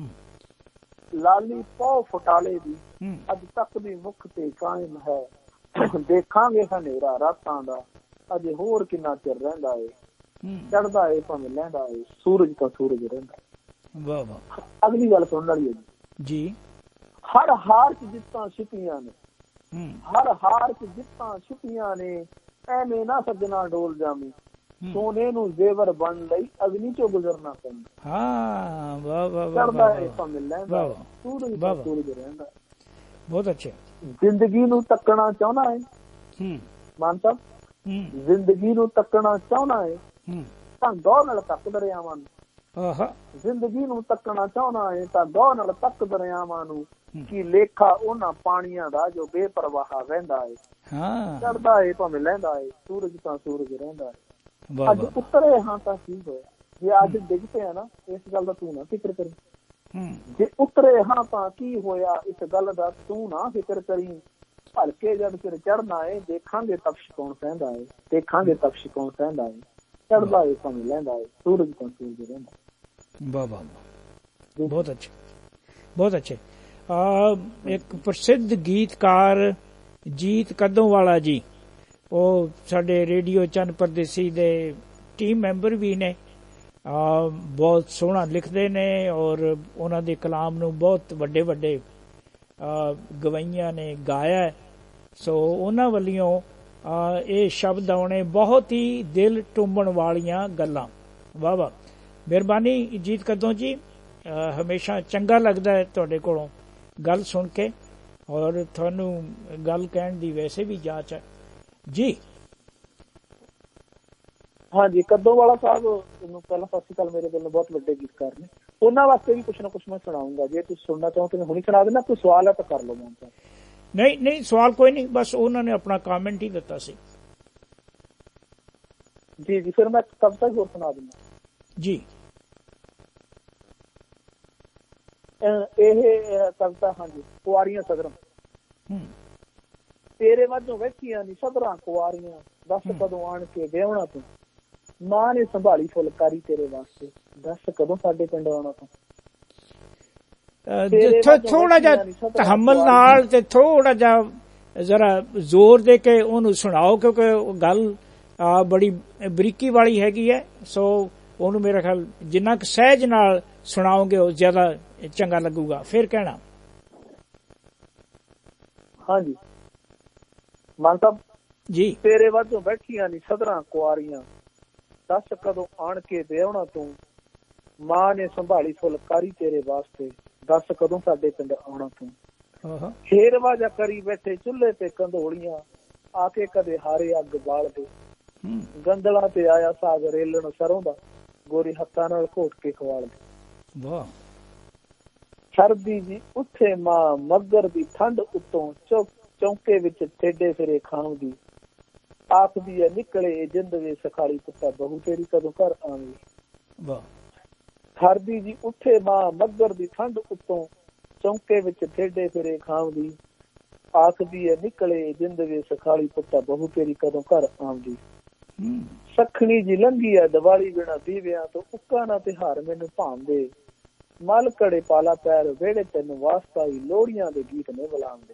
ਲਾਲੀ ਪੌ ਫਟਾਲੇ ਦੀ, ਅੱਜ ਤੱਕ ਵੀ ਮੁੱਖ ਤੇ ਕਾਇਮ ਹੈ। ਦੇਖਾਂਗੇ ਹਨੇਰਾ ਰਾਤਾਂ ਦਾ, ਅਜੇ ਹੋਰ ਕਿੰਨਾ ਚਿਰ ਰਹਿੰਦਾ ਏ। ਚੜ੍ਹਦਾ ਏ ਭਾਵੇਂ ਲਹਿੰਦਾ ਏ, ਸੂਰਜ ਤਾਂ ਸੂਰਜ ਰਹਿੰਦਾ। ਵਾਹ ਵਾਹ। ਅਗਲੀ ਗੱਲ ਸੁਣਨ ਵਾਲੀ ਹੈ ਜੀ। ਹਰ ਹਾਰ ਚ ਜਿੱਤਾਂ ਛਿਪੀਆਂ ਨੇ, ਹਰ ਹਾਰ ਚ ਜਿੱਤਾਂ ਛਿਪੀਆਂ ਨੇ, ਐਵੇਂ ਨਾ ਸੱਜਣਾ ਡੋਲ ਜਾਵੀਂ, ਸੋਨੇ ਨੂੰ ਜ਼ੇਵਰ ਬਣ ਲਈ ਅਗਨੀ ਚੋਂ ਗੁਜ਼ਰਨਾ ਪੈਂਦਾ। ਹਾਂ ਵਾਹ ਵਾਹ ਵਾਹ, ਚੜਦਾ ਏ ਭਾਵੇਂ ਲਹਿੰਦਾ, ਸੂਰਜ ਦਾ ਸੂਰਜ ਰਹਿੰਦਾ। ਬਹੁਤ ਅੱਛਾ। ਜ਼ਿੰਦਗੀ ਨੂੰ ਤੱਕਣਾ ਚਾਹੁੰਦਾ ਹੈ ਮਾਨ ਸਾਹਿਬ, ਜ਼ਿੰਦਗੀ ਨੂੰ ਤੱਕਣਾ ਚਾਹੁੰਦਾ ਹੈ ਤਾਂ ਗੌਰ ਨਾਲ ਤੱਕ ਦਰਿਆਵਾਂ ਨੂੰ। ਜ਼ਿੰਦਗੀ ਨੂੰ ਤੱਕਣਾ ਚਾਹੁੰਦਾ ਹੈ ਤਾਂ ਗੌਰ ਨਾਲ ਤੱਕ ਦਰਿਆਵਾਂ ਨੂੰ, ਕੀ ਲੇਖਾ ਉਹਨਾਂ ਪਾਣੀਆਂ ਦਾ ਜੋ ਬੇਪਰਵਾਹ ਵਹਿੰਦਾ ਏ। ਚੜਦਾ ਏ ਭਾਵੇਂ ਲਹਿੰਦਾ ਏ, ਸੂਰਜ ਤਾਂ ਸੂਰਜ ਰਹਿੰਦਾ ਏ। ਅੱਜ ਉਤਰੇ ਹਾਂ ਤਾਂ ਕੀ ਹੋਇਆ, ਜੇ ਅੱਜ ਡਿੱਗ ਪਿਆ ਨਾ ਇਸ ਗੱਲ ਦਾ ਤੂੰ ਨਾ ਫਿਕਰ ਕਰੀ। ਜੇ ਉਤਰੇ ਹਾਂ ਤਾਂ ਕੀ ਹੋਇਆ, ਇਸ ਗੱਲ ਦਾ ਤੂੰ ਨਾ ਫਿਕਰ ਕਰੀ। ਹਲਕੇ ਜਦ ਫਿਰ ਚੜਨਾ ਏ, ਦੇਖਾਂਗੇ ਤਪਸ਼ ਕੌਣ ਸਹਿੰਦਾ ਏ, ਦੇਖਾਂਗੇ ਤਪਸ਼ ਕੌਣ ਸਹਿੰਦਾ ਏ। ਚੜਦਾ ਏ ਭਾਵੇਂ ਲਹਿੰਦਾ ਏ, ਸੂਰਜ ਤਾਂ ਸੂਰਜ ਰਹਿੰਦਾ। ਵਾਹ ਵਾਹ, ਬਹੁਤ ਅੱਛੇ, ਬਹੁਤ ਅੱਛੇ। ਇੱਕ ਪ੍ਰਸਿੱਧ ਗੀਤਕਾਰ ਜੀਤ ਕਦੋਂਵਾਲਾ ਜੀ, ਉਹ ਸਾਡੇ ਰੇਡੀਓ ਚੰਨ ਪਰਦੇਸੀ ਦੇ ਟੀਮ ਮੈਂਬਰ ਵੀ ਨੇ। ਬਹੁਤ ਸੋਹਣਾ ਲਿਖਦੇ ਨੇ ਔਰ ਉਹਨਾਂ ਦੇ ਕਲਾਮ ਨੂੰ ਬਹੁਤ ਵੱਡੇ ਵੱਡੇ ਗਵਈਆਂ ਨੇ ਗਾਇਆ। ਸੋ ਉਹਨਾਂ ਵੱਲੋਂ ਇਹ ਸ਼ਬਦ ਆਉਣੇ ਬਹੁਤ ਹੀ ਦਿਲ ਟੁੰਬਣ ਵਾਲੀਆਂ ਗੱਲਾਂ। ਵਾਹ ਵਾਹ, ਮਿਹਰਬਾਨੀ ਜੀਤ ਕਦੋਂ ਜੀ। ਹਮੇਸ਼ਾ ਚੰਗਾ ਲੱਗਦਾ ਹੈ ਤੁਹਾਡੇ ਕੋਲੋਂ ਗੱਲ ਸੁਣ ਕੇ, ਔਰ ਤੁਹਾਨੂੰ ਗੱਲ ਕਹਿਣ ਦੀ ਵੈਸੇ ਵੀ ਜਾਂਚ ਹੈ ਜੀ। ਹਾਂਜੀ, ਕਦੋਂਵਾਲਾ ਸਾਹਿਬ ਨੂੰ ਪਹਿਲਾਂ ਸਤਿ ਸ਼੍ਰੀ ਅਕਾਲ। ਮੇਰੇ ਵੱਲੋਂ ਬਹੁਤ ਵੱਡੇ ਗੀਤਕਾਰ ਨੇ, ਉਹਨਾਂ ਵਾਸਤੇ ਵੀ ਕੁਛ ਨਾ ਕੁਛ ਮੈਂ ਸੁਣਾਉਂਗਾ। ਜੇ ਤੁਸੀਂ ਸੁਣਨਾ ਚਾਹੋ ਤਾਂ ਮੈਂ ਹੁਣੀ ਸੁਣਾ ਦੇਣਾ। ਕੋਈ ਸਵਾਲ ਹੈ ਤਾਂ ਕਰ ਲਓ। ਮੈਂ ਨਹੀਂ ਨਹੀਂ ਸਵਾਲ ਕੋਈ ਨਹੀਂ, ਬਸ ਉਹਨਾਂ ਨੇ ਆਪਣਾ ਕਾਮੈਂਟ ਹੀ ਦਿੱਤਾ ਸੀ। ਜੀ ਜੀ, ਫਿਰ ਮੈਂ ਕਵਿਤਾ ਹੋਰ ਸੁਣਾ ਦਿੰਦਾ ਜੀ। ਇਹ ਕਵਿਤਾ ਹਾਂਜੀ, ਕੁਆਰੀਆਂ ਸਦਰਾਂ। ਤੇਰੇ ਵਾਜੋਂ ਬੈਠੀਆਂ ਨੀ ਸਦਰਾਂ ਕੁਆਰੀਆਂ, ਦੱਸ ਕਦੋਂ ਆਣ ਕੇ ਵਿਆਹੁਣਾ ਤੂੰ। ਮਾਂ ਨੇ ਸੰਭਾਲੀ ਫੁਲਕਾਰੀ ਤੇਰੇ ਵਾਸਤੇ, ਦੱਸ ਕਦੋਂ ਸਾਡੇ ਪਿੰਡ ਆਉਣਾ ਤੂੰ। ਥੋੜਾ ਜਿਹਾ ਤਹਮਲ ਨਾਲ ਤੇ ਥੋੜਾ ਜਿਹਾ ਜ਼ਰਾ ਜ਼ੋਰ ਦੇ ਕੇ ਉਹਨੂੰ ਸੁਣਾਓ, ਕਿਉਂਕਿ ਉਹ ਗੱਲ ਬੜੀ ਬਰੀਕੀ ਵਾਲੀ ਹੈਗੀ ਹੈ। ਸੋ ਉਹਨੂੰ ਮੇਰਾ ਖਿਆਲ ਜਿੰਨਾ ਕੁ ਸਹਿਜ ਨਾਲ ਸੁਣਾਓਗੇ ਉਹ ਜ਼ਿਆਦਾ ਚੰਗਾ ਲੱਗੂਗਾ। ਫਿਰ ਕਹਿਣਾ। ਹਾਂਜੀ ਮਾਨ ਸਾਹਿਬ ਜੀ। ਤੇਰੇ ਵਾਜੋਂ ਬੈਠੀਆਂ ਨੀ ਸਦਰਾਂ ਕੁਆਰੀਆਂ, ਦੱਸ ਕਦੋਂ ਆਣ ਕੇ ਵਿਆਹੁਣਾ ਤੂੰ। ਮਾਂ ਨੇ ਸੰਭਾਲੀ ਫੁਲਕਾਰੀ ਤੇਰੇ ਵਾਸਤੇ, ਦੱਸ ਕਦੋਂ ਸਾਡੇ ਪਿੰਡ ਆਉਣਾ ਤੂੰ। ਖੇਰ ਵਾਜਾ ਕਰੀ ਬੈਠੇ ਚੁੱਲ੍ਹੇ ਤੇ ਕੰਧੋਲੀਆਂ, ਆ ਕੇ ਕਦੇ ਹਾਰੇ ਅੱਗ ਬਾਲਦੇ। ਗੰਦਲਾਂ ਤੇ ਆਇਆ ਸਾਗ ਰੇਲਣ ਸਰੋਂ ਦਾ, ਗੋਰੀ ਹੱਥਾਂ ਨਾਲ ਘੋਟ ਕੇ ਖਵਾਲਦੇ। ਵਾਹ। ਸਰਦੀ ਜੀ ਉੱਥੇ ਮਾਂ ਮੱਗਰ ਦੀ ਠੰਡ ਉੱਤੋਂ ਚੌਂਕੇ ਵਿੱਚ ਠੇਡੇ ਫਿਰੇ ਖਾਂਦੀ, ਆਖਦੀ ਹੈ ਨਿਕਲੇ ਜਿੰਦ ਵੇ ਸਖਾਲੀ ਪੁੱਤਾ ਬਹੂ ਤੇਰੀ ਕਦੋਂ ਘਰ ਆਵੇ। ਵਾਹ। ਸਰਦੀ ਜੀ ਉੱਥੇ ਮਾਂ ਮੱਗਰ ਦੀ ਠੰਡ ਉੱਤੋਂ ਚੌਂਕੇ ਵਿੱਚ ਠੇਡੇ ਫਿਰੇ ਖਾਂਦੀ, ਆਖਦੀ ਹੈ ਨਿਕਲੇ ਜਿੰਦ ਵੇ ਸਖਾਲੀ ਪੁੱਤਾ ਬਹੂ ਤੇਰੀ ਕਦੋਂ ਘਰ ਆਉਂਦੀ। ਸਖਣੀ ਜੀ ਲੰਘੀ ਹੈ ਦੀਵਾਲੀ ਬਿਨਾ ਦੀਵਿਆਂ ਤੋਂ, ਉੱਕਾ ਨਾ ਤਿਉਹਾਰ ਮੈਨੂੰ ਭਾਂਦੇ। ਮਲ ਕੜੇ ਪਾਲਾ ਪੈਰ ਵਿਹੜੇ ਤੈਨੂੰ ਵਾਸਤਾ ਹੀ, ਲੋਹੜੀਆਂ ਦੇ ਗੀਤ ਨੇ ਬੁਲਾਉਂਦੇ।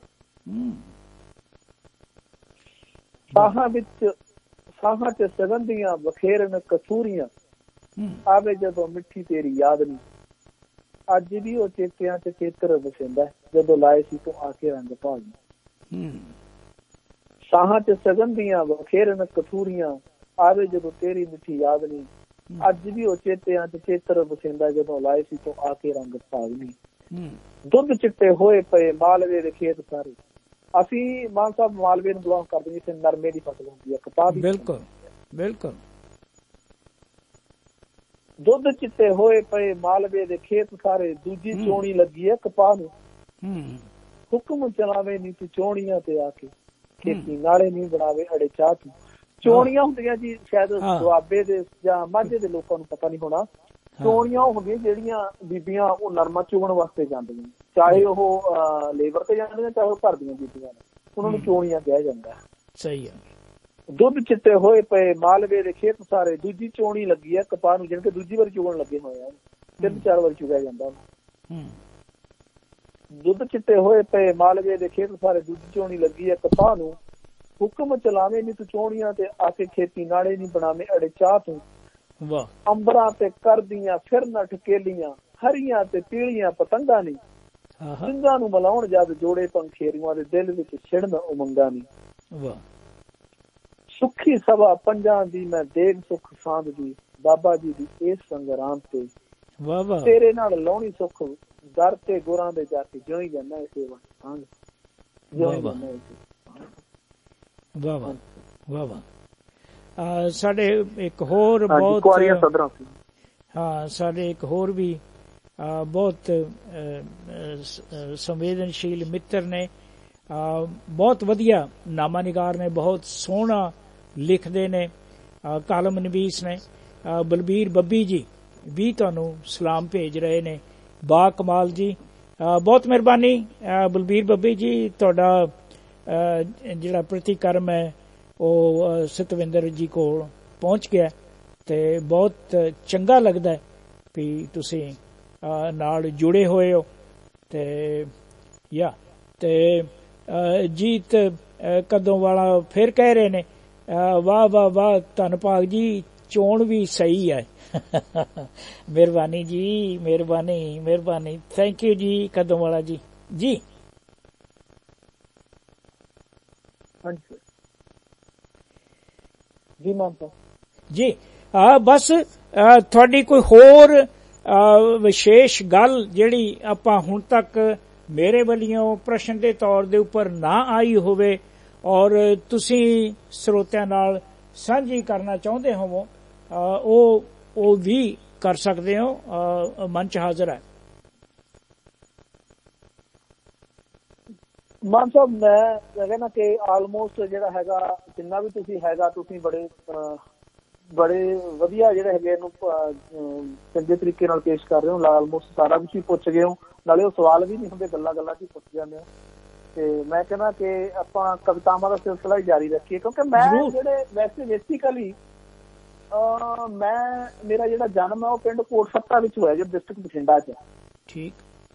ਸਾਹਾਂ ਵਿੱਚ ਸਾਹਾਂ ਚ ਸਗੰਧੀਆਂ ਬਖੇਰਨ ਕਸੂਰੀਆਂ, ਆਵੇ ਜਦੋਂ ਮਿੱਠੀ ਤੇਰੀ ਯਾਦ ਨੀ। ਅੱਜ ਵੀ ਉਹ ਚੇਤਿਆਂ ਚ ਚੇਤਰ ਵਸਿੰਦਾ, ਜਦੋਂ ਲਾਏ ਸੀ ਤੂੰ ਆ ਕੇ ਰੰਗ ਭਾਗ। ਸਾਹਾਂ ਚ ਸਗੰਧੀਆਂ ਬਖੇਰਨ ਕਸੂਰੀਆਂ, ਆਵੇ ਜਦੋਂ ਤੇਰੀ ਮਿੱਠੀ ਯਾਦ ਨੀ। ਅੱਜ ਵੀ ਉਹ ਚੇਤਿਆਂ ਚ ਚੇਤਰ ਵਸਿੰਦਾ, ਜਦੋਂ ਲਾਏ ਸੀ ਤੂੰ ਆ ਕੇ ਰੰਗ ਭਾਗਨੀ। ਦੁੱਧ ਚਿੱਟੇ ਹੋਏ ਪਏ ਮਾਲਵੇ ਦੇ ਖੇਤ ਸਾਰੇ। ਅਸੀਂ ਮਾਨ ਸਾਹਿਬ ਮਾਲਵੇ ਨੂੰ ਬਿਲੋਂਗ ਕਰਦੇ ਜਿੱਥੇ ਨਰਮੇ ਦੀ ਫਸਲ ਹੁੰਦੀ ਹੈ, ਕਪਾਹ ਦੀ। ਬਿਲਕੁਲ ਬਿਲਕੁਲ। ਦੁੱਧ ਚਿੱਟੇ ਹੋਏ ਪਏ ਮਾਲਵੇ ਦੇ ਖੇਤ ਸਾਰੇ, ਦੂਜੀ ਚੋਣੀ ਲੱਗੀ ਹੈ ਕਪਾਹ ਨੂੰ। ਹੁਕਮ ਚਲਾਵੇ ਨੀ ਤੂੰ ਚੋਣੀਆਂ ਤੇ ਆ ਕੇ, ਖੇਤੀ ਨਾਲੇ ਨੀ ਬਣਾਵੇ ਅੜੇ ਚਾਹ ਤੂੰ। ਚੋਣੀਆਂ ਹੁੰਦੀਆਂ ਜੀ ਸ਼ਾਇਦ ਦੁਆਬੇ ਦੇ ਜਾਂ ਮਾਝੇ ਦੇ ਲੋਕਾਂ ਨੂੰ ਪਤਾ ਨੀ ਹੋਣਾ। ਚੋਣੀਆਂ ਉਹ ਹੁੰਦੀਆਂ ਜਿਹੜੀਆਂ ਬੀਬੀਆਂ ਉਹ ਨਰਮਾ ਚੁਗਣ ਵਾਸਤੇ ਜਾਂਦੀਆਂ, ਚਾਹੇ ਉਹ ਲੇਬਰ ਤੇ ਜਾਂਦੀਆਂ ਚਾਹੇ ਉਹ ਘਰ ਦੀਆਂ ਬੀਬੀਆਂ ਨੇ, ਉਹਨਾਂ ਨੂੰ ਚੋਣੀਆਂ ਕਿਹਾ ਜਾਂਦਾ। ਸਹੀ ਹੈ। ਦੁੱਧ ਚਿੱਟੇ ਹੋਏ ਪਏ ਮਾਲਵੇ ਦੇ ਖੇਤ ਸਾਰੇ, ਦੂਜੀ ਚੋਣੀ ਲੱਗੀ ਹੈ ਕਪਾਹ ਨੂੰ, ਜਾਣੀ ਕਿ ਦੂਜੀ ਵਾਰੀ ਚੁਗਣ ਲੱਗੇ ਹੋਏ ਆ, ਤਿੰਨ ਚਾਰ ਵਾਰੀ ਚੁਗਿਆ ਜਾਂਦਾ। ਦੁੱਧ ਚਿੱਟੇ ਹੋਏ ਪਏ ਮਾਲਵੇ ਦੇ ਖੇਤ ਸਾਰੇ, ਦੂਜੀ ਚੋਣੀ ਲੱਗੀ ਹੈ ਕਪਾਹ ਨੂੰ। ਹੁਕਮ ਚਲਾਵੇ ਨੀ ਤੂੰ ਚੋਣੀਆਂ ਤੇ ਆ ਕੇ, ਖੇਤੀ ਨਾਲੇ ਨੀ ਬਣਾਵੇ ਅੜੇ ਚਾਹ ਤੂੰ। ਅੰਬਰਾਂ ਤੇ ਕਰਦੀਆਂ ਫਿਰ ਨਾ ਠਕੇਲੀਆਂ, ਹਰੀਆਂ ਤੇ ਪੀਲੀਆਂ ਪਤੰਗਾਂ ਨੀ। ਸਿੰਘਾਂ ਨੂੰ ਮਲਾਉਣ ਜਦ ਜੋੜੇ ਪੰਖੇਰੀਆਂ ਦੇ, ਦਿਲ ਵਿੱਚ ਛਿੜਨ ਉਮੰਗਾਂ ਨੀ। ਸੁੱਖੀ ਸਭਾ ਪੰਜਾਂ ਦੀ ਮੈਂ ਦੇਗ ਸੁੱਖ ਸਾਂਝ ਦੀ, ਬਾਬਾ ਜੀ ਦੀ ਇਸ ਸੰਗਰਾਮ ਤੇ ਵਾਹ ਵਾਹ ਤੇਰੇ ਨਾਲ ਲਾਉਣੀ ਸੁੱਖ ਦਰ ਤੇ ਗੁਰਾਂ ਦੇ ਜਾ ਕੇ ਜਿਉਂ ਹੀ ਜਾਂਦਾ ਸੇਵਾ ਸਾਂਝ ਜਿਉਂ ਹੀ ਜਾਂਦਾ ਵਾਹ ਵਾਹ ਵਾਹ ਵਾਹ। ਸਾਡੇ ਇੱਕ ਹੋਰ ਬਹੁਤ ਹਾਂ ਸਾਡੇ ਇੱਕ ਹੋਰ ਵੀ ਬਹੁਤ ਸੰਵੇਦਨਸ਼ੀਲ ਮਿੱਤਰ ਨੇ, ਬਹੁਤ ਵਧੀਆ ਨਾਮਾ ਨਿਗਾਰ ਨੇ, ਬਹੁਤ ਸੋਹਣਾ ਲਿਖਦੇ ਨੇ, ਕਾਲਮ ਨਵੀਸ ਨੇ। ਬਲਬੀਰ ਬੱਬੀ ਜੀ ਵੀ ਤੁਹਾਨੂੰ ਸਲਾਮ ਭੇਜ ਰਹੇ ਨੇ, ਬਾ ਕਮਾਲ ਜੀ, ਬਹੁਤ ਮਿਹਰਬਾਨੀ ਬਲਬੀਰ ਬੱਬੀ ਜੀ। ਤੁਹਾਡਾ ਜਿਹੜਾ ਪ੍ਰਤੀਕਰਮ ਹੈ ਉਹ ਸਤਵਿੰਦਰ ਜੀ ਕੋਲ ਪਹੁੰਚ ਗਿਆ ਤੇ ਬਹੁਤ ਚੰਗਾ ਲੱਗਦਾ ਹੈ ਵੀ ਤੁਸੀਂ ਨਾਲ ਜੁੜੇ ਹੋਏ ਹੋ। ਤੇ ਯਾ ਤੇ ਜੀਤ ਕਦੋਂ ਵਾਲਾ ਫਿਰ ਕਹਿ ਰਹੇ ਨੇ ਵਾਹ ਵਾਹ ਵਾਹ ਧੰਨ ਭਾਗ ਜੀ, ਚੋਣ ਵੀ ਸਹੀ ਹੈ। ਮਿਹਰਬਾਨੀ ਜੀ, ਮਿਹਰਬਾਨੀ ਮਿਹਰਬਾਨੀ, ਥੈਂਕ ਯੂ ਜੀ ਕਦੋਂ ਵਾਲਾ ਜੀ। ਜੀ ਜੀ ਮਾਨ ਜੀ ਬਸ ਤੁਹਾਡੀ ਕੋਈ ਹੋਰ ਵਿਸ਼ੇਸ਼ ਗੱਲ ਜਿਹੜੀ ਆਪਾਂ ਹੁਣ ਤੱਕ ਮੇਰੇ ਵੱਲੋਂ ਪ੍ਰਸ਼ਨ ਦੇ ਤੌਰ ਦੇ ਉੱਪਰ ਨਾ ਆਈ ਹੋਵੇ ਔਰ ਤੁਸੀਂ ਸਰੋਤਿਆਂ ਨਾਲ ਸਾਂਝੀ ਕਰਨਾ ਚਾਹੁੰਦੇ ਹੋਵੋ, ਉਹ ਉਹ ਵੀ ਕਰ ਸਕਦੇ ਹੋ, ਮੰਚ ਹਾਜ਼ਰ ਹੈ। ਮਾਨ ਸਾਹਿਬ ਮੈਂ ਕਹਿੰਦਾ ਕਿ ਆਲਮੋਸਟ ਜਿਹੜਾ ਹੈਗਾ ਜਿੰਨਾ ਵੀ ਤੁਸੀਂ ਹੈਗਾ ਤੁਸੀਂ ਬੜੇ ਬੜੇ ਵਧੀਆ ਜਿਹੜੇ ਹੈਗੇ ਇਹਨੂੰ ਚੰਗੇ ਤਰੀਕੇ ਨਾਲ ਪੇਸ਼ ਕਰ ਰਹੇ ਹੋ। ਆਲਮੋਸਟ ਸਾਰਾ ਕੁਛ ਹੀ ਪੁੱਛ ਗਏ ਹੋ, ਨਾਲੇ ਉਹ ਸਵਾਲ ਵੀ ਨਹੀਂ ਹੁੰਦੇ, ਗੱਲਾਂ ਗੱਲਾਂ ਚ ਹੀ ਪੁੱਛ ਜਾਂਦੇ ਹੋ। ਤੇ ਮੈਂ ਕਹਿੰਦਾ ਕਿ ਆਪਾਂ ਕਵਿਤਾਵਾਂ ਦਾ ਸਿਲਸਿਲਾ ਹੀ ਜਾਰੀ ਰੱਖੀਏ, ਕਿਉਂਕਿ ਮੈਂ ਜਿਹੜੇ ਵੈਸੇ ਬੇਸਿਕਲੀ ਮੈਂ ਮੇਰਾ ਜਿਹੜਾ ਜਨਮ ਹੈ ਉਹ ਪਿੰਡ ਕੋਟਸੱਤਾ ਵਿੱਚ ਹੋਇਆ, ਜੋ ਡਿਸਟ੍ਰਿਕਟ ਬਠਿੰਡਾ ਚ। ਠੀਕ।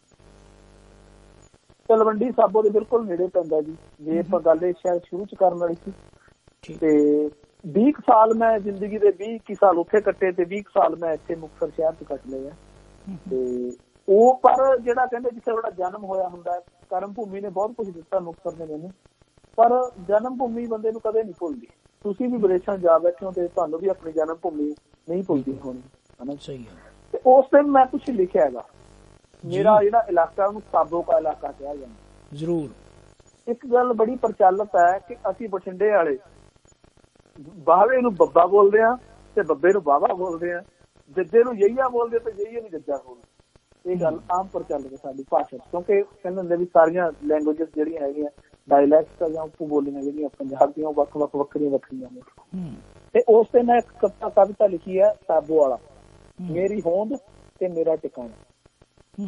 ਤਲਵੰਡੀ ਸਾਬੋ ਦੇ ਬਿਲਕੁਲ ਨੇੜੇ ਪੈਂਦਾ ਜੀ, ਜੇ ਆਪਾਂ ਗੱਲ ਇਹ ਸ਼ਾਇਦ ਸ਼ੁਰੂ ਚ ਕਰਨ ਵਾਲੀ ਸੀ। ਤੇ ਵੀਹ ਸਾਲ ਮੈਂ ਜ਼ਿੰਦਗੀ ਦੇ ਵੀਹ ਇੱਕੀ ਸਾਲ ਉੱਥੇ ਕੱਟੇ ਤੇ ਵੀਹ ਸਾਲ ਮੈਂ ਇੱਥੇ ਮੁਕਤਸਰ ਸ਼ਹਿਰ ਚ ਕੱਟ ਲਏ ਆ। ਤੇ ਉਹ ਪਰ ਜਿਹੜਾ ਕਹਿੰਦੇ ਜਿੱਥੇ ਤੁਹਾਡਾ ਜਨਮ ਹੋਇਆ ਹੁੰਦਾ, ਕਰਮ ਭੂਮੀ ਨੇ ਬਹੁਤ ਕੁਝ ਦਿੱਤਾ ਮੁਕਤਸਰ ਨੇ ਮੈਨੂੰ, ਪਰ ਜਨਮ ਭੂਮੀ ਬੰਦੇ ਨੂੰ ਕਦੇ ਨਹੀਂ ਭੁੱਲਦੀ। ਤੁਸੀਂ ਵੀ ਵਿਦੇਸ਼ਾਂ ਜਾ ਬੈਠੇ ਹੋ ਤੇ ਤੁਹਾਨੂੰ ਵੀ ਆਪਣੀ ਜਨਮ ਭੂਮੀ ਨਹੀਂ ਭੁੱਲਦੀ ਹੋਣੀ, ਹਨਾ? ਸਹੀ ਹੈ। ਤੇ ਉਸ ਦਿਨ ਮੈਂ ਕੁਛ ਲਿਖਿਆ ਹੈਗਾ, ਮੇਰਾ ਜਿਹੜਾ ਇਲਾਕਾ ਉਹਨੂੰ ਸਾਬੋ ਕਾ ਇਲਾਕਾ ਕਿਹਾ ਜਾਂਦਾ। ਜ਼ਰੂਰ। ਇੱਕ ਗੱਲ ਬੜੀ ਪ੍ਰਚਲਿਤ ਹੈ ਕਿ ਅਸੀਂ ਬਠਿੰਡੇ ਵਾਲੇ ਬਾਵੇ ਨੂੰ ਬੱਬਾ ਬੋਲਦੇ ਆ ਤੇ ਬੱਬੇ ਨੂੰ ਬਾਵਾ ਬੋਲਦੇ ਆ, ਜੱਜੇ ਨੂੰ ਯਈਆ ਬੋਲਦੇ ਤੇ ਯਈਏ ਨੂੰ ਜੱਜਾ ਬੋਲਦੇ। ਇਹ ਗੱਲ ਆਮ ਪ੍ਰਚਲਿਤ ਹੈ ਸਾਡੀ ਭਾਸ਼ਾ ਚ, ਕਿਉਂਕਿ ਕਹਿੰਦੇ ਹੁੰਦੇ ਵੀ ਸਾਰੀਆਂ ਲੈਂਗੁਏਜਸ ਜਿਹੜੀਆਂ ਹੈਗੀਆਂ ਡਾਇਲੈਕਟ ਜਾਂ ਉਪ ਬੋਲੀਆਂ ਜਿਹੜੀਆਂ ਪੰਜਾਬ ਦੀਆਂ ਵੱਖ ਵੱਖ ਵੱਖਰੀਆਂ ਵੱਖਰੀਆਂ ਨੇ। ਤੇ ਉਸ ਤੇ ਮੈਂ ਇੱਕ ਕਵਿਤਾ ਕਵਿਤਾ ਲਿਖੀ ਹੈ, ਸਾਬੋ ਵਾਲਾ, ਮੇਰੀ ਹੋਂਦ ਤੇ ਮੇਰਾ ਟਿਕਾਣਾ।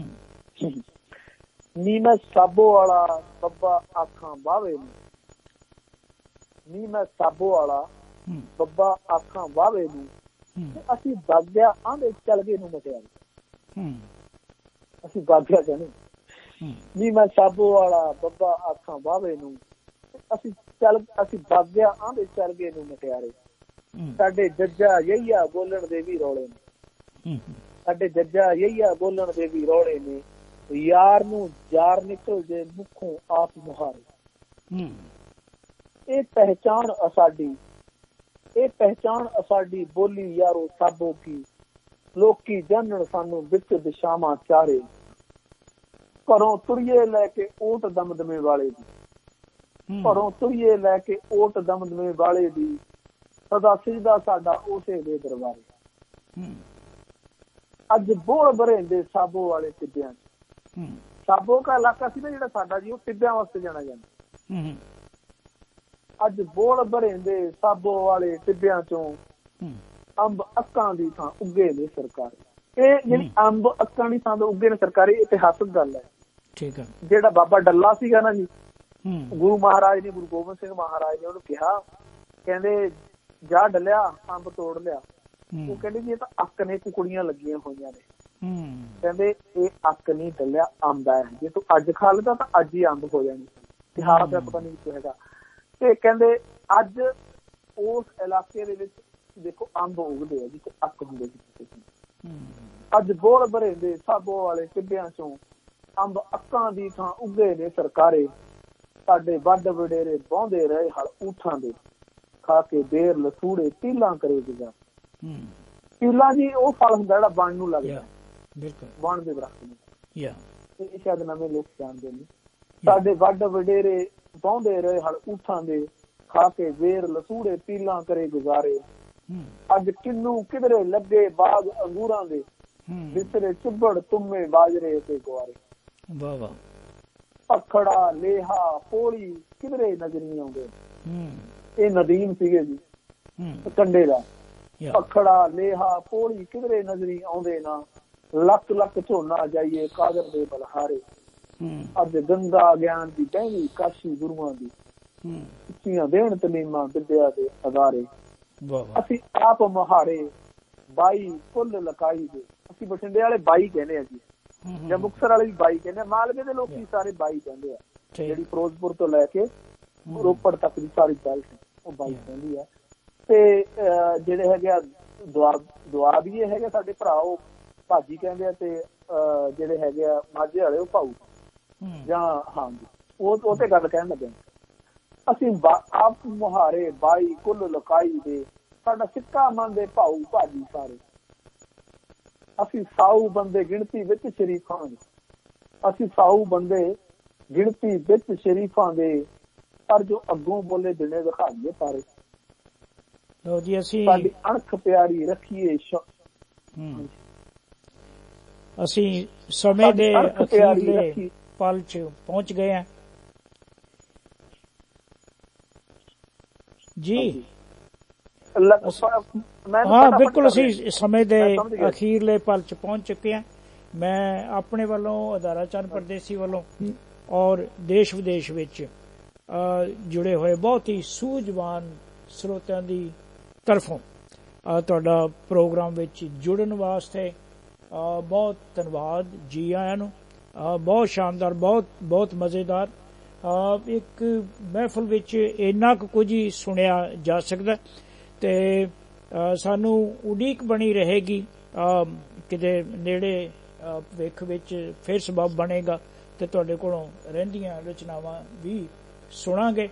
ਨੀ ਮੈਂ ਸਾਬੋ ਵਾਲਾ ਬੱਬਾ ਆਖਾਂ ਬਾਵੇ ਨੂੰ, ਨੀ ਮੈਂ ਸਾਬੋ ਵਾਲਾ ਬੱਬਾ ਆਖਾਂ ਬਾਵੇ ਨੂੰ, ਅਸੀਂ ਬਾਗਿਆ ਆਂਦੇ ਚੱਲ ਗਏ ਨੂੰ ਮਟਿਆਰੇ। ਅਸੀਂ ਬਾਗਿਆ ਕਹਿੰਦੇ, ਨੀ ਮੈਂ ਸਾਬੋ ਵਾਲਾ ਬੱਬਾ ਆਖਾਂ ਬਾਵੇ ਨੂੰ, ਅਸੀਂ ਚੱਲ ਅਸੀਂ ਬਾਗਿਆ ਆਂਦੇ ਚੱਲ ਗਏ ਨੂੰ ਮਟਿਆਰੇ। ਸਾਡੇ ਜੱਜਾ ਯਈਆ ਬੋਲਣ ਦੇ ਵੀ ਰੌਲੇ ਨੇ, ਸਾਡੇ ਜੱਜਾ ਯਈਆ ਬੋਲਣ ਦੇ ਵੀ ਰੌਲੇ ਨੇ, ਯਾਰ ਨੂੰ ਯਾਰ ਨਿਕਲ ਜੇ ਮੁੱਖੋਂ ਆਪ ਮੁਹਾਰੇ। ਇਹ ਪਹਿਚਾਣ ਅਸਾਡੀ, ਇਹ ਪਹਿਚਾਣ ਅਸਾਡੀ ਬੋਲੀ ਯਾਰੋ ਸਾਬੋ ਕੀ, ਲੋਕੀ ਜਾਣਨ ਸਾਨੂੰ ਵਿੱਚ ਦਿਸ਼ਾਵਾਂ ਚਾਰੇ। ਘਰੋਂ ਤੁਰੀਏ ਲੈ ਕੇ ਓਟ ਦਮਦਮੇ ਵਾਲੇ ਦੀ, ਘਰੋਂ ਤੁਰੀਏ ਲੈ ਕੇ ਓਟ ਦਮਦਮੇ ਵਾਲੇ ਦੀ, ਸਦਾ ਸਿਜਦਾ ਸਾਡਾ ਉਸੇ ਦੇ ਦਰਬਾਰੇ। ਅੱਜ ਬੋਲ ਭਰੇਂਦੇ ਸਾਬੋ ਵਾਲੇ ਟਿੱਬਿਆਂ ਚ। ਸਾਬੋ ਦਾ ਇਲਾਕਾ ਸੀ ਨਾ ਜਿਹੜਾ ਸਾਡਾ ਜੀ, ਉਹ ਟਿੱਬਿਆਂ ਵਾਸਤੇ ਜਾਣਾ ਜਾਂਦਾ। ਅੱਜ ਬੋਲ ਭਰੇਂਦੇ ਸਾਬੋ ਵਾਲੇ ਟਿੱਬਿਆਂ ਚੋਂ, ਅੰਬ ਅੱਕਾਂ ਦੀ ਥਾਂ ਉੱਗੇ ਨੇ ਸਰਕਾਰੀ। ਇਹ ਜਿਹੜੀ ਅੰਬ ਅੱਕਾਂ ਦੀ ਥਾਂ ਉੱਗੇ ਨੇ ਸਰਕਾਰੀ, ਇਤਿਹਾਸਕ ਗੱਲ ਹੈ। ਠੀਕ ਹੈ। ਜਿਹੜਾ ਬਾਬਾ ਡੱਲਾ ਸੀਗਾ ਨਾ ਜੀ, ਗੁਰੂ ਮਹਾਰਾਜ ਨੇ, ਗੁਰੂ ਗੋਬਿੰਦ ਸਿੰਘ ਮਹਾਰਾਜ ਨੇ ਉਹਨੂੰ ਕਿਹਾ, ਕਹਿੰਦੇ ਜਾ ਡੱਲਿਆ ਅੰਬ ਤੋੜ ਲਿਆ। ਉਹ ਕਹਿੰਦੇ ਜੀ ਇਹ ਤਾਂ ਅੱਕ ਨੇ, ਕੁਕੜੀਆਂ ਲੱਗੀਆਂ ਹੋਈਆਂ ਨੇ। ਕਹਿੰਦੇ ਇਹ ਅੱਕ ਨਹੀਂ ਡੱਲਿਆ, ਅੰਬ ਹੈ, ਜੇ ਤੂੰ ਅੱਜ ਖਾ ਲੈਂਦਾ ਤਾਂ ਅੱਜ ਹੀ ਅੰਬ ਹੋ ਜਾਣੀ। ਇਤਿਹਾਸ ਦਾ ਪਤਾ ਨਹੀਂ ਹੈਗਾ। ਤੇ ਕਹਿੰਦੇ ਅੱਜ ਉਸ ਇਲਾਕੇ ਦੇ ਵਿੱਚ ਦੇਖੋ ਅੰਬ ਉਗਦੇ ਆ ਜਿੱਥੇ ਅੱਕ ਹੁੰਦੇ ਸੀ। ਅੱਜ ਬੋਲ ਭਰੇ ਦੇ ਸਾਬੋ ਵਾਲੇ ਟਿੱਬਿਆਂ ਚੋਂ, ਅੰਬ ਅੱਕਾਂ ਦੀ ਥਾਂ ਉੱਗੇ ਨੇ ਸਰਕਾਰੇ। ਸਾਡੇ ਵੱਡ ਵਡੇਰੇ ਬਾਉਂਦੇ ਰਹੇ ਹਲ ਊਠਾਂ ਦੇ, ਖਾ ਕੇ ਬੇਰ ਲਸੂੜੇ ਪੀਲਾਂ ਕਰੇ ਗੁਜ਼ਾਰੇ। ਪੀਲਾਂ ਜੀ ਉਹ ਫਲ ਹੁੰਦਾ ਜਿਹੜਾ ਬਣ ਨੂੰ ਲੱਗਦਾ, ਬਣ ਦੇ ਦਰਖਤ ਨੂੰ, ਇਹ ਸ਼ਾਇਦ ਨਵੇਂ ਲੋਕ ਜਾਣਦੇ ਨੇ। ਸਾਡੇ ਵੱਡ ਵਡੇਰੇ ਬਾਉਂਦੇ ਰਹੇ ਹਲ ਊਠਾਂ ਦੇ, ਖਾ ਕੇ ਬੇਰ ਲਸੂੜੇ ਪੀਲਾਂ ਕਰੇ ਗੁਜ਼ਾਰੇ। ਅੱਜ ਕਿੰਨੂ ਕਿਧਰੇ ਲੱਗੇ ਬਾਗ ਅੰਗੂਰਾਂ ਦੇ, ਵਿਸਰੇ ਚੁੱਬੜ ਤੁੰਮੇ ਬਾਜਰੇ ਤੇ ਗੁਆਰੇ। ਵਾਹ ਵਾਹ। ਪਖੜਾ ਲੇਹਾ ਪੋਲੀ ਕਿਧਰੇ ਨਜ਼ਰ ਨਹੀਂ ਆਉਂਦੇ। ਇਹ ਨਦੀਮ ਸੀਗੇ ਜੀ ਕੰਡੇ ਦਾ। ਪਖੜਾ ਲੇਹਾ ਪੋਲੀ ਕਿਧਰੇ ਨਜ਼ਰੀ ਆਉਂਦੇ ਨਾ, ਲੱਖ ਲੱਖ ਝੋਨਾ ਜਾਈਏ ਕਾਦਰ ਦੇ ਬਲਹਾਰੇ। ਅੱਜ ਗੰਗਾ ਗਿਆਨ ਦੀ ਬਹਿਣੀ ਕਾਸ਼ੀ ਗੁਰੂਆਂ ਦੀ, ਉੱਚੀਆਂ ਦੇਣ ਤਲੀਮਾਂ ਵਿਦਿਆ ਦੇ ਅਦਾਰੇ। ਅਸੀਂ ਆਪ ਮੁਹਾਰੇ ਬਾਈ ਕੁੱਲ ਲਕਾਈ ਦੇ। ਅਸੀਂ ਬਠਿੰਡੇ ਵਾਲੇ ਬਾਈ ਕਹਿੰਦੇ ਆ ਜੀ, ਜਾਂ ਮੁਕਤਸਰ ਵਾਲੇ ਵੀ ਬਾਈ ਕਹਿੰਦੇ ਆ, ਮਾਲਵੇ ਦੇ ਲੋਕੀ ਸਾਰੇ ਬਾਈ ਕਹਿੰਦੇ ਆ। ਜਿਹੜੀ ਫਿਰੋਜ਼ਪੁਰ ਤੋਂ ਲੈ ਕੇ ਰੋਪੜ ਤੱਕ ਦੀ ਸਾਰੀ ਬੈਲਟ ਉਹ ਬਾਈ ਕਹਿੰਦੀ ਆ। ਤੇ ਜਿਹੜੇ ਹੈਗੇ ਆ ਦੁਆਬ ਦੁਆਬੀਏ ਹੈਗੇ ਸਾਡੇ ਭਰਾ, ਉਹ ਭਾਜੀ ਕਹਿੰਦੇ ਆ। ਤੇ ਜਿਹੜੇ ਹੈਗੇ ਆ ਮਾਝੇ ਵਾਲੇ ਉਹ ਭਾਊ ਜਾਂ ਹਾਂਜੀ ਉਹ ਉਹ ਤੇ ਗੱਲ ਕਹਿਣ ਲੱਗੇ। ਅਸੀਂ ਆਪ ਮੁਹਾਰੇ ਬਾਈ ਕੁੱਲ ਲਕਾਈ ਦੇ, ਸਾਡਾ ਸਿੱਕਾ ਮੰਨਦੇ ਭਾਊ ਭਾਜੀ ਸਾਰੇ। ਅਸੀਂ ਸਾਊ ਬੰਦੇ ਗਿਣਤੀ ਵਿੱਚ ਸ਼ਰੀਫਾਂ ਦੇ, ਅਸੀਂ ਸਾਊ ਬੰਦੇ ਗਿਣਤੀ ਵਿੱਚ ਸ਼ਰੀਫਾਂ ਦੇ, ਪਰ ਜੋ ਅੱਗੋਂ ਬੋਲੇ ਦਿਨੇ ਦਿਖਾਈਏ ਸਾਰੇ। ਲੋ ਜੀ ਅਸੀਂ ਸਾਡੀ ਅਣਖ ਪਿਆਰੀ ਰੱਖੀਏ। ਅਸੀਂ ਸਮੇਂ ਦੇ ਅਖੀਰਲੇ ਪਲ ਚ ਪਹੁੰਚ ਗਏ ਹਾਂ ਜੀ। ਹਾਂ ਬਿਲਕੁਲ, ਅਸੀਂ ਸਮੇਂ ਦੇ ਅਖੀਰਲੇ ਪਲ ਚ ਪਹੁੰਚ ਚੁੱਕੇ ਹਾਂ। ਮੈਂ ਆਪਣੇ ਵੱਲੋਂ ਅਦਾਰਾ ਚੰਨ ਪਰਦੇਸੀ ਵੱਲੋਂ ਔਰ ਦੇਸ਼ ਵਿਦੇਸ਼ ਵਿੱਚ ਜੁੜੇ ਹੋਏ ਬਹੁਤ ਹੀ ਸੂਝਵਾਨ ਸਰੋਤਿਆਂ ਦੀ ਤਰਫੋਂ ਤੁਹਾਡਾ ਪ੍ਰੋਗਰਾਮ ਵਿੱਚ ਜੁੜਨ ਵਾਸਤੇ ਬਹੁਤ ਧੰਨਵਾਦ। ਜੀ ਆਇਆਂ ਨੂੰ। ਬਹੁਤ ਸ਼ਾਨਦਾਰ, ਬਹੁਤ ਬਹੁਤ ਮਜ਼ੇਦਾਰ। ਇੱਕ ਮਹਿਫਲ ਵਿੱਚ ਇੰਨਾ ਕੁ ਕੁਝ ਹੀ ਸੁਣਿਆ ਜਾ ਸਕਦਾ ਤੇ ਸਾਨੂੰ ਉਡੀਕ ਬਣੀ ਰਹੇਗੀ ਕਿਤੇ ਨੇੜੇ ਭਵਿੱਖ ਵਿੱਚ ਫਿਰ ਸਬਬ ਬਣੇਗਾ ਤੇ ਤੁਹਾਡੇ ਕੋਲੋਂ ਰਹਿੰਦੀਆਂ ਰਚਨਾਵਾਂ ਵੀ ਸੁਣਾਂਗੇ।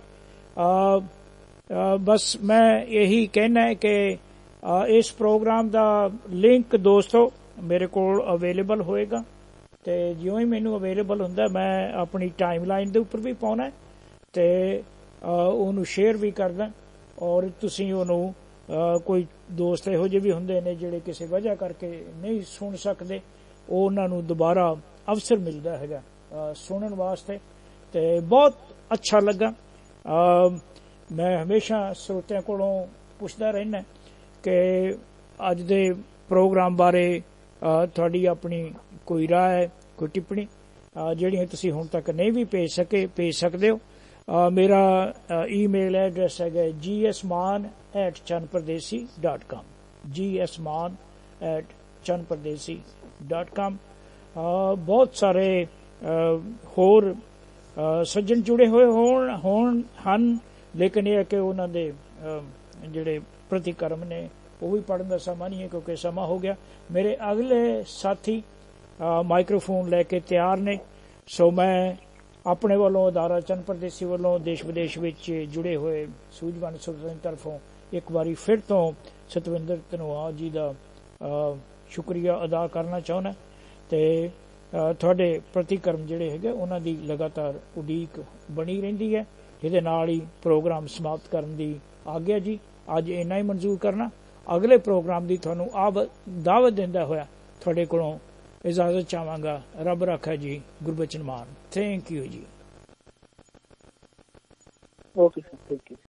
ਬਸ ਮੈਂ ਇਹੀ ਕਹਿਣਾ ਹੈ ਕਿ ਇਸ ਪ੍ਰੋਗਰਾਮ ਦਾ ਲਿੰਕ ਦੋਸਤੋ ਮੇਰੇ ਕੋਲ ਅਵੇਲੇਬਲ ਹੋਏਗਾ ਤੇ ਜਿਉਂ ਹੀ ਮੈਨੂੰ ਅਵੇਲੇਬਲ ਹੁੰਦਾ ਮੈਂ ਆਪਣੀ ਟਾਈਮ ਲਾਈਨ ਦੇ ਉੱਪਰ ਵੀ ਪਾਉਣਾ ਤੇ ਉਹਨੂੰ ਸ਼ੇਅਰ ਵੀ ਕਰਦਾ। ਔਰ ਤੁਸੀਂ ਉਹਨੂੰ ਕੋਈ ਦੋਸਤ ਇਹੋ ਜਿਹੇ ਵੀ ਹੁੰਦੇ ਨੇ ਜਿਹੜੇ ਕਿਸੇ ਵਜ੍ਹਾ ਕਰਕੇ ਨਹੀਂ ਸੁਣ ਸਕਦੇ, ਉਹ ਉਹਨਾਂ ਨੂੰ ਦੁਬਾਰਾ ਅਵਸਰ ਮਿਲਦਾ ਹੈਗਾ ਸੁਣਨ ਵਾਸਤੇ ਤੇ ਬਹੁਤ ਅੱਛਾ ਲੱਗਾ। ਮੈਂ ਹਮੇਸ਼ਾ ਸਰੋਤਿਆਂ ਕੋਲੋਂ ਪੁੱਛਦਾ ਰਹਿਣਾ ਕਿ ਅੱਜ ਦੇ ਪ੍ਰੋਗਰਾਮ ਬਾਰੇ ਤੁਹਾਡੀ ਆਪਣੀ ਕੋਈ ਰਾਏ, ਕੋਈ ਟਿੱਪਣੀ ਜਿਹੜੀਆਂ ਤੁਸੀਂ ਹੁਣ ਤੱਕ ਨਹੀਂ ਵੀ ਭੇਜ ਸਕੇ ਭੇਜ ਸਕਦੇ ਹੋ। ਮੇਰਾ ਈਮੇਲ ਐਡਰੈਸ ਹੈਗਾ ਜੀ ਐਸ ਮਾਨ ਐਟ ਚੰਨ ਪਰਦੇਸੀ dot com, G S Mann at ਚੰਨ ਪਰਦੇਸੀ ਡਾਟ ਕਾਮ। ਬਹੁਤ ਸਾਰੇ ਹੋਰ ਸੱਜਣ ਜੁੜੇ ਹੋਏ ਹੋਣ ਹੋਣ ਹਨ, ਲੇਕਿਨ ਇਹ ਹੈ ਕਿ ਉਹਨਾਂ ਦੇ ਜਿਹੜੇ ਪ੍ਰਤੀਕਰਮ ਨੇ ਉਹ ਵੀ ਪੜ੍ਹਨ ਦਾ ਸਮਾਂ ਨਹੀਂ ਹੈ ਕਿਉਂਕਿ ਸਮਾਂ ਹੋ ਗਿਆ। ਮੇਰੇ ਅਗਲੇ ਸਾਥੀ ਮਾਈਕ੍ਰੋਫੋਨ ਲੈ ਕੇ ਤਿਆਰ ਨੇ। ਸੋ ਮੈਂ ਆਪਣੇ ਵੱਲੋਂ ਅਦਾਰਾ ਚੰਨ ਪਰਦੇਸੀ ਵੱਲੋਂ ਦੇਸ਼ ਵਿਦੇਸ਼ ਵਿੱਚ ਜੁੜੇ ਹੋਏ ਸੂਝਵਾਨ ਸਰੋਤਿਆਂ ਦੀ ਤਰਫੋਂ ਇੱਕ ਵਾਰੀ ਫਿਰ ਤੋਂ ਸਤਵਿੰਦਰ ਧਨੋਆ ਜੀ ਦਾ ਸ਼ੁਕਰੀਆ ਅਦਾ ਕਰਨਾ ਚਾਹੁੰਦਾ ਤੇ ਤੁਹਾਡੇ ਪ੍ਰਤੀਕਰਮ ਜਿਹੜੇ ਹੈਗੇ ਉਹਨਾਂ ਦੀ ਲਗਾਤਾਰ ਉਡੀਕ ਬਣੀ ਰਹਿੰਦੀ ਹੈ। ਇਹਦੇ ਨਾਲ ਹੀ ਪ੍ਰੋਗਰਾਮ ਸਮਾਪਤ ਕਰਨ ਦੀ ਆਗਿਆ ਜੀ। ਅੱਜ ਇੰਨਾ ਹੀ ਮਨਜ਼ੂਰ ਕਰਨਾ। ਅਗਲੇ ਪ੍ਰੋਗਰਾਮ ਦੀ ਤੁਹਾਨੂੰ ਆਵ ਦਾਵਤ ਦਿੰਦਾ ਹੋਇਆ ਤੁਹਾਡੇ ਕੋਲੋਂ ਇਜਾਜ਼ਤ ਚਾਹਾਂਗਾ। ਰੱਬ ਰਾਖਾ ਜੀ। ਗੁਰਬਚਨ ਮਾਨ। ਥੈਂਕ ਯੂ ਜੀ। Okay sir, thank you.